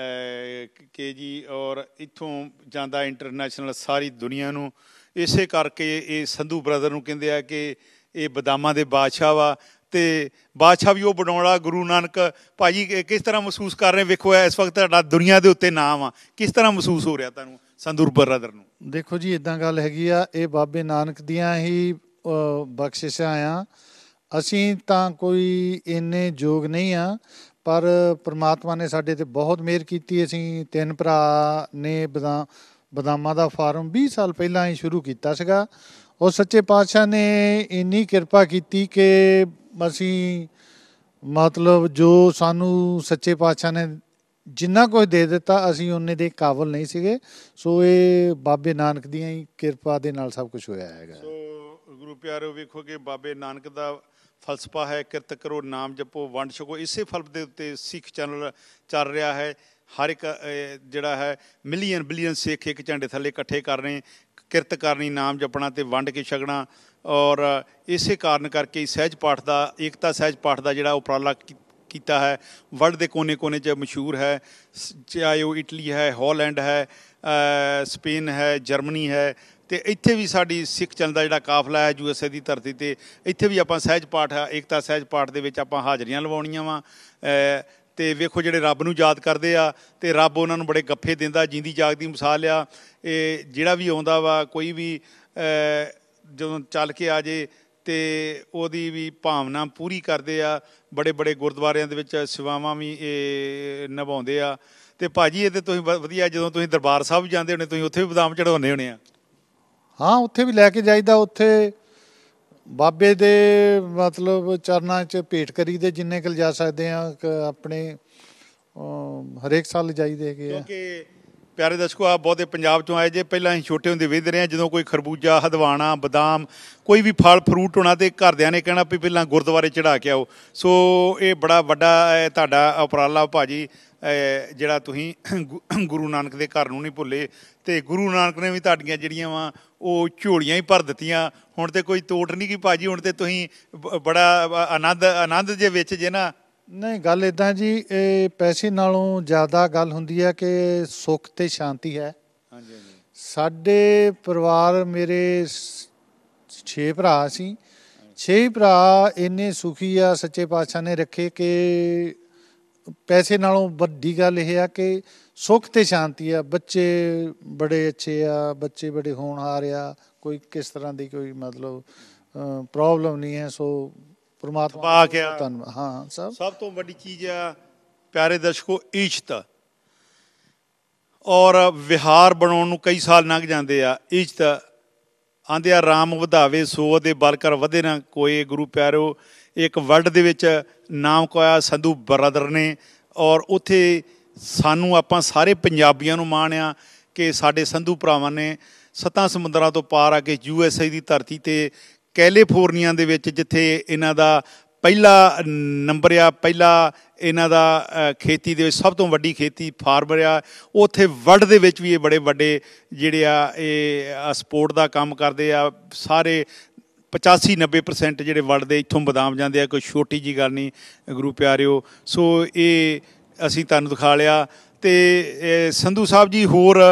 ਕੇ ਜੀ, ਔਰ ਇੱਥੋਂ ਜਾਂਦਾ ਇੰਟਰਨੈਸ਼ਨਲ ਸਾਰੀ ਦੁਨੀਆ ਨੂੰ। ਇਸੇ ਕਰਕੇ ਇਹ ਸੰਧੂ ਬ੍ਰਦਰ ਨੂੰ ਕਹਿੰਦੇ ਆ ਕਿ ਇਹ ਬਦਾਮਾਂ ਦੇ ਬਾਦਸ਼ਾਹ ਵਾ, ਤੇ ਬਾਦਸ਼ਾਹ ਵੀ ਉਹ ਬਣਾਉਣ ਵਾਲਾ ਗੁਰੂ ਨਾਨਕ। ਭਾਜੀ ਕਿਸ ਤਰ੍ਹਾਂ ਮਹਿਸੂਸ ਕਰ ਰਹੇ ਵੇਖੋ, ਇਸ ਵਕਤ ਤੁਹਾਡਾ ਦੁਨੀਆ ਦੇ ਉੱਤੇ ਨਾਮ ਆ, ਕਿਸ ਤਰ੍ਹਾਂ ਮਹਿਸੂਸ ਹੋ ਰਿਹਾ ਤੁਹਾਨੂੰ ਸੰਧੂ ਬ੍ਰਦਰ ਨੂੰ? ਦੇਖੋ ਜੀ ਇੱਦਾਂ ਗੱਲ ਹੈਗੀ ਆ, ਇਹ ਬਾਬੇ ਨਾਨਕ ਦੀਆਂ ਹੀ ਬਖਸ਼ਿਸ਼ਾਂ ਆ। ਅਸੀਂ ਤਾਂ ਕੋਈ ਇੰਨੇ ਯੋਗ ਨਹੀਂ ਆ, ਪਰ ਪ੍ਰਮਾਤਮਾ ਨੇ ਸਾਡੇ ਤੇ ਬਹੁਤ ਮਿਹਰ ਕੀਤੀ। ਅਸੀਂ ਤਿੰਨ ਭਰਾ ਨੇ ਬਦਾ ਬਦਾਮਾਂ ਦਾ ਫਾਰਮ ਵੀਹ ਸਾਲ ਪਹਿਲਾਂ ਹੀ ਸ਼ੁਰੂ ਕੀਤਾ ਸੀਗਾ। ਉਹ ਸੱਚੇ ਪਾਤਸ਼ਾਹ ਨੇ ਇੰਨੀ ਕਿਰਪਾ ਕੀਤੀ ਕਿ ਅਸੀਂ ਮਤਲਬ ਜੋ ਸਾਨੂੰ ਸੱਚੇ ਪਾਤਸ਼ਾਹ ਨੇ ਜਿੰਨਾ ਕੁਝ ਦੇ ਦਿੱਤਾ ਅਸੀਂ ਉਹਨੇ ਦੇ ਕਾਬਲ ਨਹੀਂ ਸੀਗੇ। ਸੋ ਇਹ ਬਾਬੇ ਨਾਨਕ ਦੀਆਂ ਹੀ ਕਿਰਪਾ ਦੇ ਨਾਲ ਸਭ ਕੁਝ ਹੋਇਆ ਹੈਗਾ। ਸੋ ਗੁਰੂ ਪਿਆਰਿਓ ਵੇਖੋ ਕਿ ਬਾਬੇ ਨਾਨਕ ਦਾ ਫਲਸਫਾ ਹੈ ਕਿਰਤ ਕਰੋ, ਨਾਮ ਜਪੋ, ਵੰਡ ਛਕੋ। ਇਸੇ ਫਲਪ ਦੇ ਉੱਤੇ ਸਿੱਖ ਚੈਨਲ ਚੱਲ ਰਿਹਾ ਹੈ। ਹਰ ਇੱਕ ਜਿਹੜਾ ਹੈ ਮਿਲੀਅਨ ਬਿਲੀਅਨ ਸਿੱਖ ਇੱਕ ਝੰਡੇ ਥੱਲੇ ਇਕੱਠੇ ਕਰ ਰਹੇ ਕਿਰਤ ਕਰਨੀ, ਨਾਮ ਜਪਣਾ ਤੇ ਵੰਡ ਕੇ ਛਕਣਾ। ਔਰ ਇਸੇ ਕਾਰਨ ਕਰਕੇ ਹੀ ਸਹਿਜ ਪਾਠ ਦਾ, ਏਕਤਾ ਸਹਿਜ ਪਾਠ ਦਾ ਜਿਹੜਾ ਉਪਰਾਲਾ ਕੀਤਾ ਹੈ, ਵਰਲਡ ਦੇ ਕੋਨੇ ਕੋਨੇ 'ਚ ਮਸ਼ਹੂਰ ਹੈ। ਚਾਹੇ ਉਹ ਇਟਲੀ ਹੈ, ਹਾਲੈਂਡ ਹੈ, ਸਪੇਨ ਹੈ, ਜਰਮਨੀ ਹੈ, ਅਤੇ ਇੱਥੇ ਵੀ ਸਾਡੀ ਸਿੱਖ ਚੈਨਲ ਦਾ ਜਿਹੜਾ ਕਾਫਲਾ ਹੈ ਯੂ ਐਸ ਏ ਦੀ ਧਰਤੀ 'ਤੇ, ਇੱਥੇ ਵੀ ਆਪਾਂ ਸਹਿਜ ਪਾਠ, ਏਕਤਾ ਸਹਿਜ ਪਾਠ ਦੇ ਵਿੱਚ ਆਪਾਂ ਹਾਜ਼ਰੀਆਂ ਲਵਾਉਣੀਆਂ ਵਾ। ਅਤੇ ਵੇਖੋ ਜਿਹੜੇ ਰੱਬ ਨੂੰ ਯਾਦ ਕਰਦੇ ਆ ਅਤੇ ਰੱਬ ਉਹਨਾਂ ਨੂੰ ਬੜੇ ਗੱਫੇ ਦਿੰਦਾ। ਜਿੰਦੀ ਜਾਗਦੀ ਮਿਸਾਲ ਆ, ਇਹ ਜਿਹੜਾ ਵੀ ਆਉਂਦਾ ਵਾ, ਕੋਈ ਵੀ ਜਦੋਂ ਚੱਲ ਕੇ ਆ ਜੇ ਅਤੇ ਉਹਦੀ ਵੀ ਭਾਵਨਾ ਪੂਰੀ ਕਰਦੇ ਆ। ਬੜੇ ਬੜੇ ਗੁਰਦੁਆਰਿਆਂ ਦੇ ਵਿੱਚ ਸੇਵਾਵਾਂ ਵੀ ਇਹ ਨਿਭਾਉਂਦੇ ਆ। ਅਤੇ ਭਾਅ ਜੀ ਇਹ ਤਾਂ ਤੁਸੀਂ ਵਧੀਆ, ਜਦੋਂ ਤੁਸੀਂ ਦਰਬਾਰ ਸਾਹਿਬ ਜਾਂਦੇ ਹੋਣੇ, ਤੁਸੀਂ ਉੱਥੇ ਵੀ ਬਦਾਮ ਚੜ੍ਹਾਉਂਦੇ ਹੋਣੇ ਆ? ਹਾਂ, ਉੱਥੇ ਵੀ ਲੈ ਕੇ ਜਾਈਦਾ। ਉੱਥੇ ਬਾਬੇ ਦੇ ਮਤਲਬ ਚਰਨਾਂ 'ਚ ਭੇਟ ਕਰੀਦੇ ਜਿੰਨੇ ਕੁ ਲਿਜਾ ਸਕਦੇ ਹਾਂ। ਆਪਣੇ ਹਰੇਕ ਸਾਲ ਲਿਜਾਈਦੇ ਹੈਗੇ ਆ। ਕਿਉਂਕਿ ਪਿਆਰੇ ਦਰਸ਼ਕੋ, ਆਪ ਬਹੁਤੇ ਪੰਜਾਬ 'ਚੋਂ ਆਏ ਜੇ। ਪਹਿਲਾਂ ਅਸੀਂ ਛੋਟੇ ਹੁੰਦੇ ਵੇਖਦੇ ਰਹੇ ਹਾਂ, ਜਦੋਂ ਕੋਈ ਖਰਬੂਜਾ, ਹਦਵਾਣਾ, ਬਦਾਮ, ਕੋਈ ਵੀ ਫਲ ਫਰੂਟ ਹੋਣਾ ਅਤੇ ਘਰਦਿਆਂ ਨੇ ਕਹਿਣਾ ਵੀ ਪਹਿਲਾਂ ਗੁਰਦੁਆਰੇ ਚੜ੍ਹਾ ਕੇ ਆਓ। ਸੋ ਇਹ ਬੜਾ ਵੱਡਾ ਤੁਹਾਡਾ ਉਪਰਾਲਾ ਭਾਅ ਜੀ, ਜਿਹੜਾ ਤੁਸੀਂ ਗੁਰੂ ਨਾਨਕ ਦੇ ਘਰ ਨੂੰ ਨਹੀਂ ਭੁੱਲੇ। ਅਤੇ ਗੁਰੂ ਨਾਨਕ ਨੇ ਵੀ ਤੁਹਾਡੀਆਂ ਜਿਹੜੀਆਂ ਵਾ ਉਹ ਝੋਲੀਆਂ ਹੀ ਭਰ ਦਿੱਤੀਆਂ। ਹੁਣ ਤਾਂ ਕੋਈ ਤੋਟ ਨਹੀਂ ਗੀ ਭਾਅ ਜੀ, ਹੁਣ ਤਾਂ ਤੁਸੀਂ ਬੜਾ ਆਨੰਦ ਆਨੰਦ ਜੇ ਵਿੱਚ ਜੇ ਨਾ। ਨਹੀਂ, ਗੱਲ ਇੱਦਾਂ ਜੀ, ਇਹ ਪੈਸੇ ਨਾਲੋਂ ਜ਼ਿਆਦਾ ਗੱਲ ਹੁੰਦੀ ਹੈ ਕਿ ਸੁੱਖ ਅਤੇ ਸ਼ਾਂਤੀ ਹੈ। ਹਾਂਜੀ ਹਾਂਜੀ। ਸਾਡੇ ਪਰਿਵਾਰ, ਮੇਰੇ ਛੇ ਭਰਾ ਸੀ, ਛੇ ਭਰਾ ਇੰਨੇ ਸੁਖੀ ਆ ਸੱਚੇ ਪਾਤਸ਼ਾਹ ਨੇ ਰੱਖੇ ਕਿ ਪੈਸੇ ਨਾਲੋਂ ਵੱਡੀ ਗੱਲ ਇਹ ਆ ਕਿ ਸੁੱਖ ਅਤੇ ਸ਼ਾਂਤੀ ਆ। ਬੱਚੇ ਬੜੇ ਅੱਛੇ ਆ, ਬੱਚੇ ਬੜੇ ਹੋਣਹਾਰ ਆ, ਕੋਈ ਕਿਸ ਤਰ੍ਹਾਂ ਦੀ ਕੋਈ ਮਤਲਬ ਪ੍ਰੋਬਲਮ ਨਹੀਂ ਹੈ। ਸੋ ਪਰਮਾਤਮਾ ਪਾ ਕੇ ਧੰਨਵਾਦ। ਹਾਂ, ਸਭ ਸਭ ਤੋਂ ਵੱਡੀ ਚੀਜ਼ ਆ ਪਿਆਰੇ ਦਰਸ਼ਕੋ, ਇੱਜ਼ਤ। ਔਰ ਵਿਹਾਰ ਬਣਾਉਣ ਨੂੰ ਕਈ ਸਾਲ ਲੰਘ ਜਾਂਦੇ ਆ। ਇੱਜ਼ਤ ਆਂਦੇ ਆ, ਰਾਮ ਵਧਾਵੇ ਸੋ ਦੇ ਬਲ ਕਰ ਵਧੇ ਨਾ ਕੋਏ। ਗੁਰੂ ਪਿਆਰਿਓ, ਇੱਕ ਵਰਲਡ ਦੇ ਵਿੱਚ ਨਾਮ ਕਮਾਇਆ ਸੰਧੂ ਬਰਦਰ ਨੇ। ਔਰ ਉੱਥੇ ਸਾਨੂੰ, ਆਪਾਂ ਸਾਰੇ ਪੰਜਾਬੀਆਂ ਨੂੰ ਮਾਣ ਆ ਕਿ ਸਾਡੇ ਸੰਧੂ ਭਰਾਵਾਂ ਨੇ ਸੱਤਾਂ ਸਮੁੰਦਰਾਂ ਤੋਂ ਪਾਰ ਆ ਕੇ ਯੂ ਐਸ ਏ ਦੀ ਧਰਤੀ 'ਤੇ ਕੈਲੀਫੋਰਨੀਆ ਦੇ ਵਿੱਚ, ਜਿੱਥੇ ਇਹਨਾਂ ਦਾ ਪਹਿਲਾ ਨੰਬਰ ਆ, ਪਹਿਲਾ ਇਹਨਾਂ ਦਾ ਖੇਤੀ ਦੇ ਵਿੱਚ ਸਭ ਤੋਂ ਵੱਡੀ ਖੇਤੀ ਫਾਰਮਰ ਆ, ਉੱਥੇ ਵਰਲਡ ਦੇ ਵਿੱਚ ਵੀ ਇਹ ਬੜੇ ਵੱਡੇ ਜਿਹੜੇ ਆ ਇਹ ਸਪੋਰਟ ਦਾ ਕੰਮ ਕਰਦੇ ਆ। ਸਾਰੇ ਪਚਾਸੀ ਨੱਬੇ ਪਰਸੈਂਟ ਜਿਹੜੇ ਵਰਲਡ ਦੇ ਇੱਥੋਂ ਬਦਾਮ ਜਾਂਦੇ ਆ, ਕੋਈ ਛੋਟੀ ਜਿਹੀ ਗੱਲ ਨਹੀਂ ਗੁਰੂ ਪਿਆਰਿਓ। ਸੋ ਇਹ ਅਸੀਂ ਤੁਹਾਨੂੰ ਦਿਖਾ ਲਿਆ। ਅਤੇ ਸੰਧੂ ਸਾਹਿਬ ਜੀ, ਹੋਰ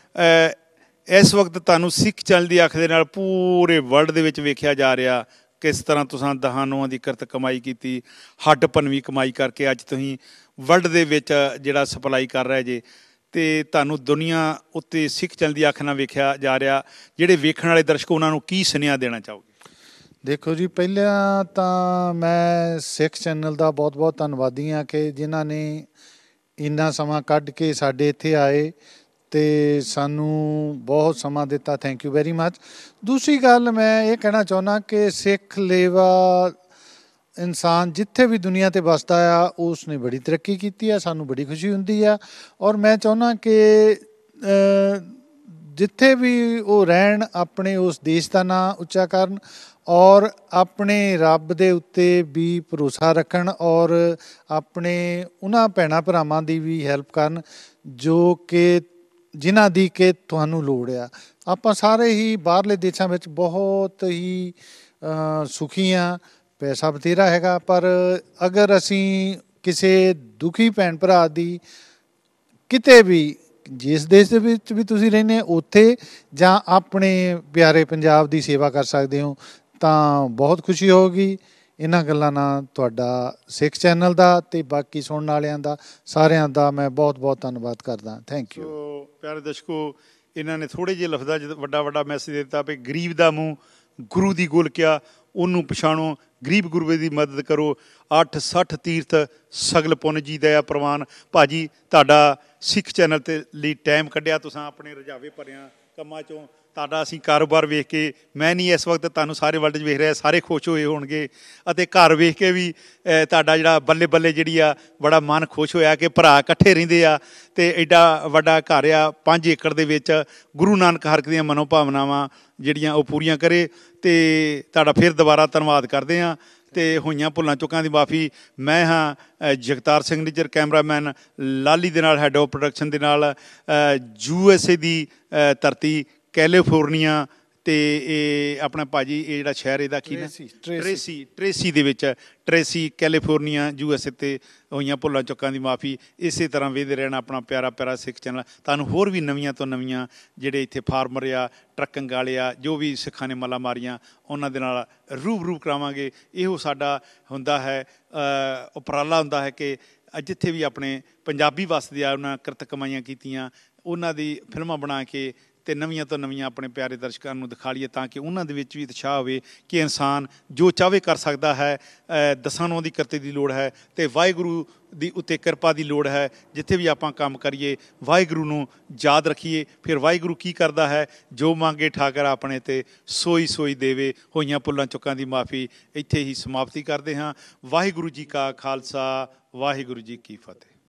ਇਸ ਵਕਤ ਤੁਹਾਨੂੰ ਸਿੱਖ ਚੈਨਲ ਦੀ ਅੱਖ ਦੇ ਨਾਲ ਪੂਰੇ ਵਰਲਡ ਦੇ ਵਿੱਚ ਵੇਖਿਆ ਜਾ ਰਿਹਾ। ਕਿਸ ਤਰ੍ਹਾਂ ਤੁਸੀਂ ਦਹਾਂ ਨੌਹਾਂ ਦੀ ਕਿਰਤ ਕਮਾਈ ਕੀਤੀ, ਹੱਡ ਭੰਨਵੀਂ ਕਮਾਈ ਕਰਕੇ ਅੱਜ ਤੁਸੀਂ ਵਰਲਡ ਦੇ ਵਿੱਚ ਜਿਹੜਾ ਸਪਲਾਈ ਕਰ ਰਹੇ ਜੇ, ਅਤੇ ਤੁਹਾਨੂੰ ਦੁਨੀਆ ਉੱਤੇ ਸਿੱਖ ਚੈਨਲ ਦੀ ਅੱਖ ਨਾਲ ਵੇਖਿਆ ਜਾ ਰਿਹਾ। ਜਿਹੜੇ ਵੇਖਣ ਵਾਲੇ ਦਰਸ਼ਕ, ਉਹਨਾਂ ਨੂੰ ਕੀ ਸੁਨੇਹਾ ਦੇਣਾ ਚਾਹੋਗੇ? ਦੇਖੋ ਜੀ, ਪਹਿਲਾਂ ਤਾਂ ਮੈਂ ਸਿੱਖ ਚੈਨਲ ਦਾ ਬਹੁਤ ਬਹੁਤ ਧੰਨਵਾਦੀ ਹਾਂ ਕਿ ਜਿਨ੍ਹਾਂ ਨੇ ਇੰਨਾ ਸਮਾਂ ਕੱਢ ਕੇ ਸਾਡੇ ਇੱਥੇ ਆਏ ਅਤੇ ਸਾਨੂੰ ਬਹੁਤ ਸਮਾਂ ਦਿੱਤਾ। Thank you very much. ਦੂਸਰੀ ਗੱਲ ਮੈਂ ਇਹ ਕਹਿਣਾ ਚਾਹੁੰਦਾ ਕਿ ਸਿੱਖ ਲੇਵਾ ਇਨਸਾਨ ਜਿੱਥੇ ਵੀ ਦੁਨੀਆ 'ਤੇ ਵੱਸਦਾ ਆ, ਉਸ ਨੇ ਬੜੀ ਤਰੱਕੀ ਕੀਤੀ ਆ, ਸਾਨੂੰ ਬੜੀ ਖੁਸ਼ੀ ਹੁੰਦੀ ਆ। ਔਰ ਮੈਂ ਚਾਹੁੰਦਾ ਕਿ ਜਿੱਥੇ ਵੀ ਉਹ ਰਹਿਣ, ਆਪਣੇ ਉਸ ਦੇਸ਼ ਦਾ ਨਾਂ ਉੱਚਾ ਕਰਨ ਔਰ ਆਪਣੇ ਰੱਬ ਦੇ ਉੱਤੇ ਵੀ ਭਰੋਸਾ ਰੱਖਣ ਔਰ ਆਪਣੇ ਉਹਨਾਂ ਭੈਣਾਂ ਭਰਾਵਾਂ ਦੀ ਵੀ ਹੈਲਪ ਕਰਨ ਜੋ ਕਿ ਜਿਨ੍ਹਾਂ ਦੀ ਕਿ ਤੁਹਾਨੂੰ ਲੋੜ ਆ। ਆਪਾਂ ਸਾਰੇ ਹੀ ਬਾਹਰਲੇ ਦੇਸ਼ਾਂ ਵਿੱਚ ਬਹੁਤ ਹੀ ਸੁਖੀ ਹਾਂ, ਪੈਸਾ ਬਥੇਰਾ ਹੈਗਾ, ਪਰ ਅਗਰ ਅਸੀਂ ਕਿਸੇ ਦੁਖੀ ਭੈਣ ਭਰਾ ਦੀ ਕਿਤੇ ਵੀ, ਜਿਸ ਦੇਸ਼ ਦੇ ਵਿੱਚ ਵੀ ਤੁਸੀਂ ਰਹਿੰਦੇ ਹੋ ਉੱਥੇ, ਜਾਂ ਆਪਣੇ ਪਿਆਰੇ ਪੰਜਾਬ ਦੀ ਸੇਵਾ ਕਰ ਸਕਦੇ ਹੋ ਤਾਂ ਬਹੁਤ ਖੁਸ਼ੀ ਹੋਊਗੀ। ਇਹਨਾਂ ਗੱਲਾਂ ਨਾਲ ਤੁਹਾਡਾ ਸਿੱਖ ਚੈਨਲ ਦਾ ਅਤੇ ਬਾਕੀ ਸੁਣਨ ਵਾਲਿਆਂ ਦਾ, ਸਾਰਿਆਂ ਦਾ ਮੈਂ ਬਹੁਤ ਬਹੁਤ ਧੰਨਵਾਦ ਕਰਦਾ। Thank you. ਸੋ ਪਿਆਰੇ ਦਰਸ਼ਕੋ, ਇਹਨਾਂ ਨੇ ਥੋੜ੍ਹੇ ਜਿਹੇ ਲਫ਼ਜ਼ਾਂ 'ਚ ਵੱਡਾ ਵੱਡਾ ਮੈਸੇਜ ਦਿੱਤਾ ਵੀ ਗਰੀਬ ਦਾ ਮੂੰਹ ਗੁਰੂ ਦੀ ਗੋਲਕਿਆ, ਉਹਨੂੰ ਪਛਾਣੋ, ਗਰੀਬ ਗੁਰਬੇ ਦੀ ਮਦਦ ਕਰੋ, ਅੱਠ ਸੱਠ ਤੀਰਥ ਸਗਲ ਪੁੰਨ ਜੀ ਦਇਆ ਪ੍ਰਵਾਨ। ਭਾਅ ਜੀ, ਤੁਹਾਡਾ ਸਿੱਖ ਚੈਨਲ 'ਤੇ ਲਈ ਟਾਈਮ ਕੱਢਿਆ, ਤੁਸੀਂ ਆਪਣੇ ਰੁਝਾਵੇ ਭਰਿਆ ਕੰਮਾਂ 'ਚੋਂ। ਤੁਹਾਡਾ ਅਸੀਂ ਕਾਰੋਬਾਰ ਵੇਖ ਕੇ, ਮੈਂ ਨਹੀਂ ਇਸ ਵਕਤ ਤੁਹਾਨੂੰ ਸਾਰੇ ਵਰਲਡ 'ਚ ਵੇਖ ਰਿਹਾ, ਸਾਰੇ ਖੁਸ਼ ਹੋਏ ਹੋਣਗੇ। ਅਤੇ ਘਰ ਵੇਖ ਕੇ ਵੀ ਤੁਹਾਡਾ ਜਿਹੜਾ ਬੱਲੇ ਬੱਲੇ ਜਿਹੜੀ ਆ, ਬੜਾ ਮਨ ਖੁਸ਼ ਹੋਇਆ ਕਿ ਭਰਾ ਇਕੱਠੇ ਰਹਿੰਦੇ ਆ ਅਤੇ ਐਡਾ ਵੱਡਾ ਘਰ ਆ ਪੰਜ ਏਕੜ ਦੇ ਵਿੱਚ। ਗੁਰੂ ਨਾਨਕ ਹਰ ਇੱਕ ਦੀਆਂ ਮਨੋਭਾਵਨਾਵਾਂ ਜਿਹੜੀਆਂ ਉਹ ਪੂਰੀਆਂ ਕਰੇ। ਅਤੇ ਤੁਹਾਡਾ ਫਿਰ ਦੁਬਾਰਾ ਧੰਨਵਾਦ ਕਰਦੇ ਹਾਂ। ਅਤੇ ਹੋਈਆਂ ਭੁੱਲਾਂ ਚੁੱਕਾਂ ਦੀ ਮਾਫੀ। ਮੈਂ ਹਾਂ ਜਗਤਾਰ ਸਿੰਘ ਨਿੱਜਰ, ਕੈਮਰਾਮੈਨ ਲਾਲੀ ਦੇ ਨਾਲ, ਹੈਡ ਆਫ ਪ੍ਰੋਡਕਸ਼ਨ ਦੇ ਨਾਲ, ਯੂ ਐਸ ਏ ਦੀ ਧਰਤੀ ਕੈਲੀਫੋਰਨੀਆ ਤੇ ਇਹ ਆਪਣਾ ਭਾਜੀ ਇਹ ਜਿਹੜਾ ਸ਼ਹਿਰ ਇਹਦਾ ਕੀ ਨਾ ਟ੍ਰੇਸੀ, ਟ੍ਰੇਸੀ। ਟ੍ਰੇਸੀ ਟ੍ਰੇਸੀ ਦੇ ਵਿੱਚ Tracy California U S A ਤੇ ਹੋਈਆਂ ਭੁੱਲਾਂ ਚੁੱਕਾਂ ਦੀ ਮਾਫੀ। ਇਸੇ ਤਰ੍ਹਾਂ ਵੇਖਦੇ ਰਹਿਣਾ ਆਪਣਾ ਪਿਆਰਾ ਪਿਆਰਾ ਸਿੱਖ ਚੈਨਲ। ਤੁਹਾਨੂੰ ਹੋਰ ਵੀ ਨਵੀਆਂ ਤੋਂ ਨਵੀਆਂ ਜਿਹੜੇ ਇੱਥੇ ਫਾਰਮਰ ਆ, ਟਰੱਕੰਗ ਵਾਲੇ ਆ, ਜੋ ਵੀ ਸਿੱਖਾਂ ਨੇ ਮੱਲਾਂ ਮਾਰੀਆਂ ਉਹਨਾਂ ਦੇ ਨਾਲ ਰੂਬਰੂ ਕਰਾਵਾਂਗੇ। ਇਹੋ ਸਾਡਾ ਹੁੰਦਾ ਹੈ ਉਪਰਾਲਾ ਹੁੰਦਾ ਹੈ ਕਿ ਜਿੱਥੇ ਵੀ ਆਪਣੇ ਪੰਜਾਬੀ ਵਸਦੇ ਆ ਉਹਨਾਂ ਕਿਰਤ ਕਮਾਈਆਂ ਕੀਤੀਆਂ ਉਹਨਾਂ ਦੀ ਫਿਲਮਾਂ ਬਣਾ ਕੇ ਅਤੇ ਨਵੀਆਂ ਤੋਂ ਨਵੀਆਂ ਆਪਣੇ ਪਿਆਰੇ ਦਰਸ਼ਕਾਂ ਨੂੰ ਦਿਖਾ ਲਈਏ ਤਾਂ ਕਿ ਉਹਨਾਂ ਦੇ ਵਿੱਚ ਵੀ ਉਤਸ਼ਾਹ ਹੋਵੇ ਕਿ ਇਨਸਾਨ ਜੋ ਚਾਹਵੇ ਕਰ ਸਕਦਾ ਹੈ। ਦਸਾਂ ਨੌਂ ਦੀ ਕਰਤੇ ਦੀ ਲੋੜ ਹੈ ਅਤੇ ਵਾਹਿਗੁਰੂ ਦੀ ਉੱਤੇ ਕਿਰਪਾ ਦੀ ਲੋੜ ਹੈ। ਜਿੱਥੇ ਵੀ ਆਪਾਂ ਕੰਮ ਕਰੀਏ ਵਾਹਿਗੁਰੂ ਨੂੰ ਯਾਦ ਰੱਖੀਏ। ਫਿਰ ਵਾਹਿਗੁਰੂ ਕੀ ਕਰਦਾ ਹੈ, ਜੋ ਮੰਗੇ ਠਾਕਰ ਆਪਣੇ ਤੇ ਸੋਈ ਸੋਈ ਦੇਵੇ। ਹੋਈਆਂ ਭੁੱਲਾਂ ਚੁੱਕਾਂ ਦੀ ਮਾਫੀ ਇੱਥੇ ਹੀ ਸਮਾਪਤੀ ਕਰਦੇ ਹਾਂ। ਵਾਹਿਗੁਰੂ ਜੀ ਕਾ ਖਾਲਸਾ, ਵਾਹਿਗੁਰੂ ਜੀ ਕੀ ਫਤਿਹ।